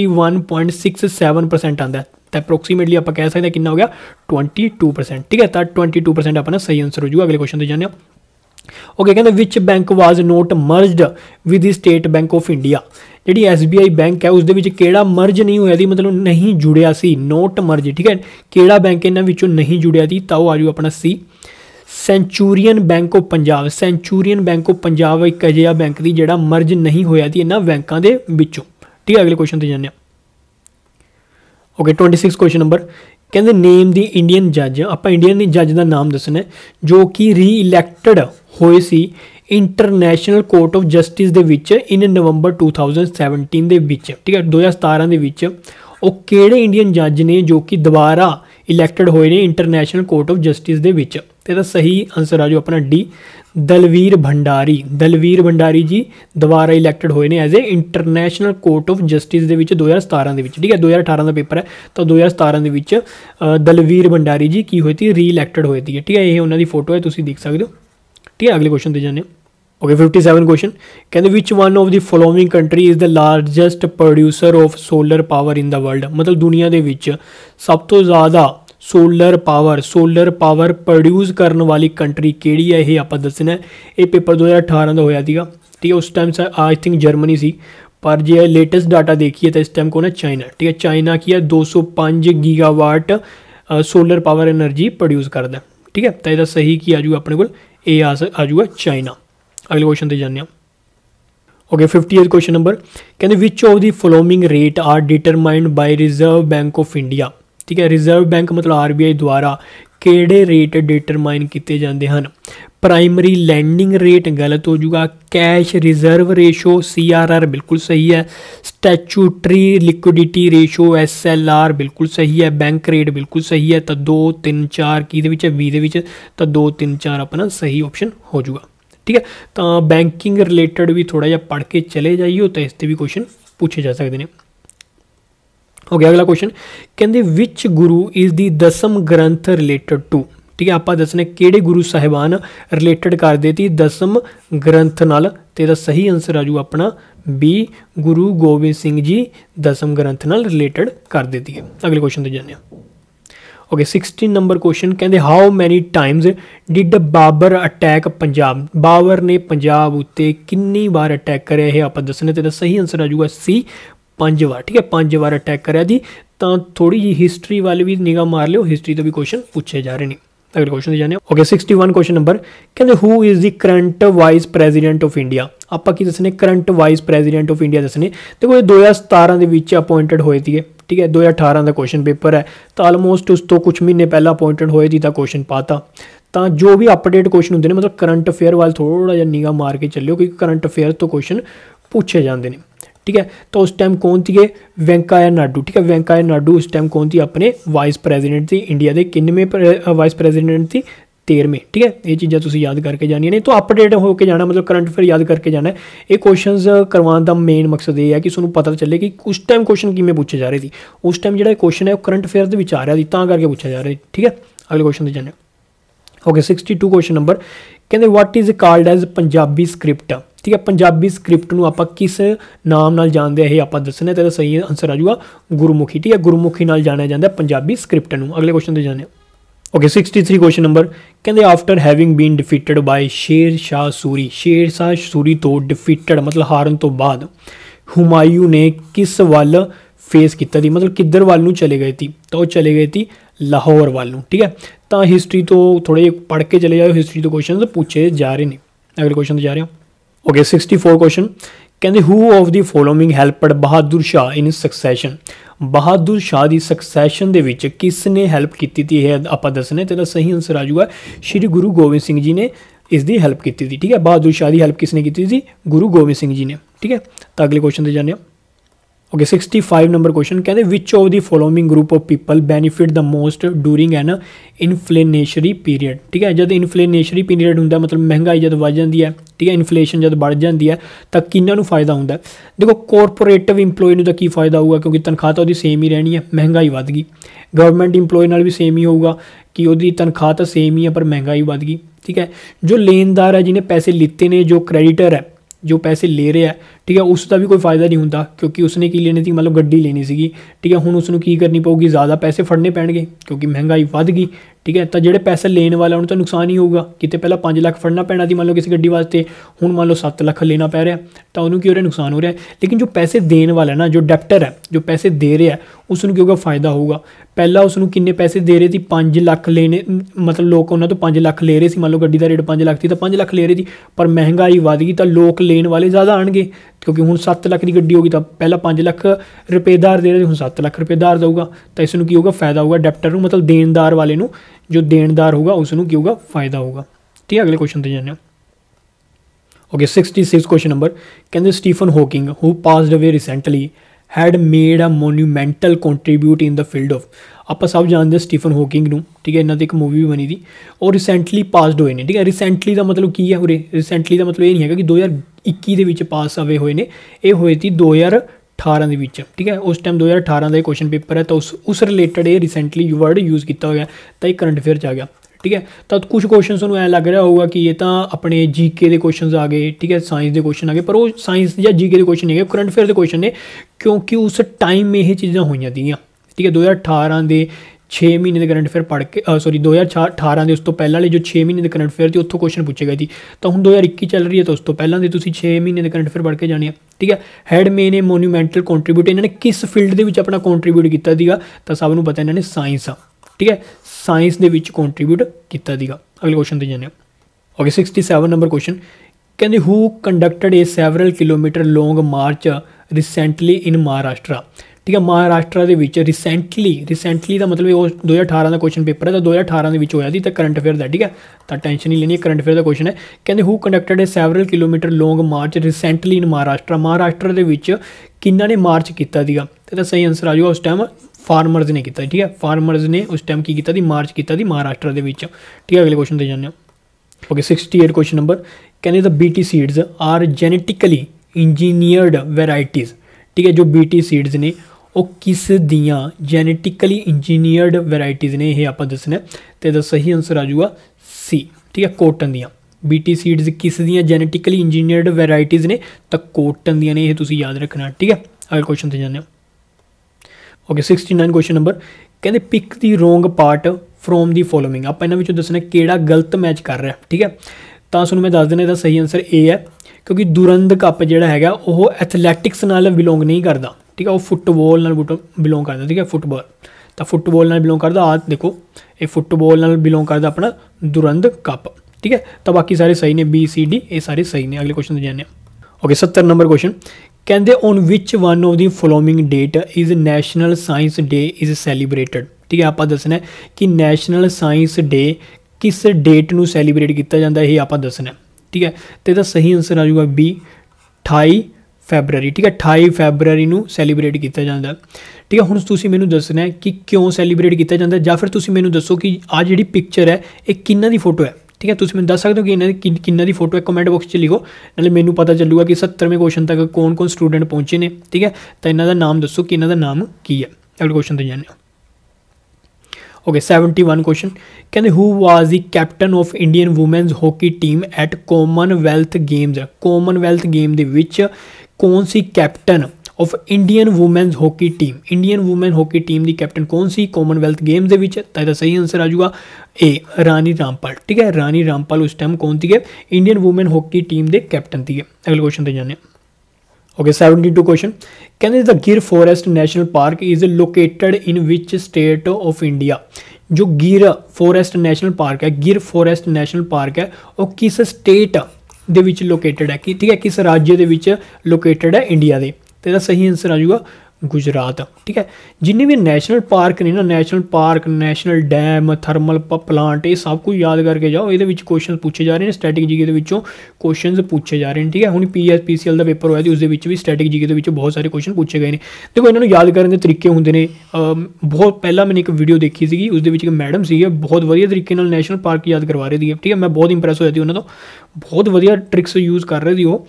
Speaker 1: 21.67% ਆਉਂਦਾ ਤਾਂ ਅਪਰੋਕਸੀਮੇਟਲੀ ਆਪਾਂ ਕਹਿ ਸਕਦੇ ਕਿੰਨਾ ਹੋ ਗਿਆ 22% ਠੀਕ ਹੈ ਤਾਂ 22% ਆਪਣਾ ਸਹੀ ਆਨਸਰ ਹੋ ਜੂਗਾ ਅਗਲੇ ਕੁਐਸਚਨ ਤੇ ਜਾਂਦੇ ਹਾਂ ਓਕੇ ਕਹਿੰਦੇ which bank was not merged with the State Bank of India ਜਿਹੜੀ SBI ਬੈਂਕ ਹੈ ਉਸ ਦੇ ਵਿੱਚ ਕਿਹੜਾ ਮਰਜ ਨਹੀਂ ਹੋਇਆ ਸੀ ਮਤਲਬ ਨਹੀਂ ਜੁੜਿਆ ਸੀ ਨੋਟ ਮਰਜ ਠੀਕ ਹੈ ਕਿਹੜਾ ਬੈਂਕ ਇਹਨਾਂ ਵਿੱਚੋਂ ਨਹੀਂ ਜੁੜਿਆ ਸੀ ਤਾਂ ਉਹ ਆ ਜੂ ਆਪਣਾ ਸੀ ਸੈਂਚੂਰੀਅਨ ਬੈਂਕ ਆਫ ਪੰਜਾਬ ਇੱਕ ਅਜਿਹਾ ਬੈਂਕ ਦੀ ਜਿਹੜਾ ਮਰਜ ਨਹੀਂ ਹੋਇਆ ਸੀ ਇਹਨਾਂ ਬੈਂਕਾਂ ਦੇ ਵਿੱਚੋਂ ਠੀਕ ਹੈ ਅਗਲੇ ਕੁਐਸਚਨ ਤੇ ਜਾਂਦੇ ਹਾਂ ਓਕੇ 26 ਕੁਐਸਚਨ ਨੰਬਰ ਕਹਿੰਦੇ ਨੇਮ ਦੀ ਇੰਡੀਅਨ ਜੱਜ ਆਪਾਂ ਇੰਡੀਅਨ ਜੱਜ ਦਾ ਨਾਮ ਦੱਸਣਾ ਜੋ ਕਿ ਰੀ-ਇਲੈਕਟਡ ਹੋਏ ਸੀ ਇੰਟਰਨੈਸ਼ਨਲ ਕੋਰਟ ਆਫ ਜਸਟਿਸ ਦੇ ਵਿੱਚ ਇਨ ਨਵੰਬਰ 2017 ਦੇ ਵਿੱਚ ਠੀਕ ਹੈ 2017 ਦੇ ਵਿੱਚ ਉਹ ਕਿਹੜੇ ਇੰਡੀਅਨ ਜੱਜ ਨੇ ਜੋ ਕਿ ਦੁਬਾਰਾ ਇਲੈਕਟਡ ਹੋਏ ਨੇ ਇੰਟਰਨੈਸ਼ਨਲ ਕੋਰਟ ਆਫ ਜਸਟਿਸ ਦੇ ਵਿੱਚ ਤੇ ਇਹਦਾ ਸਹੀ ਆਨਸਰ ਆ ਜੋ ਆਪਣਾ ਡੀ ਦਲਵੀਰ ਭੰਡਾਰੀ ਜੀ ਦੁਬਾਰਾ ਇਲੈਕਟਡ ਹੋਏ ਨੇ as a International Court of Justice ਦੇ ਵਿੱਚ 2017 ਦੇ ਵਿੱਚ ਠੀਕ ਹੈ 2018 ਦਾ ਪੇਪਰ ਹੈ ਤਾਂ 2017 ਦੇ ਵਿੱਚ ਦਲਵੀਰ ਭੰਡਾਰੀ ਜੀ ਕੀ ਹੋਈ ਸੀ ਰੀ ਇਲੈਕਟਡ ਹੋਏ ਸੀ ਠੀਕ ਹੈ ਇਹ ਉਹਨਾਂ ਦੀ ਫੋਟੋ ਹੈ ਤੁਸੀਂ ਦੇਖ ਸਕਦੇ ਹੋ ठीक है अगले क्वेश्चन पे जाने ओके 57 क्वेश्चन कहते which one of the following country is the largest producer of solar power in the world मतलब दुनिया दे विच सब तो ज़्यादा सोलर पावर प्रोड्यूस करने वाली कंट्री केड़ी है ये आप दसना है ये पेपर 2018 का होया सीगा ठीक है उस टाइम आई थिंक जर्मनी सी पर जे लेटेस्ट डाटा देखिए तो इस टाइम कौन है चाइना ठीक है चाइना की है 205 gigawatt solar power energy produce करता ठीक है तो यदा सही की आजू अपने को ए आ जाऊगा चाइना अगले क्वेश्चन पे जाने ओके 58 क्वेश्चन नंबर कहते which of the following rate are determined by Reserve Bank of India ठीक है रिजर्व बैंक मतलब RBI द्वारा ਕਿਹੜੇ ਰੇਟ ਡਿਟਰਮਾइन किए जाते हैं प्राइमरी लैंडिंग रेट गलत हो जाएगा। कैश रिजर्व रेशो CRR बिल्कुल सही है। स्टैचूटरी लिक्विडिटी रेशो SLR बिल्कुल सही है। बैंक रेट बिल्कुल सही है। तो 2 3 4 की बी दे विच तो 2 3 4 अपना सही ऑप्शन हो जाएगा। ठीक है, तो बैंकिंग रिलेटेड भी थोड़ा जिहा पढ़ के चले जाइए तो इस भी क्वेश्चन पूछे जा सकते हैं। हो गया अगला क्वेश्चन, कहते विच गुरु इज़ दी दसम ग्रंथ रिलेटेड टू। ठीक है, आप दसने किहड़े गुरु साहिबान रिलेटेड करते थे दसम ग्रंथ नाल, तो इसदा सही आंसर आ जाऊगा अपना बी, गुरु गोबिंद सिंह जी दसम ग्रंथ नाल रिलेटेड करते थे। अगले क्वेश्चन ते जाने। ओके 16 नंबर क्वेश्चन, कहते how many times did Babar attack Punjab. Babar ने पंजाब उत्ते कितनी बार अटैक करे, ये आप दसने, तो सही आंसर आ जाऊगा सी, 5 बार। ठीक है, 5 बार अटैक कराया जी। तो थोड़ी जी हिस्टरी वाले भी निगाह मार लियो, हिस्टरी तो भी क्वेश्चन पूछे जा रहे हैं। अगले क्वेश्चन जाने। ओके 61 क्वेश्चन नंबर, कहते who is the current vice president of India. आप की दसने current vice president of India दसने। देखो ये 2017 के अपॉइंटेड होए थे। ठीक है, 2018 का क्वेश्चन पेपर है, तो आलमोस्ट उस तो कुछ महीने पहला अपॉइंटेड होए थी, तो क्वेश्चन पाता। तो जो भी अपडेट क्वेश्चन होंगे मतलब करंट अफेयर वाल थोड़ा जिहा निगाह मार के चलियो, क्योंकि करंट अफेयर तो क्वेश्चन पूछे जाते हैं। ठीक है, तो उस टाइम कौन थी वेंकैया नायडू। ठीक है, वेंकैया नायडू उस टाइम कौन थी अपने वाइस प्रेजिडेंट थी इंडिया के, किन्नवें वाइस प्रेजिडेंट थी, 13वें। ठीक है, ये चीज़ां तुसीं याद करके जानियां ने, तो अपडेट होकर जाना मतलब करंट अफेयर याद करके जाना है। ये क्वेश्चन करवाने का मेन मकसद ये है कि तुहानूं पता चले कि उस टाइम क्वेश्चन किमें पूछे जा रहे थे। उस टाइम जो क्वेश्चन है वो करंट अफेयर के विच आ रहा थी, तां करके पूछा जा रहा है। ठीक है, अगले क्वेश्चन ते जाने। ओके 62 क्वेश्चन नंबर, कहते what is called as Punjabi script. ठीक है, पंजाबी स्क्रिप्ट नूं आपां किस नाम नाल जानते हैं, ये आप दसना, तो सही आंसर आ जाऊगा गुरमुखी। ठीक है, गुरमुखी नाल जानिया जाता है पंजाबी स्क्रिप्ट नूं। अगले क्वेश्चन ते जाने। ओके 63 क्वेश्चन नंबर, कहते after having been defeated by Sher Shah Suri. शेर शाह सूरी तो डिफीटेड मतलब हारन तो बाद हुमायूं ने किस वाल फेस किया थी, मतलब किधर वाल नूं चले गए थी, तो वो चले गए थी लाहौर वाल नूं। ठीक है, तो हिस्टरी तो थोड़े पढ़ के चले जाओ, हिस्टरी तो क्वेश्चन पूछे जा रहे हैं। अगले क्वेश्चन जा रहे हैं। ओके 64 क्वेश्चन, कहते who of the following helped Bahadur Shah in succession. Bahadur Shah की सक्सैशन दे विच किसने हेल्प की थी, यह आप दसने, तो सही आंसर आ जाऊगा श्री गुरु गोबिंद सिंह जी ने इसकी हेल्प की थी। ठीक है, बहादुर शाह की हेल्प किसने की थी, गुरु गोबिंद सिंह जी ने। ठीक है, तो अगले क्वेश्चन ते जाने। ओके 65 नंबर क्वेश्चन, कहते which of the following group of people benefit the most during an inflationary period. ठीक है, जब इनफ्लेनेशरी पीरीयड होंगे मतलब महंगाई जब बढ़ जाती है, ठीक है, इनफ्लेशन जब बढ़ जाती है, तो किन्होंने फायदा होंगे। देखो कॉरपोरेटिव इंपलॉय में तो की फायदा होगा, क्योंकि तनख्वाह तो सेम ही रहनी है, महंगाई बढ़ गई। गवर्नमेंट इंपलॉय नाल भी सेम ही होगा कि उसकी तनख्वाह तो सेम ही है पर महंगाई बढ़ गई। ठीक है, जो लेनदार है जिन्हें पैसे लिते ने, जो क्रेडिटर है जो पैसे ले रहे हैं, ठीक है, उसका भी कोई फायदा नहीं होता, क्योंकि उसने की लेनी थी मतलब गड्डी लेनी सी। ठीक है, हुण उसनूं की करनी पऊगी, ज़्यादा पैसे फड़ने पैणगे क्योंकि महंगाई वध गई। ठीक है, तो जिहड़े पैसे लेने वाले उन्हें तो नुकसान ही होगा, किते पहला 5 लाख फड़ना पैना थी मान लो किसी गड्डी वास्ते, हुण मान लो 7 लाख लेना पै रहा, तो उन्होंने की हो रहा नुकसान हो रहा है। लेकिन जो पैसे देने वाला है ना, जो डेप्टर है, जो पैसे दे रहा है, उसनूं की होगा फायदा होगा। पहला उसनूं किन्ने पैसे दे रहे थे, 5 लाख लेने, मतलब लोग उन्होंने तो 5 लाख ले रहे थे, मान लो गड्डी का रेट 5 लाख थी तो 5 लाख ले रहे थे, पर महंगाई वध गई तो लोग लेने वाले ज़्यादा आएंगे, क्योंकि हुण 7 लाख की गड्डी होगी तो पहला 5 लाख रुपएदार दे रहे थे, हुण 7 लाख रुपएदार दूगा, तो इसनूं की होगा फायदा होगा डेप्टर नूं, मतलब देनदार वाले नूं, जो देनदार होगा उसनूं की होगा फायदा होगा। ठीक है, अगले क्वेश्चन ते जाने। ओके 66 क्वेश्चन नंबर, कहते Stephen Hawking who passed away recently had made a monumental contribute in the field of. आप सब जानते हैं स्टीफन हॉकिंग नूं, ठीक है, इन्हों एक मूवी भी बनी थी और रिसेंटली पासड होए ने। ठीक है, रिसेंटली का मतलब की है उरे, रिसेंटली का मतलब ये नहीं है कि 2021 के पास अवे हुए ने, ये हुए थी 2018 के विच। ठीक है, उस टाइम 2018 का क्वेश्चन पेपर है, तो उस रिलेटेड ये रिसेंटली वर्ड यूज़ किया हुआ है, तो एक करंट अफेयर आ गया। ठीक है, तो कुछ क्वेश्चन तुहानूं ऐ लग रहा होगा कि ये तो अपने जीके के क्वेश्चन आ गए, ठीक है, साइंस के क्वेश्चन आ गए, पर वो साइंस या जीके के क्वेश्चन नहीं है, करंट अफेयर के क्वेश्चन ने, क्योंकि उस टाइम में ये चीज़ां हुई थी। ठीक है, 2018 के 6 महीने के करंट अफेयर पढ़ के, सॉरी 2018 के उस तो पहले जो 6 महीने के करंट अफेयर थे उत्थों क्वेश्चन पूछे गए थे, तो हम 2021 चल रही है, तो उस तो पहले तुम 6 महीने के करंट अफेयर पढ़ के जाने हैं। ठीक है, had made a monumental contribute, इन्होंने किस फील्ड के अपना कॉन्ट्रीब्यूट किया, तो सब नूं पता इन्होंने साइंस आ। ठीक है, साइंस के कॉन्ट्रीब्यूट किया। अगले क्वेश्चन ते जाने। ओके 67 नंबर क्वेश्चन, कहते who conducted a several kilometre long march recently in Maharashtra. ठीक ठीक है। महाराष्ट्र ਦੇ ਵਿੱਚ रिसेंटली ਦਾ मतलब ਉਹ 2018 ਦਾ क्वेश्चन पेपर है, तो 2018 ਦੇ ਵਿੱਚ ਹੋਇਆ ਸੀ, ਤਾਂ ਕਰੰਟ ਅਫੇਅਰ ਦਾ, ठीक है। ਤਾਂ ਟੈਨਸ਼ਨ ਨਹੀਂ ਲੈਣੀ, ਕਰੰਟ ਅਫੇਅਰ ਦਾ क्वेश्चन है। ਕਹਿੰਦੇ who conducted a several kilometre long march recently in Maharashtra ਦੇ ਵਿੱਚ ਕਿੰਨਾ ਨੇ ਮਾਰਚ ਕੀਤਾ ਸੀਗਾ, ਤੇ ਇਹਦਾ ਸਹੀ ਆਨਸਰ ਆ ਜਾਊਗਾ ਉਸ ਟਾਈਮ फार्मरस ने किया, ठीक है। फार्मरस ने उस टाइम की किया मार्च किया महाराष्ट्र के, ठीक है। अगले क्वेश्चन ते जाने ओके 68 क्वेश्चन नंबर कहने the BT seeds are genetically engineered varieties, ठीक है। जो बीटी सीड्स ने वो किस दियाँ जेनेटिकली इंजीनियर्ड वैराइटीज़ ने, यह आप दसना, तो इसका सही आंसर आ जाऊगा सी, ठीक है। कॉटन दियाँ बीटी सीड्स किस दियाँ जेनेटिकली इंजीनियर्ड वैराइटीज़ ने, तो कॉटन दियाँ ने, यह तुसीं याद रखना, ठीक है। अगले क्वेश्चन ते जाने ओके 69 क्वेश्चन नंबर कहते pick the wrong part from the following, आप इन्होंने विचों दसना किहड़ा गलत मैच कर रहा है, ठीक है। तो तुहानूं मैं दस देना इसदा सही आंसर ए है, क्योंकि दुरंद कप जिहड़ा हैगा वो एथलैटिक्स नाल बिलोंग नहीं करता, ठीक है। वो फुटबॉल नाल बिलोंग करता, ठीक है। फुटबॉल तो फुटबॉल नाल बिलोंग करता, आ देखो ये फुटबॉल नाल बिलोंग करता अपना दुरंद कप, ठीक है। तो बाकी सारे सही ने, बी सी डी ये सारे सही ने। अगले क्वेश्चन ते जाने ओके 70 नंबर क्वेश्चन कहते on which one of the following date is National Science Day is celebrated, ठीक है। आप दसना है कि नैशनल साइंस डे किस डेट नूं सैलीब्रेट किया जाता है, ये आप दसना, ठीक है। तो इसका सही आंसर आ जाऊगा बी 28 फैबररी, ठीक है। 28 फैबररी नूं सैलीब्रेट किया जाता है, ठीक है। हुण तुसीं मैनूं दसना है कि क्यों सैलीब्रेट किया जाता है, या फिर तुसीं मैनूं दसो कि आ जिहड़ी पिक्चर है ये किन्हां दी फोटो है, ठीक है। तुसीं मैनूं दस सकदे हो कि इन्हां किन्हां दी फोटो है, कमेंट बॉक्स च लिखो, नाले मैनूं पता चलूगा कि 70वें क्वेश्चन तक कौन कौन स्टूडेंट पहुंचे ने, ठीक है। तो इन्हां दा नाम दसो कि इन्हां दा नाम की है। अगले क्वेश्चन ते जाने ओके 71 क्वेश्चन कहते who was the captain of Indian women's hockey team at Commonwealth Games, Commonwealth game दे विच कौन सी captain of Indian women's hockey team, Indian women hockey team की कैप्टन कौन सी कॉमनवैल्थ गेम्स के, तो इसका सही आंसर आ जाऊगा ए रानी रामपाल, ठीक है। रानी रामपाल उस टाइम कौन थी है, इंडियन वूमेन हॉकी टीम के कैप्टन थी। अगले क्वेश्चन पे जाने ओके 72 क्वेश्चन कहते the Gir Forest National Park is located in which state of India, जो गिर फॉरेस्ट नैशनल पार्क है, गिर फॉरेस्ट नैशनल पार्क है वो किस स्टेट दे विच लोकेटेड है, ठीक है, किस राज्य दे विच लोकेटेड है इंडिया के, तो इसका सही आंसर आ जाऊगा गुजरात, ठीक है। जिन्हें भी नैशनल पार्क ने ना, national park, national dam, thermal plant, ये सब कुछ याद करके जाओ, ये क्वेश्चन पूछे जा रहे हैं स्टैटिक जीके के विचों क्वेश्चन पूछे जा रहे हैं, ठीक है। हुण PSPCL का पेपर होया उसके भी स्टैटिक जीके के बहुत सारे क्वेश्चन पूछे गए हैं। देखो इन्होंने याद करने के तरीके होंगे ने, बहुत पहला मैंने एक वीडियो देखी थी, उसके मैडम सी बहुत वधिया तरीके नाल नैशनल पार्क याद करवा रही थी, ठीक है। मैं बहुत इंप्रैस होया थी उन्होंने, तो बहुत वधिया ट्रिक्स यूज़ कर रहे थे वो,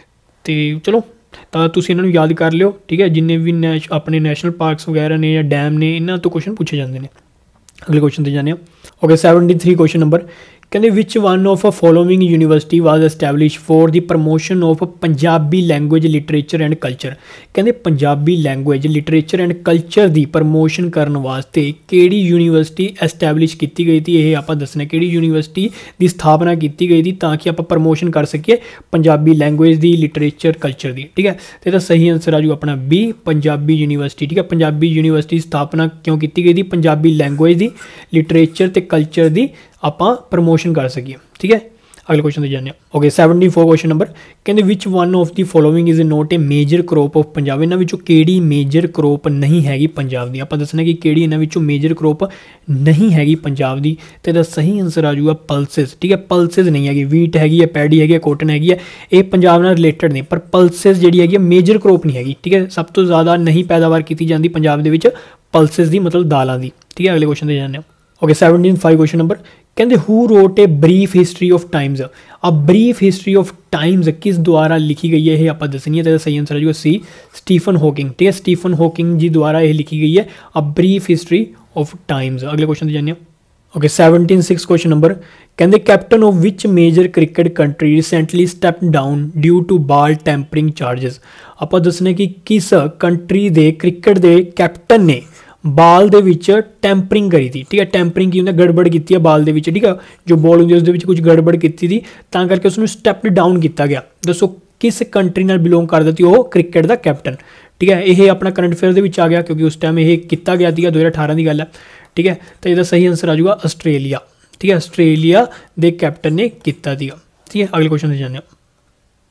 Speaker 1: तो चलो तो तुसीं इन्हां नूं याद कर लियो, ठीक है। जिन्ने भी अपने नैशनल पार्क्स वगैरह ने या डैम ने, इन्हां तो क्वेश्चन पूछे जाते हैं। अगले क्वेश्चन ते जाने ओके 73 क्वेश्चन नंबर कहते which one of following university was establish for the promotion of Punjabi language literature and culture, कहते Punjabi language literature and culture की प्रमोशन करने वास्ते किहड़ी यूनिवर्सिटी एस्टैबलिश की गई थी, यह आप दसना किहड़ी यूनिवर्सिटी की स्थापना की गई थी ताकि आप प्रमोशन कर सकिए पंजाबी लैंगुएज की लिटरेचर कल्चर की, ठीक है। तो इसका सही आंसर आ जाऊगा अपना बी पंजाबी यूनिवर्सिटी, ठीक है। पंजाबी यूनिवर्सिटी स्थापना क्यों की गई थी, पंजाबी लैंगुएज की लिटरेचर तो कल्चर की आप प्रमोशन कर सकिए, ठीक है। अगले क्वेश्चन ते जाने ओके 74 क्वेश्चन नंबर कहते which one of the following is not a major crop of Punjab, इन्हां विचों किहड़ी मेजर क्रॉप नहीं हैगी पंजाब दी, आप दसना कि किहड़ी इन्हां विचों मेजर क्रॉप नहीं हैगी पंजाब दी, तो इसदा सही आंसर आ जाऊगा पल्सिस, ठीक है। पल्सिस नहीं हैगी, वीट हैगी है, पैडी हैगी है, कॉटन हैगी है, ये पंजाब नाल रिलेटेड ने, पर पल्सिस जिहड़ी हैगी मेजर क्रॉप नहीं हैगी, ठीक है। सब तो ज़्यादा नहीं पैदावार की जाती पंजाब दे विच पल्सिस दी, मतलब दालां दी, ठीक है। अगले क्वेश्चन ते जाने ओके 75 क्वेश्चन नंबर कहते who wrote a brief history of times, अब ब्रीफ हिस्ट्री ऑफ टाइम्स किस द्वारा लिखी गई है, ये आप दसनी है, तो सही आंसर आ जाएगा सी स्टीफन हॉकिंग, ठीक है। स्टीफन हॉकिंग जी द्वारा यह लिखी गई है अब ब्रीफ हिस्ट्री ऑफ टाइम्स। अगले क्वेश्चन जानिए ओके 76 क्वेश्चन नंबर कहते captain of which major cricket country recently step down due to ball tampering charges, आप दसने कि किस कंट्री के क्रिकेट के कैप्टन ने बाल दे विच टैंपरिंग करी थी, ठीक है। टैंपरिंग की उन्हें गड़बड़ की है बाल दे विच, ठीक है। जो बॉल होंगी उसके कुछ गड़बड़ की थी तां करके उसमें स्टैप डाउन किया गया, दसो किस कंट्री नाल बिलोंग करदा सी वो क्रिकेट का कैप्टन, ठीक है। यह अपना करंट अफेयर दे विच आ गया क्योंकि उस टाइम यह किया गया था 2018 की गल है, ठीक है। तो इसका सही आंसर आ जाऊगा आस्ट्रेलिया, ठीक है। आस्ट्रेलिया के कैप्टन ने किया, ठीक है। अगले क्वेश्चन से जाने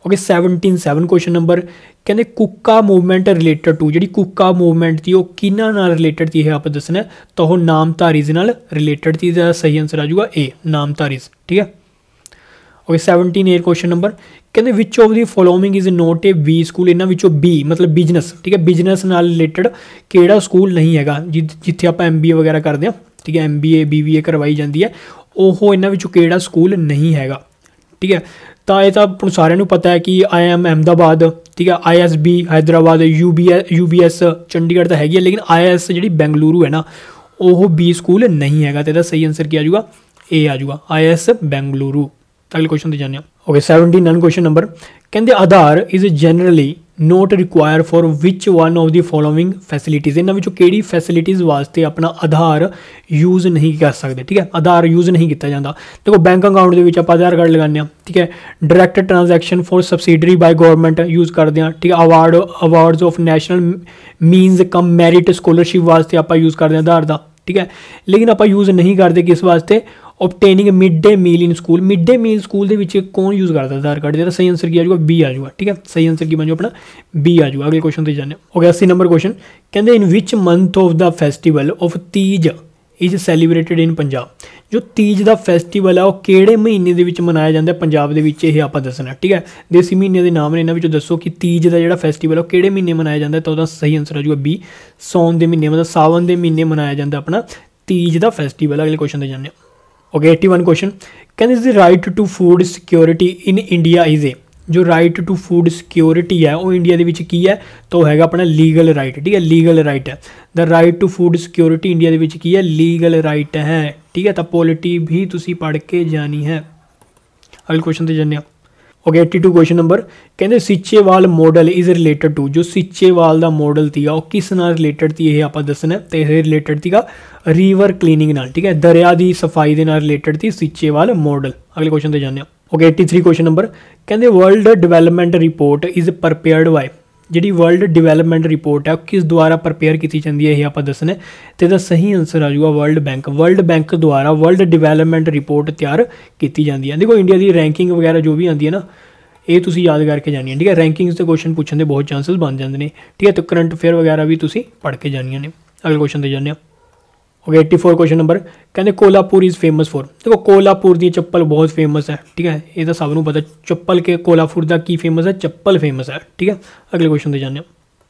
Speaker 1: ओके 17 क्वेश्चन नंबर कहते कुक्का मूवमेंट रिलेटेड टू जी कुक्का मूवमेंट थी वो किन्ना नाल रिलेटेड थी आप दसना तो वो नामधारीज नाल रिलेटेड थी। सही आंसर आ जाऊगा ए नामधारीज। ठीक है ओके 17 क्वेश्चन नंबर कहते which of the following is not a B school इन्होंने विचों बी मतलब बिजनेस ठीक है बिजनेस नाल रिलेटेड किहड़ा स्कूल नहीं हैगा जिथे आप MBA वगैरह करते हैं ठीक है MBA BBA करवाई जाती है वो इन्होंने विचों किहड़ा स्कूल नहीं हैगा। ठीक है तो ये तो अपन सारे पता है कि IIM अहमदाबाद ठीक है ISB हैदराबाद UBS चंडीगढ़ तो हैगी लेकिन IIS जी बेंगलुरु है ना वो B स्कूल नहीं है। तो सही आंसर क्या आ जाऊगा ए आ जाऊगा IIS बेंगलुरु। अगले क्वेश्चन से जाने ओके 17 क्वेश्चन नंबर कहते Aadhaar is generally not require for which one of the following facilities इन्होंने विचों किहड़ी फैसिलिटीज़ वास्ते अपना आधार यूज़ नहीं कर सकते। ठीक है आधार यूज़ नहीं किया जाता। देखो बैंक अकाउंट के आप आधार कार्ड लगाने ठीक है direct transaction for subsidiary by government use करते हैं। ठीक है awards of national means cum merit scholarship वास्ते आप यूज़ करते हैं आधार का। ठीक है लेकिन आप यूज़ नहीं करते किस वास्ते obtaining mid day meal in school. Mid day meal school के विच कौन यूज़ करता आधार कार्ड का सही आंसर की आ जाऊगा बी आ जाऊगा। ठीक है सही आंसर की बन जाओ अपना बी आ जाऊगा। अगले क्वेश्चन से जाने ओके 80 नंबर क्वेश्चन कहते in which month of the festival of Teej is celebrated in Punjab. जो तीज का फेस्टिवल है वो किहड़े महीने दे विच मनाया जाता है पंजाब दे विच ये आप दसना। ठीक है देसी महीने के नाम ने इन्हां विचों दसो कि तीज का जो फेस्टिवल है वो किहड़े महीने मनाया जाता है। तो उसका सही आंसर आ जाऊगा बी सौन के महीने मतलब सावन के महीने मनाया जाता अपना तीज का फेस्टिवल। अगले क्वेश्चन से जाने ओके 81 क्वेश्चन कहते right to food security in India is a जो राइट टू फूड सिक्योरिटी है वो इंडिया की है तो है अपना लीगल राइट। ठीक है लीगल राइट है the right to food security India की है लीगल राइट है। ठीक है तो पॉलिटी भी तुसी पढ़ के जानी है। अगले क्वेश्चन से जाने ओके 82 क्वेश्चन नंबर कहते Seechewal model is related to जो सीचेवाल का मॉडल थी वो किस नाल रिलेटेड थी ये आप दसना तो यह रिलेटेड थी रिवर क्लीनिंग नाल। ठीक है दरिया की सफाई के नाल रिलेटेड थी सीचेवाल मॉडल। अगले क्वेश्चन से जाने ओके 83 क्वेश्चन नंबर कहते world development report is prepared by जी वर्ल्ड डिवेलपमेंट रिपोर्ट है किस द्वारा प्रपेयर की जाती है ये आप दसना तो इसका सही आंसर आ जाऊगा वर्ल्ड बैंक द्वारा वर्ल्ड डिवेलपमेंट रिपोर्ट तैयार की जाती है। देखो इंडिया की रैंकिंग वगैरह जो भी आती है ना ये तुसी याद करके जानी है। ठीक है रैंकिंग्स के क्वेश्चन पूछने के बहुत चांसेस बन जाते हैं। ठीक है तो करंट अफेयर वगैरह भी तुसी पढ़ के जानिया ने। अगले क्वेश्चन से जाने ओके 84 क्वेश्चन नंबर कहते कोल्हापुर इज़ फेमस फॉर देखो कोल्हापुर की चप्पल बहुत फेमस है। ठीक है ये तो सबनों पता चप्पल के कोल्हापुर का की फेमस है चप्पल फेमस है। ठीक है अगले क्वेश्चन से जाने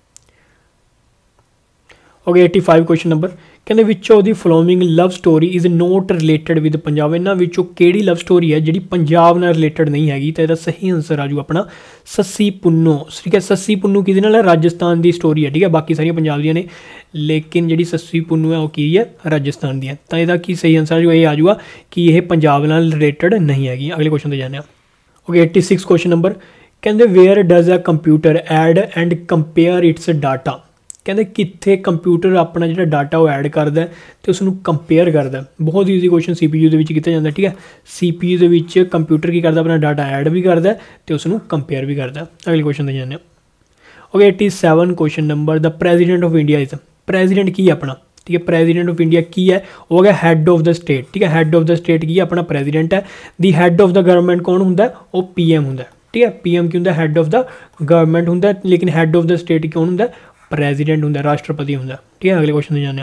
Speaker 1: ओके 85 क्वेश्चन नंबर कहते which of the following love story is not related with Punjab इन्होंने विचों केड़ी लव स्टोरी है जी पंजाब नाल रिलेटेड नहीं हैगी। तो इसका सही आंसर आ जाऊगा अपना सस्सी पुन्नू। ठीक है सस्सी पुन्नू कि राजस्थान की स्टोरी है। ठीक है बाकी सारिया पंजाब दी ने लेकिन जी सस्सी पुन्नू है वो की है राजस्थान दी है। तो यदा की सही आंसर जो ये आ जाऊगा कि यह पंजाब नाल रिलेटेड नहीं हैगी। अगले क्वेश्चन से जाने ओके 86 क्वेश्चन नंबर कहते where does a computer add and compare its data कहते कित्थे कंप्यूटर अपना जो डाटा वो ऐड करता है तो उसनू कंपेयर करता है। बहुत ईजी क्वेश्चन CPU के किया जाता है। ठीक है CPU के कंप्यूटर की करता अपना डाटा ऐड भी करता है तो उसनू कंपेयर भी करता है। अगले क्वेश्चन से जाने okay 87 question number the president of India is president की अपना। ठीक है प्रेजिडेंट ऑफ इंडिया की है वो है हैड ऑफ द स्टेट। ठीक है हैड ऑफ द स्टेट की अपना प्रेजिडेंट है। The head of the government कौन होंगे वो PM होंगे। ठीक है PM की होंगे हैड ऑफ द गवर्नमेंट होंगे लेकिन हैड ऑफ द स्टेट कौन होंगे प्रेजिडेंट होंगे राष्ट्रपति होंगे। ठीक है अगले क्वेश्चन जाने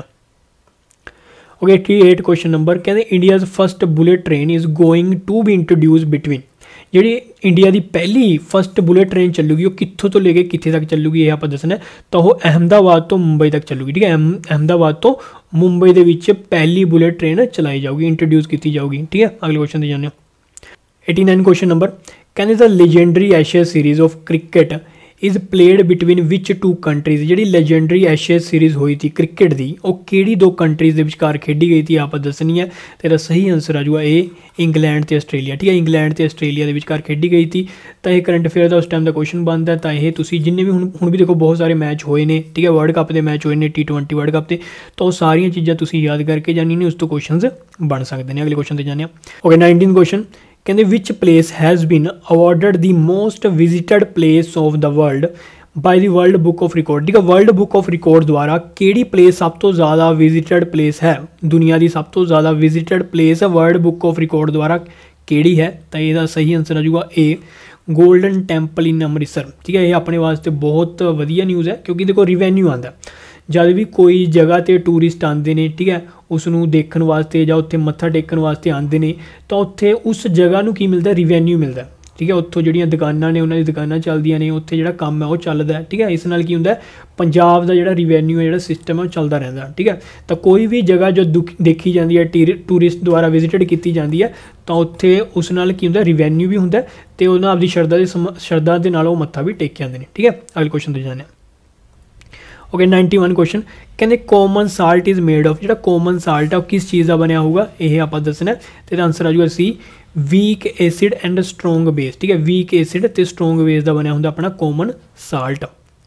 Speaker 1: ओके 88 क्वेश्चन नंबर कहते India's first bullet train is going to be introduce between जी इंडिया की पहली फर्स्ट बुलेट ट्रेन चलूगी वो कितों तो लेके कितने तक चलूगी ये आप दसना तो वो अहमदाबाद तो मुंबई तक चलूगी। ठीक है अहमदाबाद तो मुंबई के विच पहली बुलेट ट्रेन चलाई जाऊगी इंट्रोड्यूस की जाऊगी। ठीक है अगले क्वेश्चन जाने 89 क्वेश्चन नंबर कहते the legendary Ashes series of cricket is played between which two countries जी लेजेंडरी एशियस सीरीज़ हुई थी क्रिकेट की वो किहड़ी दो कंट्रीज़ के विचकार खेडी गई थी आप दसनी है। तेरा सही आंसर आ जाऊगा ए इंग्लैंड तो आस्ट्रेलिया। ठीक है इंग्लैंड तो आस्ट्रेलिया के विचकार खेडी गई थी। तो यह करंट अफेयर का उस टाइम का क्वेश्चन बनता है। तो यह तुसी जिन्ने भी हुण भी देखो बहुत सारे मैच होए ने। ठीक है वर्ल्ड कप के मैच होए ने T20 वर्ल्ड कप के तो सारिया चीज़ां तुसी याद करके जानी ने उस तो क्वेश्चन बन सकते हैं। अगले क्वेश्चन से जाने ओके 19 क्वेश्चन कहते which place has been awarded the most visited place of the world by the world book of record. ठीक है वर्ल्ड बुक ऑफ रिकॉर्ड द्वारा केड़ी प्लेस सब तो ज़्यादा विजिटेड प्लेस है दुनिया की सब तो ज़्यादा visited place world book of record द्वारा केड़ी है। तो यह सही आंसर आ जाऊगा A Golden Temple in Amritsar. ठीक है, ये अपने वास्ते बहुत वधिया न्यूज़ है क्योंकि देखो रिवैन्यू आंदा जब भी कोई जगह ते टूरिस्ट आते हैं, ठीक है, उसनों देखने वास्ते या उत्थे मत्था टेकन वास्ते आते हैं तो उत्थे उस जगह नूं की मिलता, रिवैन्यू मिलता। ठीक है, उत्थों जिहड़ियां दुकानां ने उन्हां दी दुकानां चलदियां ने, उत्थे जिहड़ा काम है वो चलदा है। ठीक है, इस नाल की हुंदा पंजाब दा जिहड़ा रिवैन्यू है, जिहड़ा सिस्टम है वो चलदा रहिंदा। ठीक है, तो कोई भी जगह जो देखी जाती है टूरिस्ट द्वारा विजिटेड की जाती है तो उत्थे उस नाल की हुंदा रिवैन्यू भी हुंदा ते उन्हां आपदी शरधा दे नाल वो मत्था भी टेक के आंदे ने। ठीक है, अगले क्वेश्चन ते जाने। ओके 91 क्वेश्चन कहते common salt is made of, जो कॉमन साल्ट है वो किस चीज़ का बनया होगा, ये आप दसना। तो आंसर आ जाऊगा C weak acid and strong base. ठीक है, वीक एसिड तो स्ट्रोंग बेस का बनया होंगे अपना कॉमन साल्ट।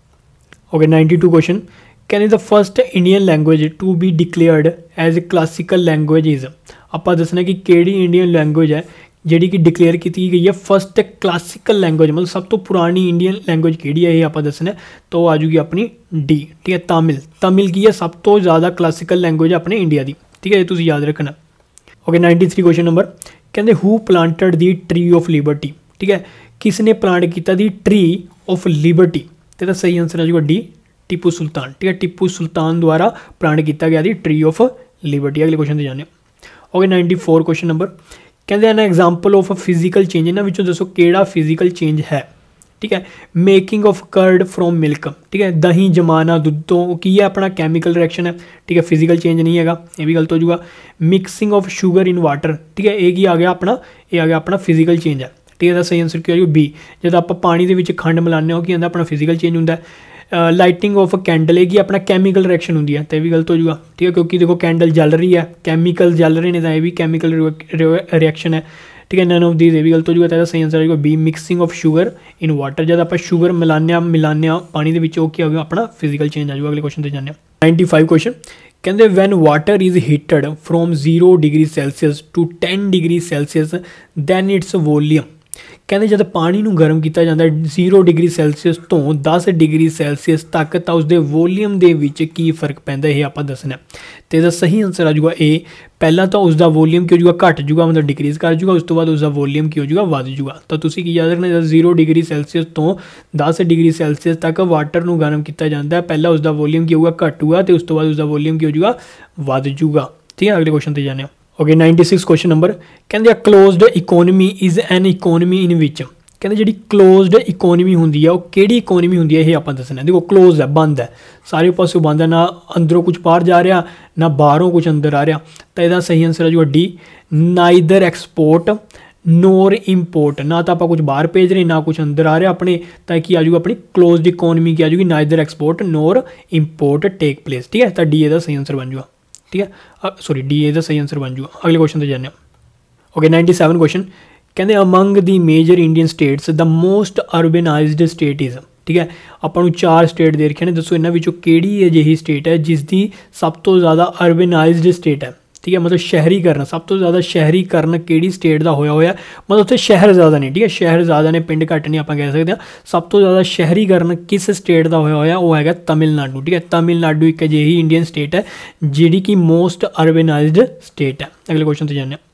Speaker 1: ओके 92 क्वेश्चन कहते the first Indian language to be declared as a classical language is, आप दसना कि केड़ी इंडियन लैंग्वेज है जी कि डिक्लेयर की गई है फस्ट क्लासिकल लैंग्वेज, मतलब सब तो पुरानी इंडियन लैंग्वेज केड़ी है ये आप दसना। तो आ जूगी अपनी डी। ठीक है, तमिल। तमिल की है सब तो ज़्यादा क्लासिकल लैंग्वेज अपने इंडिया की। ठीक है, ये तुम याद रखना। ओके 93 क्वेश्चन नंबर कहते who planted the tree of liberty. ठीक है, किसने प्लांट किया दी ट्री ऑफ लिबर्टी, तो सही आंसर आ जाएगा डी टीपू सुल्तान। ठीक है, टीपू सुल्तान द्वारा प्लांट किया गया दी ट्री ऑफ लिबर्टी। अगले क्वेश्चन से जाने। ओके 94 क्वेश्चन नंबर कहते हैं एग्जाम्पल ऑफ फिजिकल चेंज, इन्होंने विचों दसो केड़ा फिजिकल चेंज है। ठीक है, making of curd from milk. ठीक है, दही जमाना दुध तो की है अपना केमिकल रिएक्शन है। ठीक है, फिजिकल चेंज नहीं है, ये भी गलत हो जाएगा। Mixing of sugar in water. ठीक है, एक ही आ गया अपना, ये आ गया अपना फिजिकल चेंज है। ठीक है, सही आंसर क्या हो बी, जब आप पानी के खंड मिलाने हो कि आंदा अपना फिजिकल चेंज होंगे। लाइटिंग ऑफ कैंडल है कि अपना कैमिकल रिएक्शन होंगी है, तो भी गलत हो जाएगा। ठीक है, क्योंकि देखो कैंडल जल रही है, कैमिकल जल रहे हैं, तो यह भी कैमिकल रिएक्शन है। ठीक है, नन ऑफ दीज, ये भी गलत हो जाएगा। तो सही आंसर आएगा B mixing of sugar in water, जब आप शुगर मिलाने पानी के विच क्या होगा अपना फिजिकल चेंज आ जाएगा। अगले क्वेश्चन से जाने। 95 क्वेश्चन कहते when water is heated from 0 degree Celsius to 10 degree Celsius then its volume. कहते जब पानी को गर्म किया जाता है 0 डिग्री सैल्सियस तो 10 डिग्री सैल्सियस तक, तो उसके वॉल्यूम के की फर्क पैंदा है आप दसना। तो इसका सही आंसर आ जाऊगा ए, पहला तो उसका वॉल्यूम की हो जाएगा घट जाऊगा, मतलब डिक्रीज़ कर जाऊगा, उस तो बाद उसका वॉल्यूम की हो जाएगा वध जाऊगा। तो तुम की याद रखना 0 डिग्री सैल्सियस तो 10 डिग्री सैल्सियस तक वाटर को गर्म किया जाता है, पहला उसका वॉल्यूम की होगा घट होगा, तो उस तो बाद उसका वॉल्यूम की हो जाएगा वध जाऊगा। ठीक है, अगले क्वेश्चन पर जाने। ओके 96 क्वेश्चन नंबर कहते closed economy is an economy in which, कहते जी क्लोज्ड इकोनमी होंगी है वो केड़ी इकोनमी होंगी है, ये आप दसना। देखो क्लोज है, बंद है, सारे पासों बंद है, ना अंदरों कुछ बाहर जा रहा ना बाहरों कुछ अंदर आ रहा। तो यदा सही आंसर आ जाएगा D neither export nor import, ना तो आप कुछ बाहर भेज रहे ना कुछ अंदर आ रहा अपने, ताकि आ जाऊगा अपनी क्लोज्ड इकोनमी की आ जाएगी neither export nor import take place. ठीक है, तो डी का सही आंसर बन जाएगा। ठीक है, सॉरी डी का सही आंसर बन जाएगा। अगले क्वेश्चन से जाने। ओके 97 क्वेश्चन कहते among the major Indian states the most urbanised state is. ठीक है, अपन 4 स्टेट दे रखे हैं, दसो इन्होंने किहड़ी अजिही स्टेट है जिसकी सब तो ज़्यादा अर्बनाइज्ड स्टेट है। ठीक है, मतलब शहरीकरण सब तो ज़्यादा शहरीकरण किहड़ी स्टेट का होया होया, मतलब उत्थे शहर ज़्यादा नहीं। ठीक है, शहर ज़्यादा ने पिंड घट नहीं, आप कह सकते हैं। सब तो ज़्यादा शहरीकरण किस स्टेट का होया होया, वो है तमिलनाडु। ठीक है, तमिलनाडु एक अजिही इंडियन स्टेट है जिहड़ी कि मोस्ट अर्बनाइज्ड स्टेट है। अगले क्वेश्चन से जाने।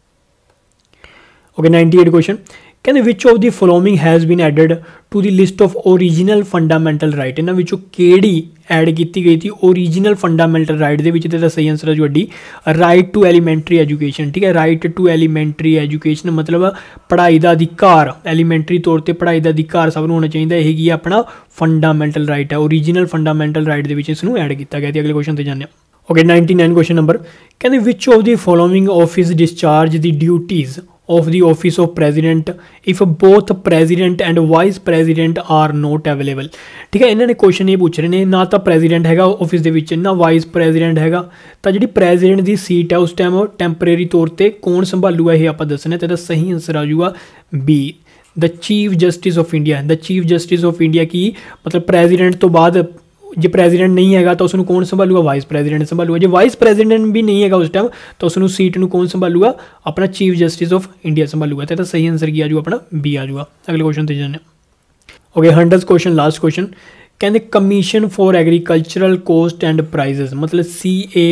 Speaker 1: ओके 98 क्वेश्चन कहते which of the following has been added to the list of original fundamental right, इन्होंने विचों केड़ी ऐड की गई थी ओरिजिनल फंडामेंटल राइट दे विच, तो सही आंसर है जो D right to elementary education. ठीक है, राइट टू एलीमेंट्री एजुकेशन मतलब पढ़ाई का अधिकार, एलीमेंट्री तौर पर पढ़ाई का अधिकार सब होना चाहिए, यही अपना फंडामेंटल राइट है, ओरिजिनल फंडामेंटल राइट के इसनूं ऐड किया गया। अगले क्वेश्चन से जाने। ओके 99 क्वेश्चन नंबर कहते which of the following office discharge the duties of the office of president if both president and vice president are not available। ठीक है, इन्होंने क्वेश्चन ये पूछ रहे हैं ना तो प्रेजिडेंट है ऑफिस के विच ना वाइस प्रेजिडेंट है, तो जी प्रेजिडेंट की सीट है उस टाइम टैंपरेरी तौर पर कौन संभालूगा, ये आप दसना। तो सही आंसर आ जाऊगा B the chief justice of India. The chief justice of India की मतलब प्रेजिडेंट तो बाद जो प्रेजिडेंट नहीं है तो उसको कौन संभालूगा, वाइस प्रेजिडेंट संभालूगा। जो वाइस प्रेजिडेंट भी नहीं है उस टाइम तो उसको सीट में कौन संभालूगा, अपना चीफ जस्टिस ऑफ इंडिया संभालूगा। तो सही आंसर की आ जाऊगा अपना बी आ जाऊगा। अगले क्वेश्चन से जाने। ओके 100 क्वेश्चन लास्ट क्वेश्चन कहते commission for agricultural cost and prices मतलब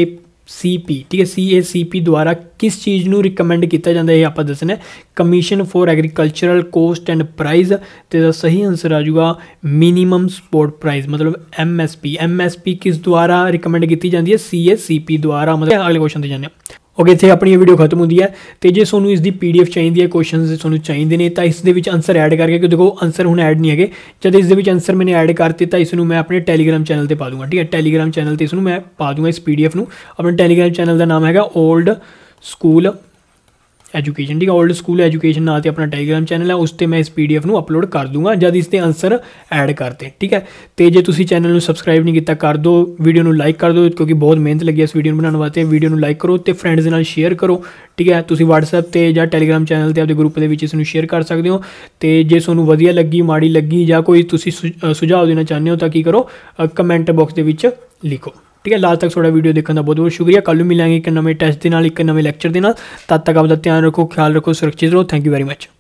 Speaker 1: CACP, ठीक है, CACP द्वारा किस चीज़ ਨੂੰ ਰਿਕਮੈਂਡ ਕੀਤਾ ਜਾਂਦਾ ਇਹ ਆਪਾਂ ਦੱਸਣਾ। Commission for agricultural cost and price, ਤੇ ਇਹਦਾ ਸਹੀ ਆंसर ਆ ਜਾਊਗਾ ਮਿਨੀਮਮ ਸਪੋਰਟ ਪ੍ਰਾइस, मतलब MSP ਕਿਸ ਦੁਆਰਾ ਰਿਕਮੈਂਡ ਕੀਤੀ ਜਾਂਦੀ ਹੈ? CACP ਦੁਆਰਾ। मतलब अगले क्वेश्चन ਤੇ ਜਾਂਦੇ ਹਾਂ। ओके, इतने अपनी वीडियो खत्म होती है। तो जे सोनू इसकी PDF चाहिए है, क्वेश्चन सोनू चाहिए ने, तो इस आंसर ऐड करके, क्योंकि देखो आंसर हूँ ऐड नहीं है, जब इस आंसर मैंने ऐड करते तो इसनों मैं अपने टैलीग्राम चैनल पर पा दूँगा, ठीक है। टैलीग्राम चैनल पर इसनों मैं पा दूँगा इस PDF ਨੂੰ। अपने टैलीग्राम चैनल का नाम है ओल्ड स्कूल एजुकेशन, ठीक है। ओल्ड स्कूल एजुकेशन नाम से अपना टैलीग्राम चैनल है, उस पर मैं इस PDF ਨੂੰ अपलोड कर दूँगा जब इसके आंसर ऐड करते, ठीक है। तो जे तुसी चैनल ਨੂੰ सबसक्राइब नहीं किया कर दो, वीडियो ਨੂੰ लाइक कर दो, क्योंकि बहुत मेहनत लगी इस वीडियो बनाने वास्ते। वीडियो ਨੂੰ लाइक करो तो फ्रेंड्स ਦੇ ਨਾਲ शेयर करो, ठीक है। तुसी WhatsApp ਤੇ ਜਾਂ ਟੈਲੀਗ੍ਰਾਮ ਚੈਨਲ ਤੇ ਆਪਣੇ ਗਰੁੱਪ ਦੇ ਵਿੱਚ ਇਸ ਨੂੰ ਸ਼ੇਅਰ ਕਰ ਸਕਦੇ ਹੋ। ਤੇ ਜੇ ਤੁਹਾਨੂੰ ਵਧੀਆ ਲੱਗੀ, ਮਾੜੀ ਲੱਗੀ ਜਾਂ ਕੋਈ ਤੁਸੀਂ ਸੁਝਾਅ ਦੇਣਾ ਚਾਹੁੰਦੇ ਹੋ ਤਾਂ ਕੀ ਕਰੋ, ਕਮੈਂਟ ਬਾਕਸ ਦੇ ਵਿੱਚ ਲਿਖੋ, ठीक है। लास्ट तक थोड़ा वीडियो देखने का बहुत बहुत शुक्रिया। कल मिलेंगे एक नवे टेस्ट के नाल, एक नवे लैक्चर के नाल। तद तक आपका ध्यान रखो, ख्याल रखो, सुरक्षित रहो। Thank you very much.